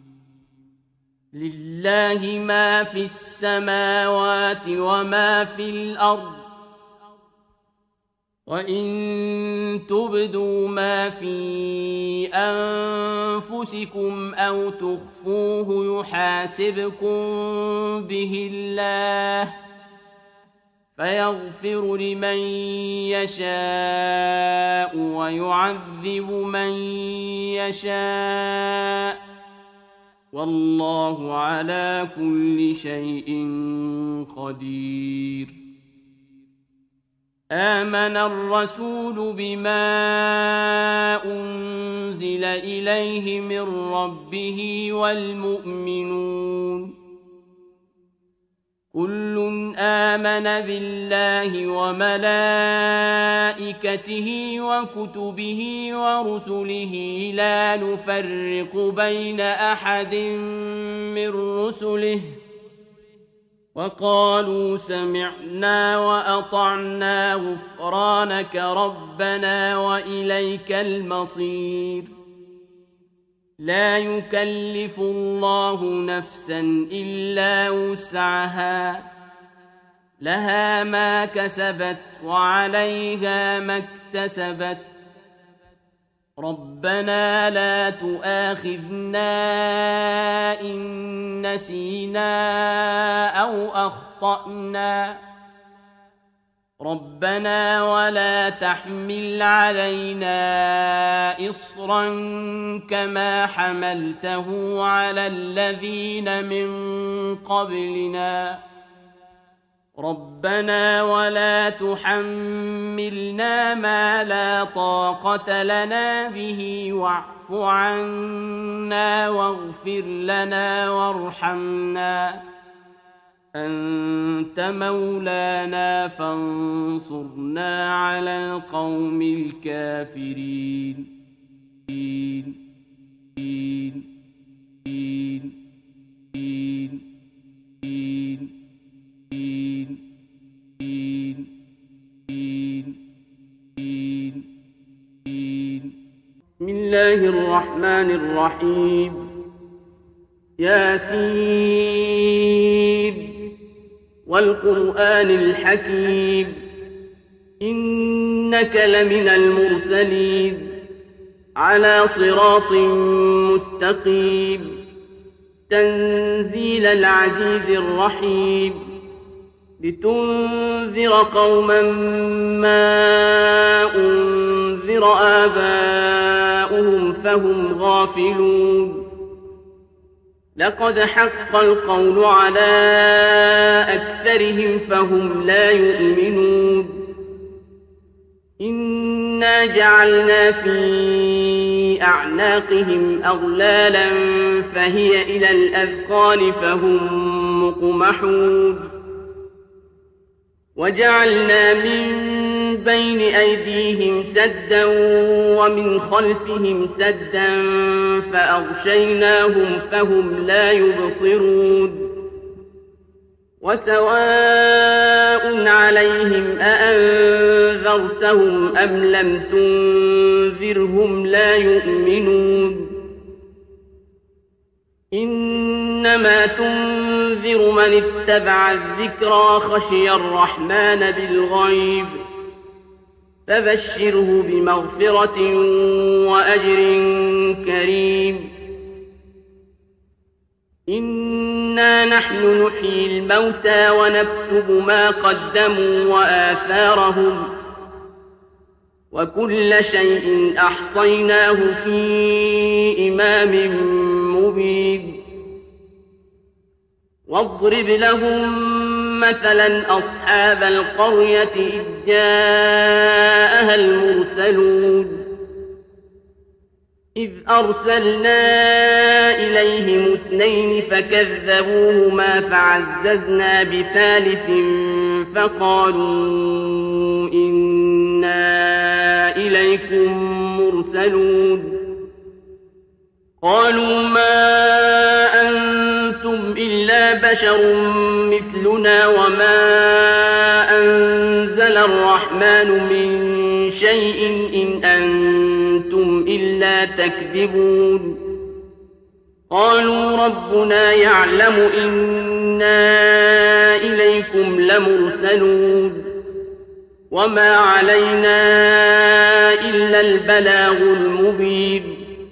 لله ما في السماوات وما في الأرض وإن تبدوا ما في أنفسكم أو تخفوه يحاسبكم به الله فيغفر لمن يشاء ويعذب من يشاء والله على كل شيء قدير آمن الرسول بما أنزل إليه من ربه والمؤمنون كل آمن بالله وملائكته وكتبه ورسله لا نفرق بين أحد من رسله وقالوا سمعنا وأطعنا غفرانك ربنا وإليك المصير لا يكلف الله نفسا إلا وسعها لها ما كسبت وعليها ما اكتسبت ربنا لا تؤاخذنا إن نسينا أو أخطأنا ربنا ولا تحمل علينا إصرا كما حملته على الذين من قبلنا ربنا ولا تحملنا ما لا طاقة لنا به واعف عنا واغفر لنا وارحمنا أنت مولانا فانصرنا على القوم الكافرين بسم الله الرحمن الرحيم ياسين والقرآن الحكيم إنك لمن المرسلين على صراط مستقيم تنزيل العزيز الرحيم لتنذر قوما ما أنذر آباؤهم فهم غافلون لقد حق القول على أكثرهم فهم لا يؤمنون إنا جعلنا في أعناقهم أغلالا فهي إلى الأذقان فهم مقمحون وجعلنا من بين أيديهم سدا ومن خلفهم سدا فأغشيناهم فهم لا يبصرون وسواء عليهم أأنذرتهم أم لم تنذرهم لا يؤمنون إنما تنذر من اتبع الذكرى خشي الرحمن بالغيب فبشره بمغفرة وأجر كريم إنا نحن نحيي الموتى ونكتب ما قدموا وآثارهم وكل شيء أحصيناه في إمام مبين واضرب لهم مثلا أصحاب القرية إذ جاءها المرسلون إذ أرسلنا إليهم 2 فكذبوهما فعززنا بثالث فقالوا إنا إليكم مرسلون قالوا ما أنتم إلا بشر مثلنا وما أنزل الرحمن من شيء إن أنتم إلا تكذبون قالوا ربنا يعلم إنا إليكم لمرسلون وما علينا إلا البلاغ المبين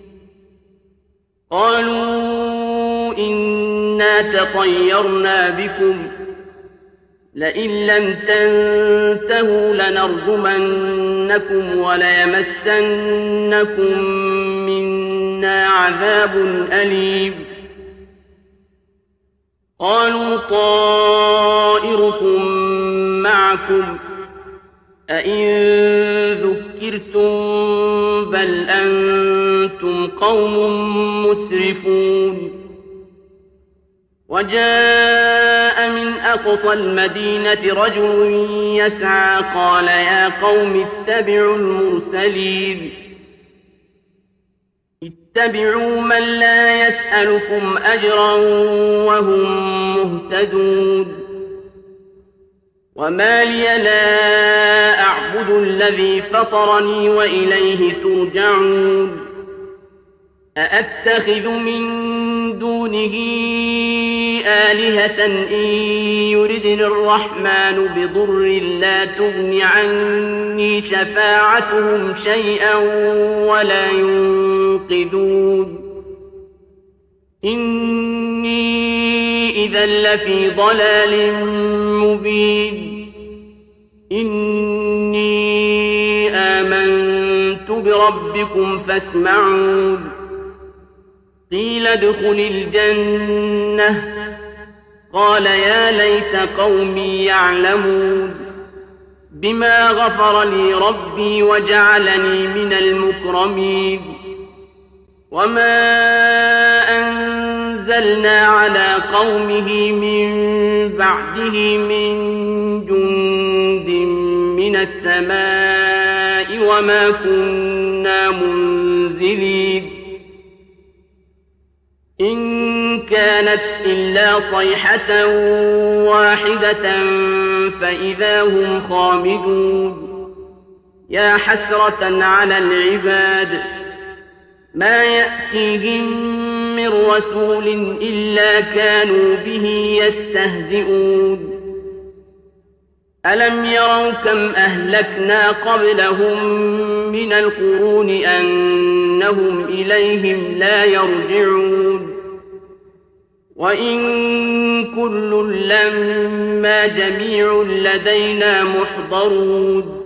قالوا إنا تطيرنا بكم لئن لم تنتهوا لنرجمنكم وليمسنكم منا عذاب أليم قالوا طائركم معكم أئن ذكرتم بل أنتم قوم مسرفون وجاء من أقصى المدينة رجل يسعى قال يا قوم اتبعوا المرسلين اتبعوا من لا يسألكم أجرا وهم مهتدون وما لي لا أعبد الذي فطرني وإليه ترجعون أأتخذ من دونه آلهة إن يردني الرحمن بضر لا تغن عني شفاعتهم شيئا ولا ينقذون إني إذا لفي ضلال مبين إني آمنت بربكم فاسمعون قيل ادخل الجنة قال يا ليت قومي يعلمون بما غفر لي ربي وجعلني من المكرمين وما أنزلنا على قومه من بعده من جند من السماء وما كنا منزلين إن كانت إلا صيحة واحدة فإذا هم خامدون يا حسرة على العباد ما يأتيهم من رسول إلا كانوا به يستهزئون ألم يروا كم أهلكنا قبلهم من القرون أنهم إليهم لا يرجعون وإن كل لما جميع لدينا محضرون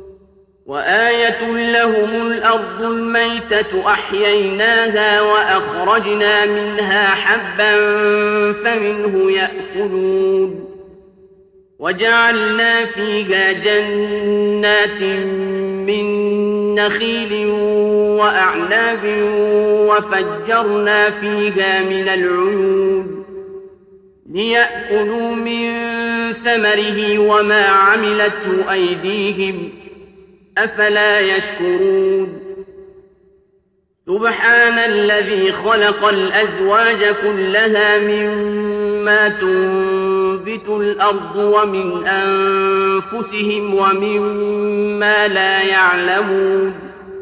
وآية لهم الأرض الميتة أحييناها وأخرجنا منها حبا فمنه يأكلون وجعلنا فيها جنات من نخيل وأعناب وفجرنا فيها من العيون ليأكلوا من ثمره وما عملته أيديهم أفلا يشكرون سبحان الذي خلق الأزواج كلها مما تنبت الأرض ومن أنفسهم ومما لا يعلمون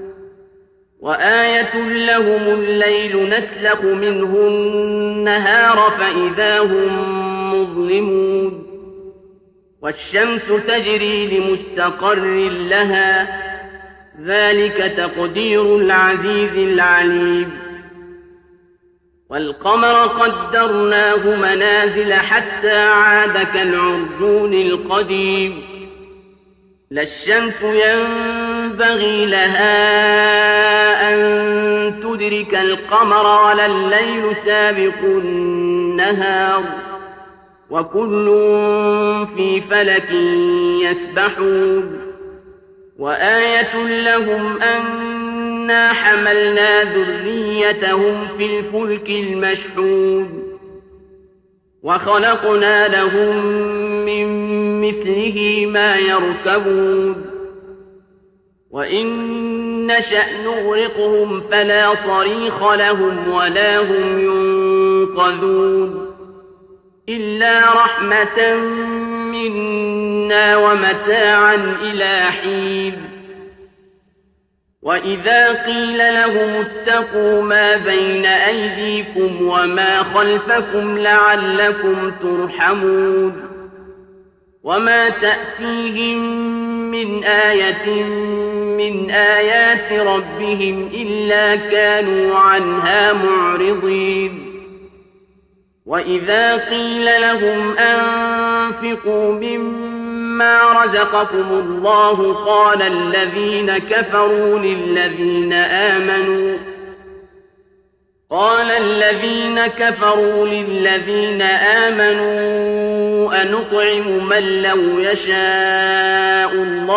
وآية لهم الليل نسلخ منه النهار فإذا هم مظلمون والشمس تجري لمستقر لها ذلك تقدير العزيز العليم والقمر قدرناه منازل حتى عاد كالعرجون القديم لا الشمس ينبغي لها أن تدرك القمر ولا الليل سابق النهار وكل في فلك يسبحون وآية لهم أنا حملنا ذريتهم في الفلك المشحون وخلقنا لهم من مثله ما يركبون وإن نشأ نغرقهم فلا صريخ لهم ولا هم ينقذون إلا رحمة منا ومتاعا إلى حين وإذا قيل لهم اتقوا ما بين أيديكم وما خلفكم لعلكم ترحمون وما تأتيهم من آية من آيات ربهم إلا كانوا عنها معرضين وإذا قيل لهم أنفقوا مما رزقكم الله قال الذين كفروا للذين آمنوا أنطعم من لو يشاء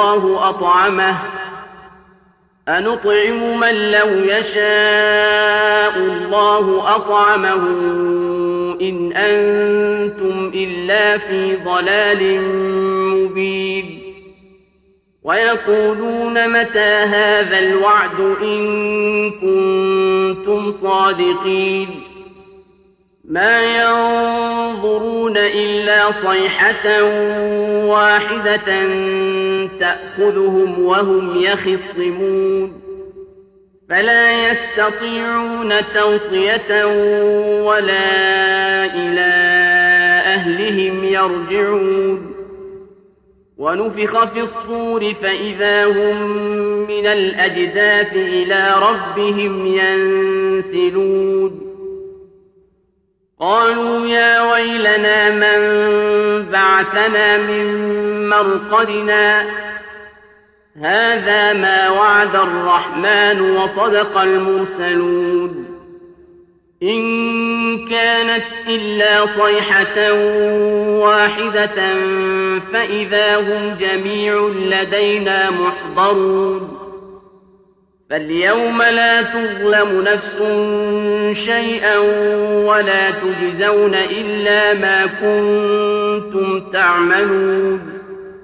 الله أطعمه إن أنتم إلا في ضلال مبين ويقولون متى هذا الوعد إن كنتم صادقين ما ينظرون إلا صيحة واحدة تأخذهم وهم يخصمون فلا يستطيعون توصية ولا إلى أهلهم يرجعون ونفخ في الصور فإذا هم من الأجداث إلى ربهم ينسلون قالوا يا ويلنا من بعثنا من مرقدنا هذا ما وعد الرحمن وصدق المرسلون إن كانت إلا صيحة واحدة فإذا هم جميع لدينا محضرون فاليوم لا تظلم نفس شيئا ولا تجزون إلا ما كنتم تعملون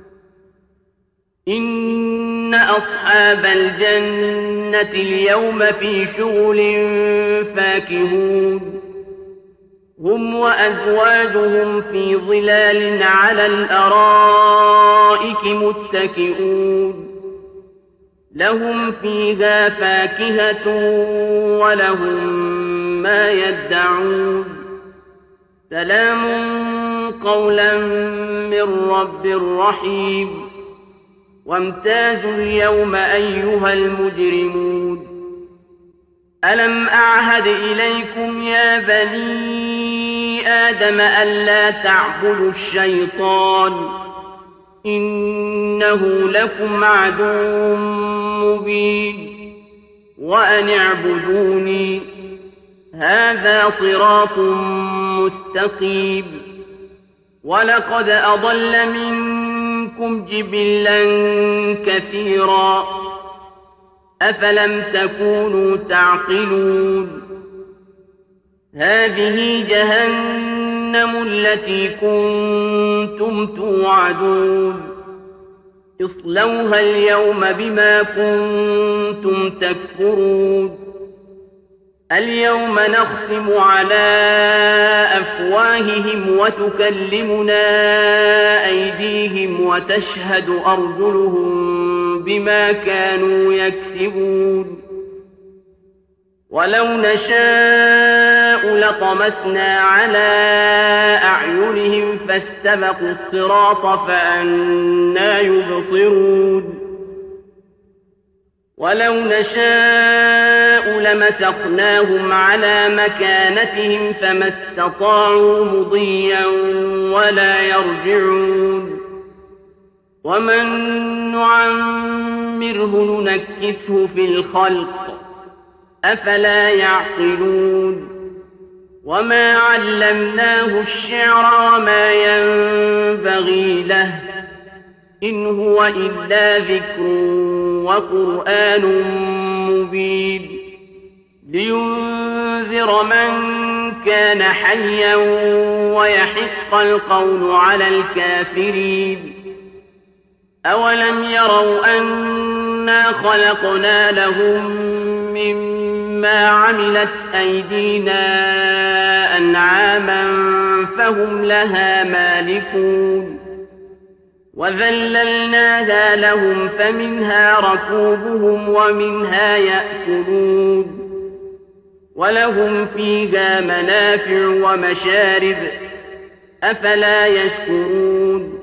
إن أصحاب الجنة اليوم في شغل فاكهون هم وأزواجهم في ظلال على الأرائك متكئون لهم فيها فاكهة ولهم ما يدعون سلام قولا من رب رحيم وامتازوا اليوم أيها المجرمون ألم أعهد إليكم يا بني آدم ألا تعبدوا الشيطان إنه لكم عدو مبين وأن اعبدوني هذا صراط مستقيم ولقد أضل منكم جبلا كثيرا أفلم تكونوا تعقلون هذه جهنم التي كنتم توعدون اصلوها اليوم بما كنتم تكفرون اليوم نختم على أفواههم وتكلمنا أيديهم وتشهد أرجلهم بما كانوا يكسبون ولو نشاء لطمسنا على أعينهم فاستبقوا الصراط فأنى يبصرون ولو نشاء لمسخناهم على مكانتهم فما استطاعوا مضيا ولا يرجعون ومن نعمره ننكسه في الخلق أفلا يعقلون وما علمناه الشعر وما ينبغي له إن هو إلا ذكر وقرآن مبين لينذر من كان حيا ويحق القول على الكافرين أولم يروا أنا خلقنا لهم مما عملت أيدينا أنعاما فهم لها مالكون وذللناها لهم فمنها ركوبهم ومنها يأكلون ولهم فيها منافع ومشارب أفلا يشكرون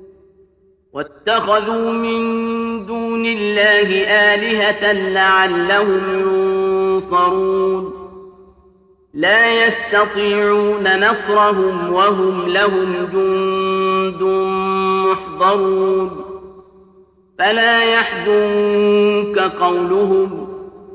واتخذوا من دون الله آلهة لعلهم ينصرون لا يستطيعون نصرهم وهم لهم جند محضرون فلا يحزنك قولهم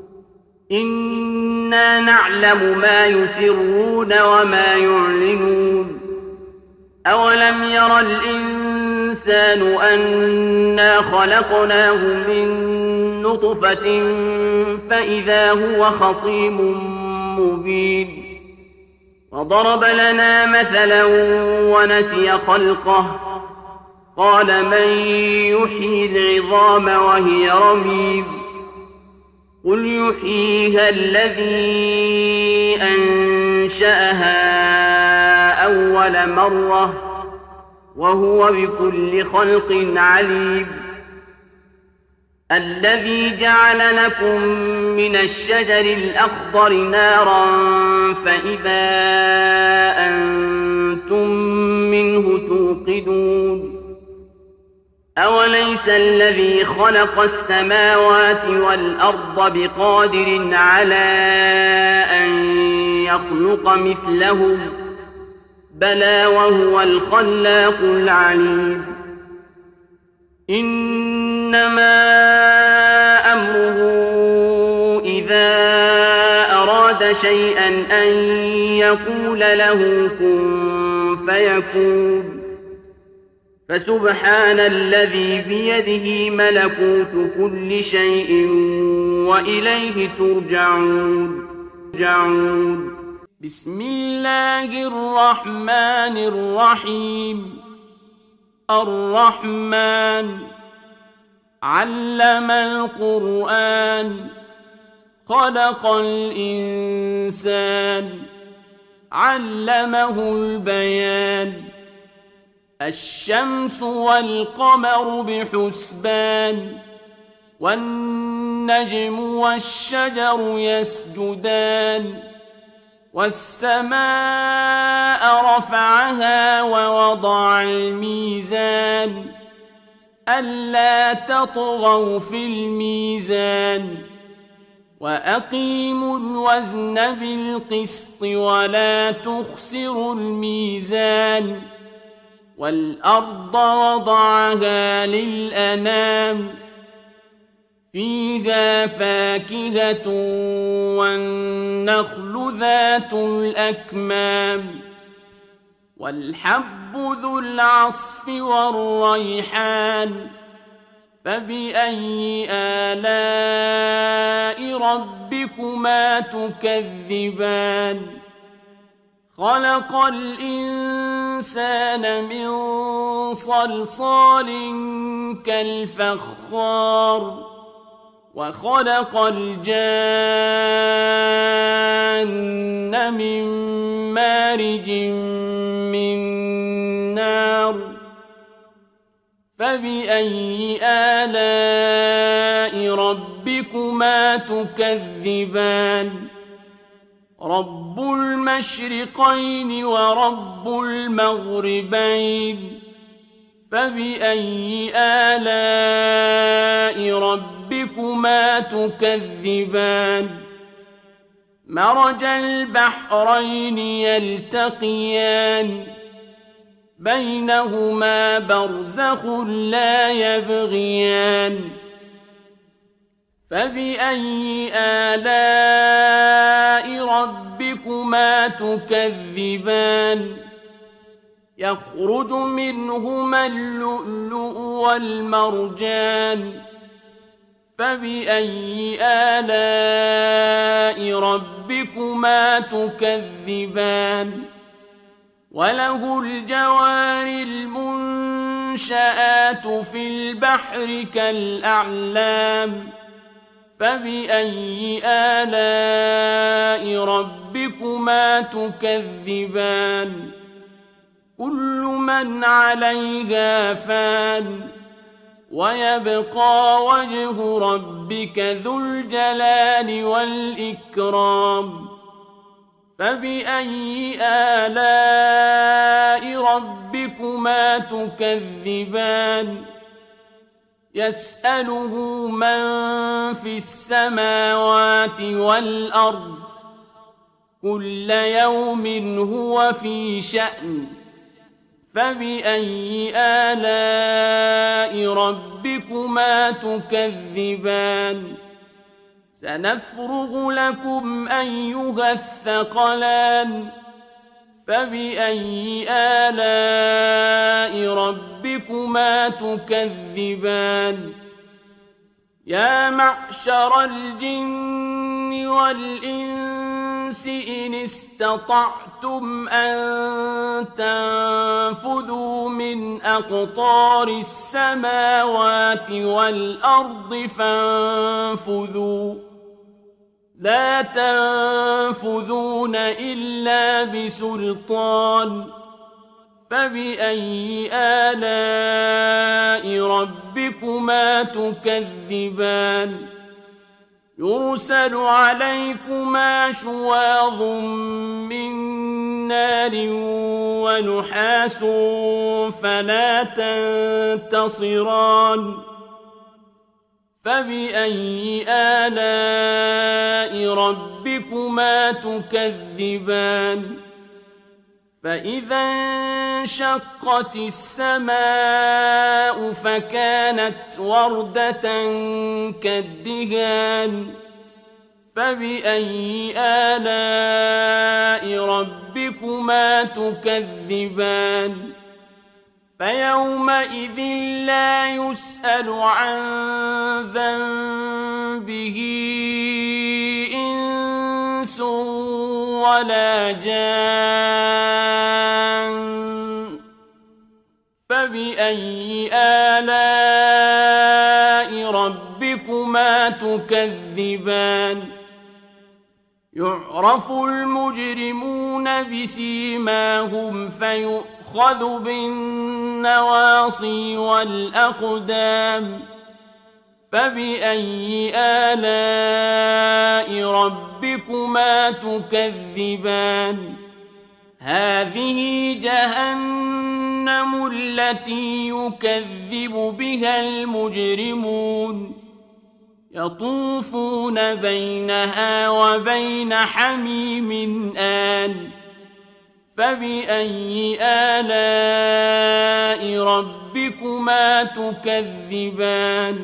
إنا نعلم ما يسرون وما يعلنون أولم ير الإنسان أنا خلقناه من نطفة فإذا هو خصيم مبين وضرب لنا مثلا ونسي خلقه قال من يحيي العظام وهي رميم قل يحييها الذي أنشأها أول مرة وهو بكل خلق عليم الذي جعل لكم من الشجر الأخضر نارا فإذا أنتم منه توقدون أوليس الذي خلق السماوات والأرض بقادر على أن يخلق مثلهم بلى وهو الخلاق العليم إنما أمره إذا أراد شيئا أن يقول له كن فيكون فسبحان الذي بيده ملكوت كل شيء وإليه ترجعون بسم الله الرحمن الرحيم الرحمن علم القرآن خلق الإنسان علمه البيان الشمس والقمر بحسبان والنجم والشجر يسجدان والسماء رفعها ووضع الميزان ألا تطغوا في الميزان وأقيموا الوزن بالقسط ولا تخسروا الميزان والأرض وضعها للأنام فيها فاكهة والنخل ذات الأكمام والحب ذو العصف والريحان فبأي آلاء ربكما تكذبان خلق الإنسان من صلصال كالفخار وخلق الجان من مارج من نار فبأي آلاء ربكما تكذبان رب المشرقين ورب المغربين فبأي آلاء ربكما تكذبان مرج البحرين يلتقيان بينهما برزخ لا يبغيان فبأي آلاء ربكما تكذبان يخرج منهما اللؤلؤ والمرجان فبأي آلاء ربكما تكذبان وله الجوار المنشآت في البحر كالأعلام فبأي آلاء ربكما تكذبان كل من عليها فان ويبقى وجه ربك ذو الجلال والإكرام فبأي آلاء ربكما تكذبان يسأله من في السماوات والأرض كل يوم هو في شأن فبأي آلاء ربكما تكذبان سنفرغ لكم أيها الثقلان فبأي آلاء ربكما تكذبان يا معشر الجن والإنس إن استطعتم أن تنفذوا من أقطار السماوات والأرض فانفذوا لا تنفذون إلا بسلطان فبأي آلاء ربكما تكذبان يرسل عليكما شواظ من نار ونحاس فلا تنتصران فبأي آلاء ربكما تكذبان فإذا انشقت السماء فكانت وردة كالدهان فبأي آلاء ربكما تكذبان فيومئذ لا يسأل عن ذنبه إنس ولا جان فبأي آلاء ربكما تكذبان يعرف المجرمون بسيماهم فيؤخذ بالنواصي والأقدام فبأي آلاء ربكما تكذبان هذه جهنم التي يكذب بها المجرمون يطوفون بينها وبين حميم آن فبأي آلاء ربكما تكذبان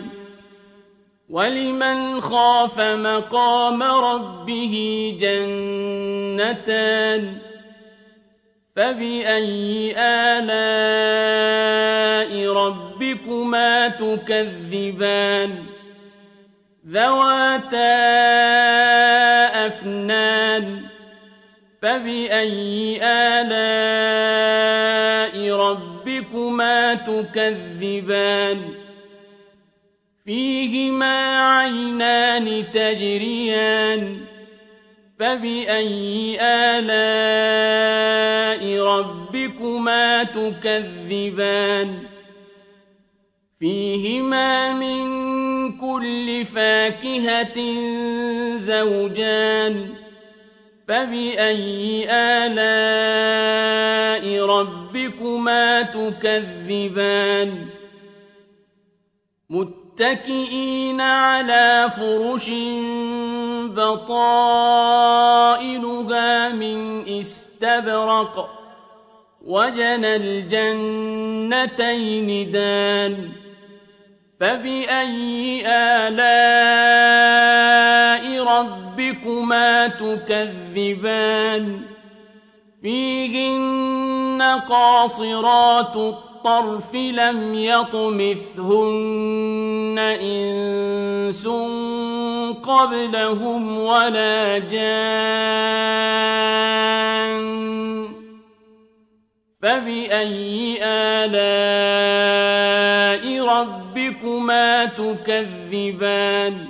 ولمن خاف مقام ربه جنتان فبأي آلاء ربكما تكذبان ذواتا أفنان فبأي آلاء ربكما تكذبان فيهما عينان تجريان فبأي آلاء ربكما تكذبان فيهما من كل فاكهة زوجان فبأي آلاء ربكما تكذبان متكئين على فرش بطائنها من استبرق وجنى الجنتين دان فبأي آلاء ربكما تكذبان فيهن قاصرات الطرف لم يطمثهن إنس قبلهم ولا جان فبأي آلاء ربكما تكذبان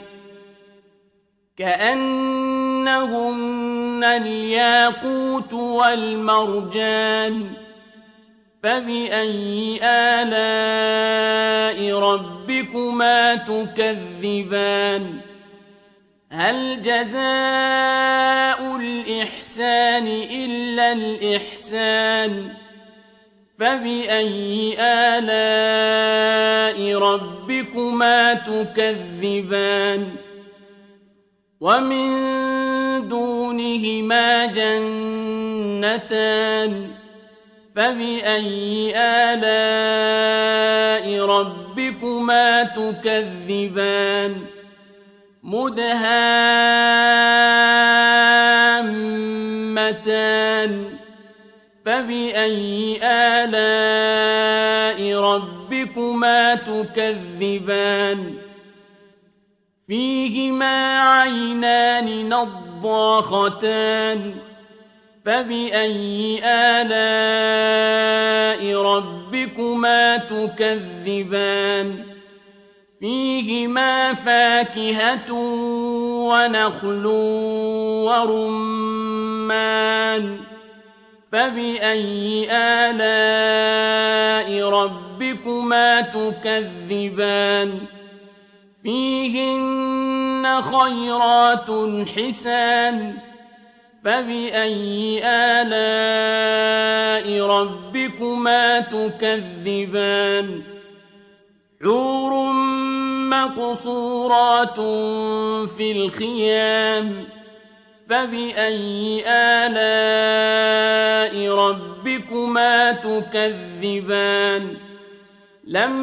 كأنهن الياقوت والمرجان فبأي آلاء ربكما تكذبان هل جزاء الإحسان إلا الإحسان فبأي آلاء ربكما تكذبان ومن دونهما جنتان فبأي آلاء ربكما تكذبان مدهامتان فبأي آلاء ربكما تكذبان فيهما عينان نضاختان فبأي آلاء ربكما تكذبان فيهما فاكهة ونخل ورمان فبأي آلاء ربكما تكذبان فيهن خيرات حسان فبأي آلاء ربكما تكذبان حور مقصورات في الخيام فبأي آلاء ربكما تكذبان لم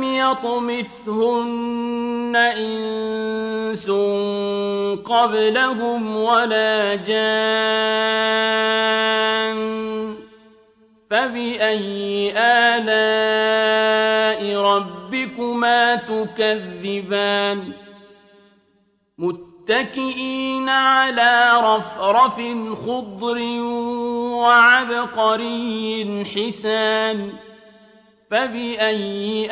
يطمثهن إنس قبلهم ولا جان فبأي آلاء ربكما تكذبان متكئين على رفرف خضر وعبقري حسان فبأي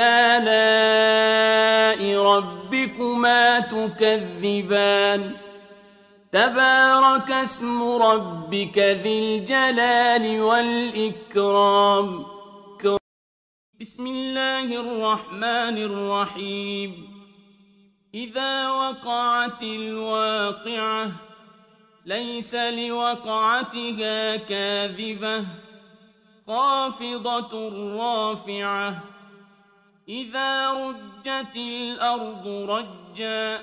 آلاء ربكما تكذبان تبارك اسم ربك ذي الجلال والإكرام بسم الله الرحمن الرحيم إذا وقعت الواقعة ليس لوقعتها كاذبة خافضة رافعة إذا رجت الأرض رجا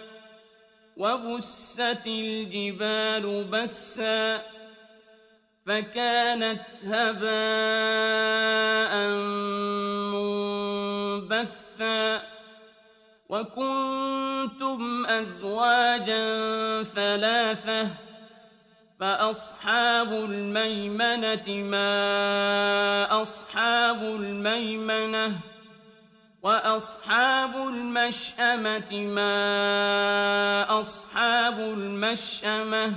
وبست الجبال بسا فكانت هباء منبثا وكنتم أزواجا ثلاثة فأصحاب الميمنة ما أصحاب الميمنة وأصحاب المشأمة ما أصحاب المشأمة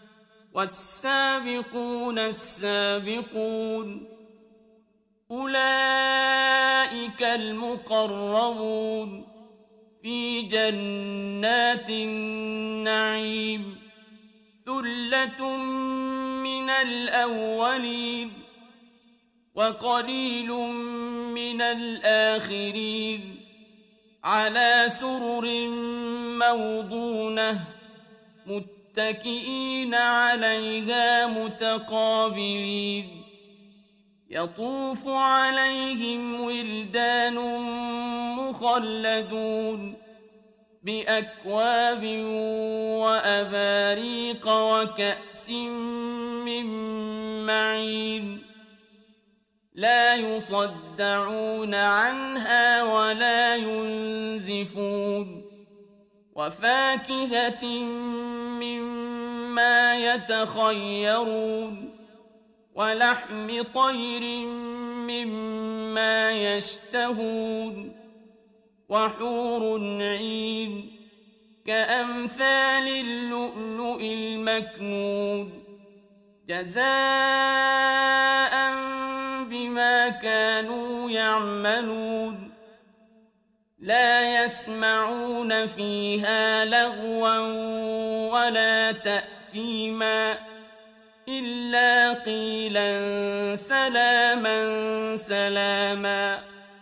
والسابقون السابقون أولئك المقربون في جنات النعيم ثلة من الأولين وقليل من الآخرين على سرر موضونة متكئين عليها متقابلين يطوف عليهم ولدان مخلدون بأكواب وأباريق وكأس من معين لا يصدعون عنها ولا ينزفون وفاكهة مما يتخيرون ولحم طير مما يشتهون وحور عين كأمثال اللؤلؤ المكنون جزاء بما كانوا يعملون لا يسمعون فيها لغوا ولا تأثيما إلا قيلا سلاما سلاما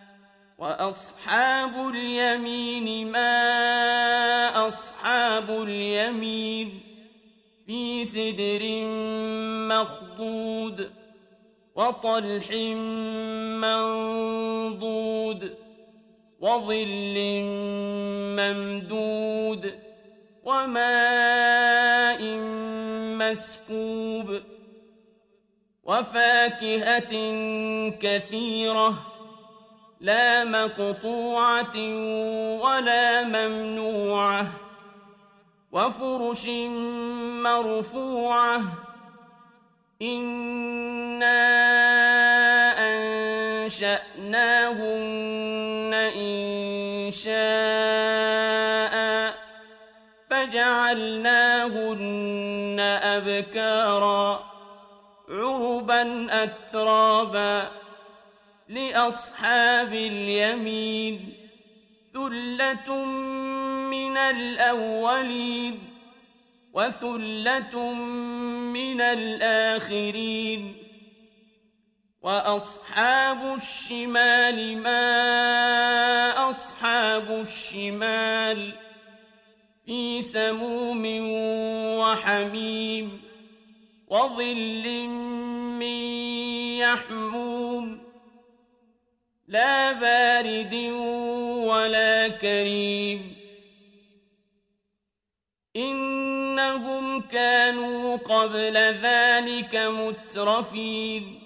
وأصحاب اليمين ما أصحاب اليمين في سدر مخضود وطلح منضود وظل ممدود وماء مسكوب وفاكهة كثيرة لا مقطوعة ولا ممنوعة وفرش مرفوعة إنا أنشأناهن إنشاء فجعلناهن أبكارا عربا أترابا لأصحاب اليمين ثلة من الأولين وثلة من الآخرين وأصحاب الشمال ما أصحاب الشمال في سموم وحميم وظل من يحموم لا بارد ولا كريم إنهم كانوا قبل ذلك مترفين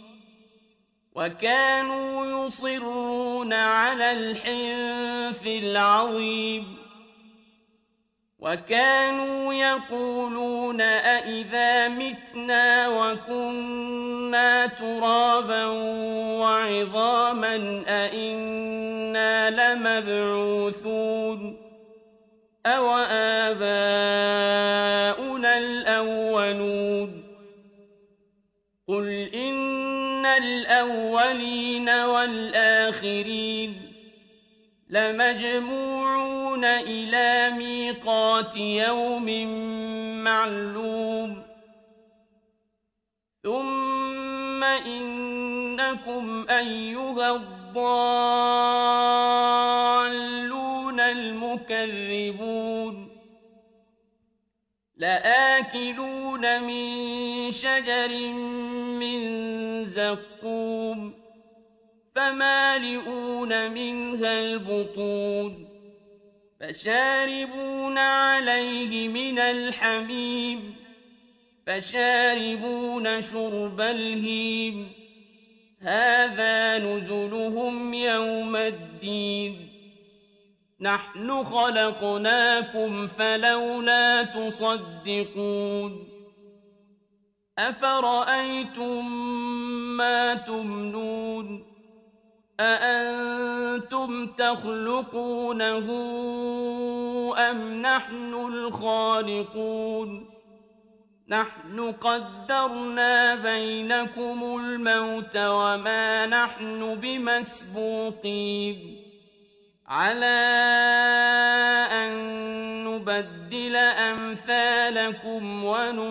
وكانوا يصرون على الحنث العظيم وكانوا يقولون أئذا متنا وكنا ترابا وعظاما أئنا لمبعوثون أو آباؤنا الأولون قل إن الأولين والآخرين لمجموعون إلى ميقات يوم معلوم ثم إنكم أيها الضالون المكذبون لآكلون من شجر من زقوم فمالئون منها البطون فشاربون عليه من الحميم فشاربون شرب الهيم هذا نزلهم يوم الدين نحن خلقناكم فلولا تصدقون أفرأيتم ما تمنون أأنتم تخلقونه أم نحن الخالقون نحن قدرنا بينكم الموت وما نحن بمسبوقين على أن نبدل أمثالكم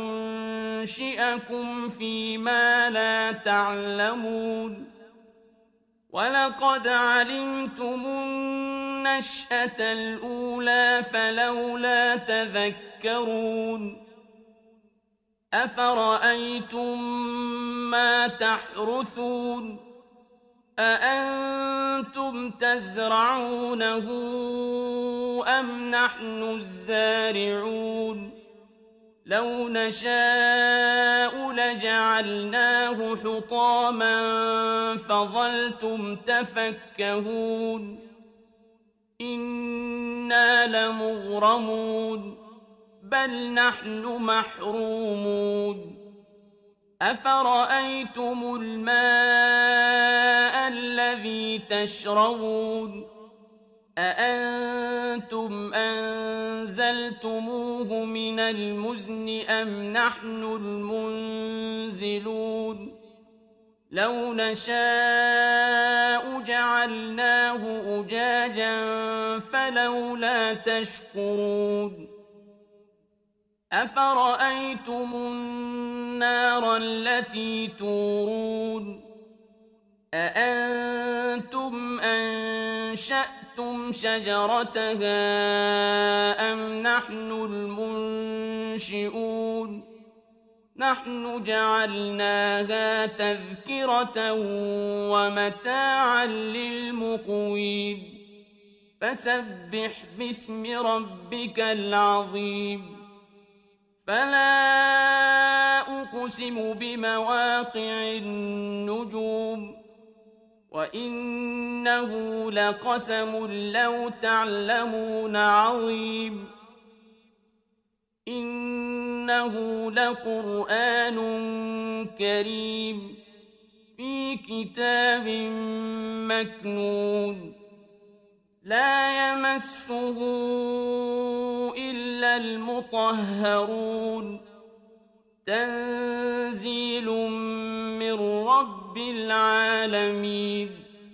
وننشئكم فيما لا تعلمون ولقد علمتم النشأة الأولى فلولا تذكرون أفرأيتم ما تحرثون أأنتم تزرعونه أم نحن الزارعون لو نشاء لجعلناه حطاما فظلتم تفكهون إنا لمغرمون بل نحن محرومون أفرأيتم الماء الذي تشربون أأنتم أنزلتموه من المزن أم نحن المنزلون لو نشاء جعلناه أجاجا فلولا تشكرون أفرأيتم النار التي تورون أأنتم أنشأتم شجرتها أم نحن المنشئون نحن جعلناها تذكرة ومتاعا للمقوين فسبح باسم ربك العظيم فلا أقسم بمواقع النجوم وإنه لقسم لو تعلمون عظيم إنه لقرآن كريم في كتاب مكنون لا يمسه إلا المطهرون تنزيل من رب العالمين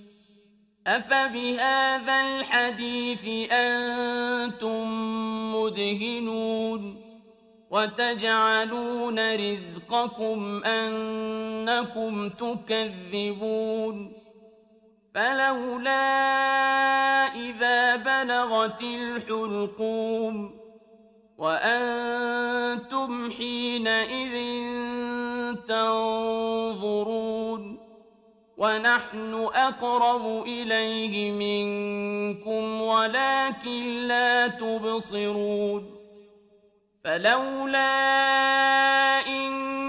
أفبهذا الحديث أنتم مدهنون وتجعلون رزقكم أنكم تكذبون فلولا إذا بلغت الحلقوم وأنتم حينئذ تنظرون ونحن أقرب إليه منكم ولكن لا تبصرون فلولا إن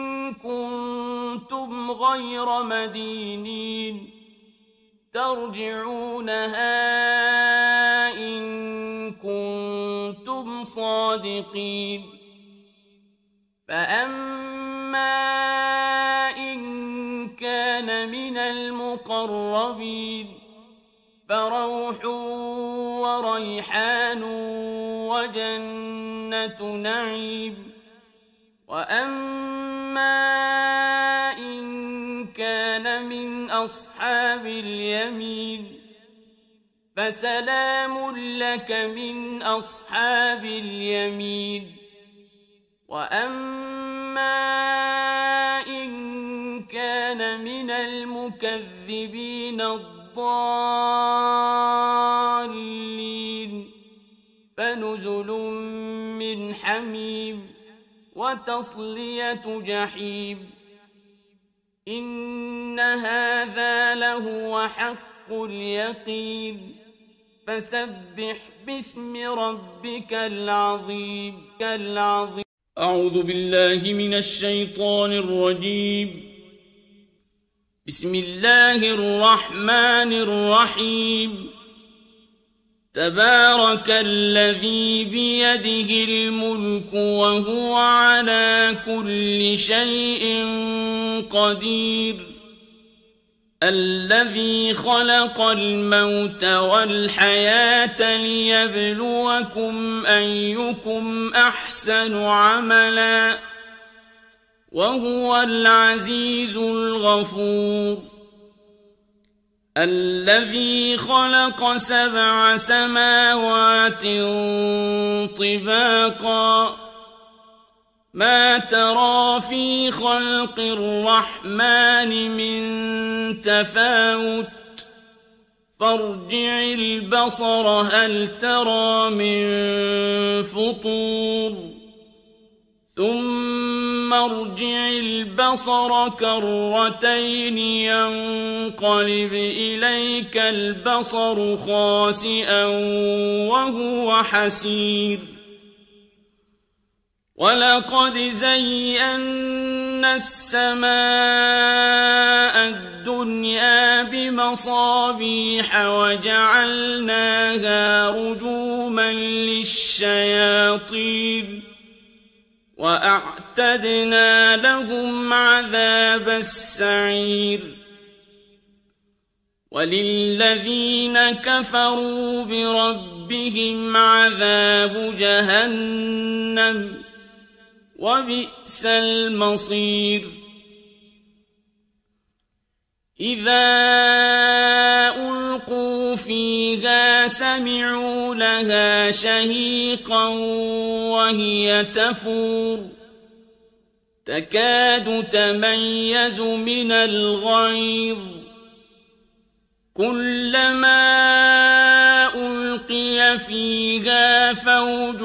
كنتم غير مدينين ترجعونها إن كنتم صادقين فأما إن كان من المقربين فروح وريحان وجنة نعيم وأما إن كان من أصحاب اليمين فسلام لك من أصحاب اليمين وأما إن كان من المكذبين الضالين فنزل من حميم وتصلية جحيم إن هذا لهو حق اليقين فسبح باسم ربك العظيم أعوذ بالله من الشيطان الرجيم بسم الله الرحمن الرحيم تبارك الذي بيده الملك وهو على كل شيء قدير الذي خلق الموت والحياة ليبلوكم أيكم أحسن عملا وهو العزيز الغفور الذي خلق 7 سماوات طباقا ما ترى في خلق الرحمن من تفاوت فارجع البصر هل ترى من فطور ثم ارجع البصر كرتين ينقلب إليك البصر خاسئا وهو حسير ولقد زينا السماء الدنيا بمصابيح وجعلناها رجوما للشياطين وأعتدنا لهم عذاب السعير وللذين كفروا بربهم عذاب جهنم وبئس المصير إذا ألقوا فيها سمعوا لها شهيقا وهي تفور تكاد تميز من الغيظ كلما ألقي فيها فوج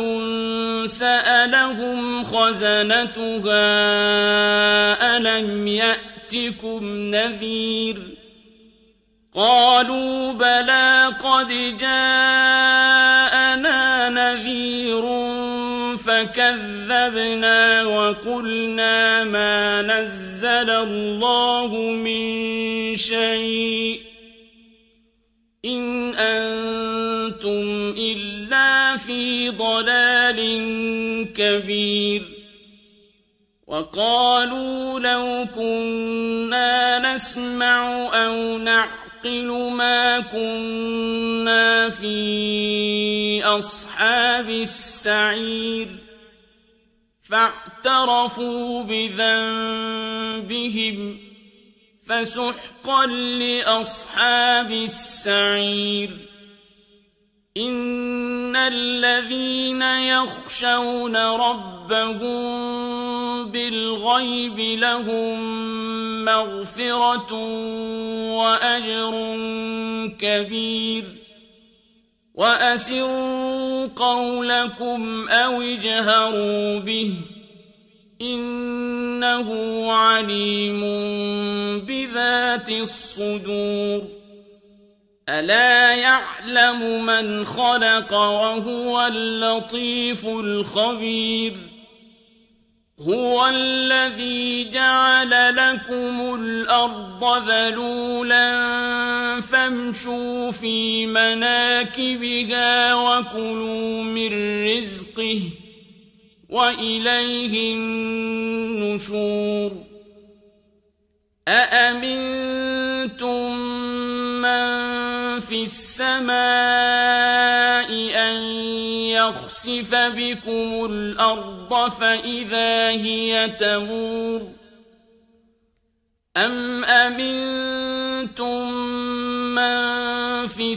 سألهم خزنتها ألم يأتكم نذير قالوا بلى قد جاءنا نذير فكذبنا وقلنا ما نزل الله من شيء إن أنتم إلا في ضلال كبير وقالوا لو كنا نسمع أو نعقل ما كنا في أصحاب السعير فاعترفوا بذنبهم فسحقا لأصحاب السعير إن الذين يخشون ربهم بالغيب لهم مغفرة وأجر كبير وأسروا قولكم أو اجهروا به إنه عليم بذات الصدور ألا يعلم من خلق وهو اللطيف الخبير هو الذي جعل لكم الأرض ذلولا فامشوا في مناكبها وكلوا من رزقه وإليه النشور أأمنتم من في السماء أن يخسف بكم الأرض فإذا هي تمور أم أمنتم من في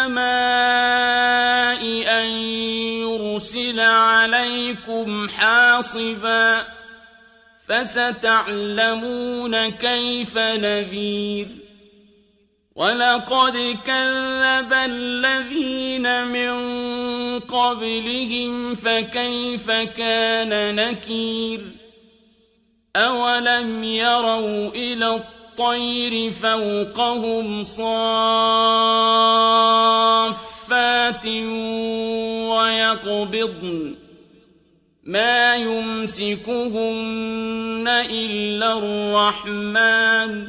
السماء أن يرسل عليكم حاصبا فستعلمون كيف نذير ولقد كذب الذين من قبلهم فكيف كان نكير أولم يروا إلى الطير فوقهم صافات ويقبضن ما يمسكهن إلا الرحمن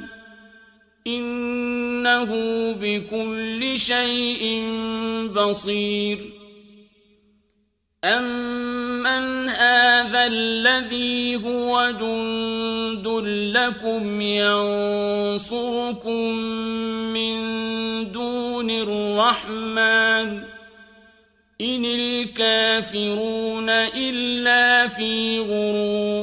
إنه بكل شيء بصير أَمَّنْ هَٰذَا الَّذِي هُوَ جُندٌ لَّكُمْ يَنصُرُكُم مِّن دُونِ الرَّحْمَٰنِ ۚ إِنِ الْكَافِرُونَ إِلَّا فِي غُرُورٍ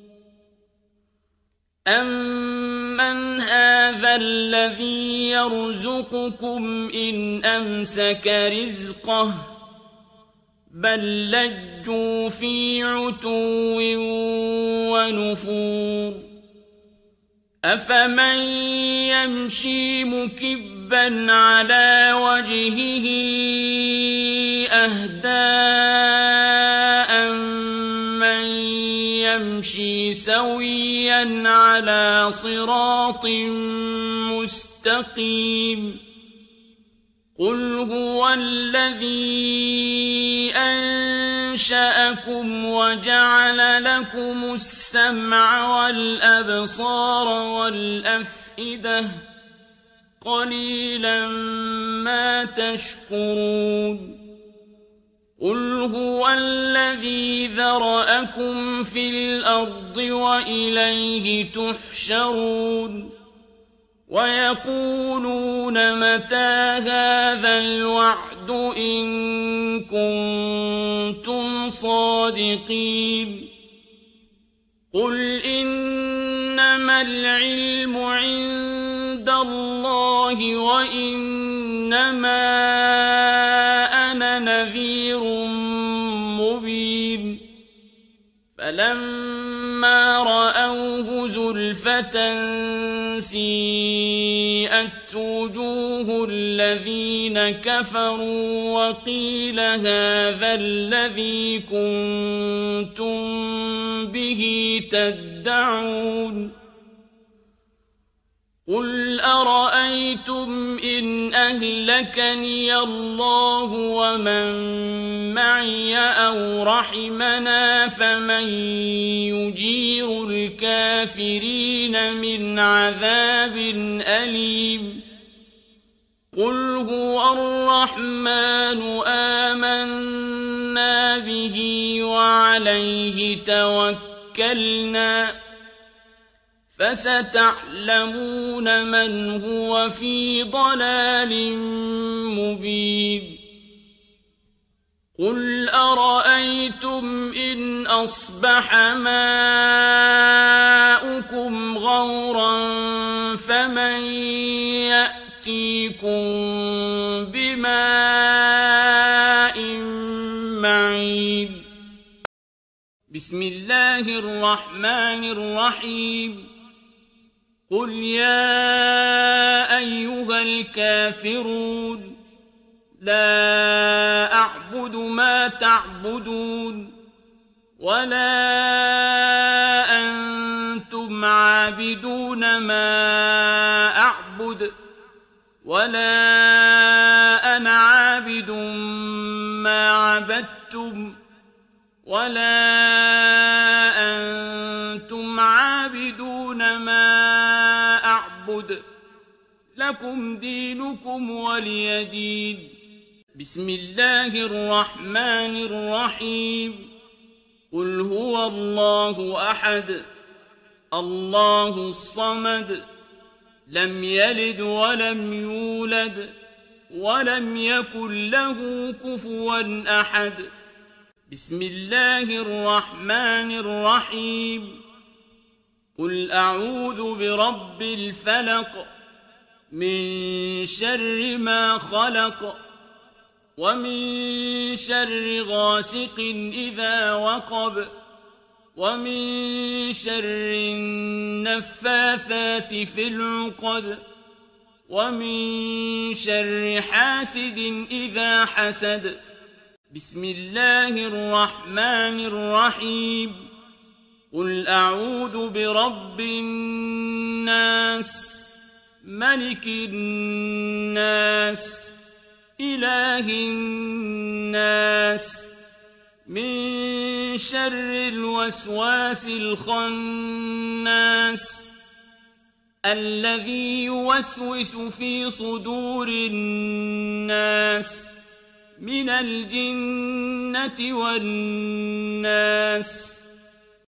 أَمَّنْ هَٰذَا الَّذِي يَرْزُقُكُمْ إِنْ أَمْسَكَ رِزْقَهُ ۚ بَل لَّجُّوا فِي عُتُوٍّ وَنُفُورٍ أَفَمَن يَمْشِي مُكِبًّا عَلَىٰ وَجْهِهِ أَهْدَىٰ أَمَّن يَمْشِي سَوِيًّا عَلَىٰ صِرَاطٍ مُّسْتَقِيمٍ قُلْ هُوَ الَّذِي أَنشَأَكُمْ وَجَعَلَ لَكُمُ السَّمْعَ وَالْأَبْصَارَ وَالْأَفْئِدَةَ ۖ قَلِيلًا مَّا تَشْكُرُونَ قُلْ هُوَ الَّذِي ذَرَأَكُمْ فِي الْأَرْضِ وَإِلَيْهِ تُحْشَرُونَ وَيَقُولُونَ مَتَىٰ هَٰذَا الْوَعْدُ إِن كُنتُمْ صَادِقِينَ قُلْ إِنَّمَا الْعِلْمُ عِندَ اللَّهِ وَإِنَّمَا أَنَا نَذِيرٌ مُّبِينٌ فَلَمَّا رَأَوْهُ زُلْفَةً سِيئَتْ وُجُوهُ الَّذِينَ كَفَرُوا وَقِيلَ هَٰذَا الَّذِي كُنتُم بِهِ تَدَّعُونَ قُلْ أَرَأَيْتُمْ إِنْ أَهْلَكَنِيَ اللَّهُ وَمَن مَّعِيَ أَوْ رَحِمَنَا فَمَن يُجِيرُ الْكَافِرِينَ مِنْ عَذَابٍ أَلِيمٍ قُلْ هُوَ الرَّحْمَٰنُ آمَنَّا بِهِ وَعَلَيْهِ تَوَكَّلْنَا فَسَتَعْلَمُونَ مَنْ هُوَ فِي ضَلَالٍ مُّبِينٍ قُلْ أَرَأَيْتُمْ إِنْ أَصْبَحَ مَاؤُكُمْ غَوْرًا فَمَن يَأْتِيكُم بِمَاءٍ مَّعِينٍ بسم الله الرحمن الرحيم قُلْ يَا أَيُّهَا الْكَافِرُونَ لَا أَعْبُدُ مَا تَعْبُدُونَ وَلَا أَنتُمْ عَابِدُونَ مَا أَعْبُدُ وَلَا أَنَا عَابِدٌ مَّا عَبَدتُّمْ وَلَا أَنتُمْ عَابِدُونَ مَا أَعْبُدُ لَكُمْ دِينُكُمْ وَلِيَ دِينِ بسم الله الرحمن الرحيم قُلْ هُوَ اللَّهُ أَحَدٌ اللَّهُ الصَّمَدُ لَمْ يَلِدْ وَلَمْ يُولَدْ وَلَمْ يَكُن لَّهُ كُفُوًا أَحَدٌ بسم الله الرحمن الرحيم قُلْ أَعُوذُ بِرَبِّ الْفَلَقِ مِن شَرِّ مَا خَلَقَ وَمِن شَرِّ غَاسِقٍ إِذَا وَقَبَ وَمِن شَرِّ النَّفَّاثَاتِ فِي الْعُقَدِ وَمِن شَرِّ حَاسِدٍ إِذَا حَسَدَ بسم الله الرحمن الرحيم قُلْ أَعُوذُ بِرَبِّ النَّاسِ مَلِكِ النَّاسِ إِلَٰهِ النَّاسِ مِن شَرِّ الْوَسْوَاسِ الْخَنَّاسِ الَّذِي يُوَسْوِسُ فِي صُدُورِ النَّاسِ من الجنة والناس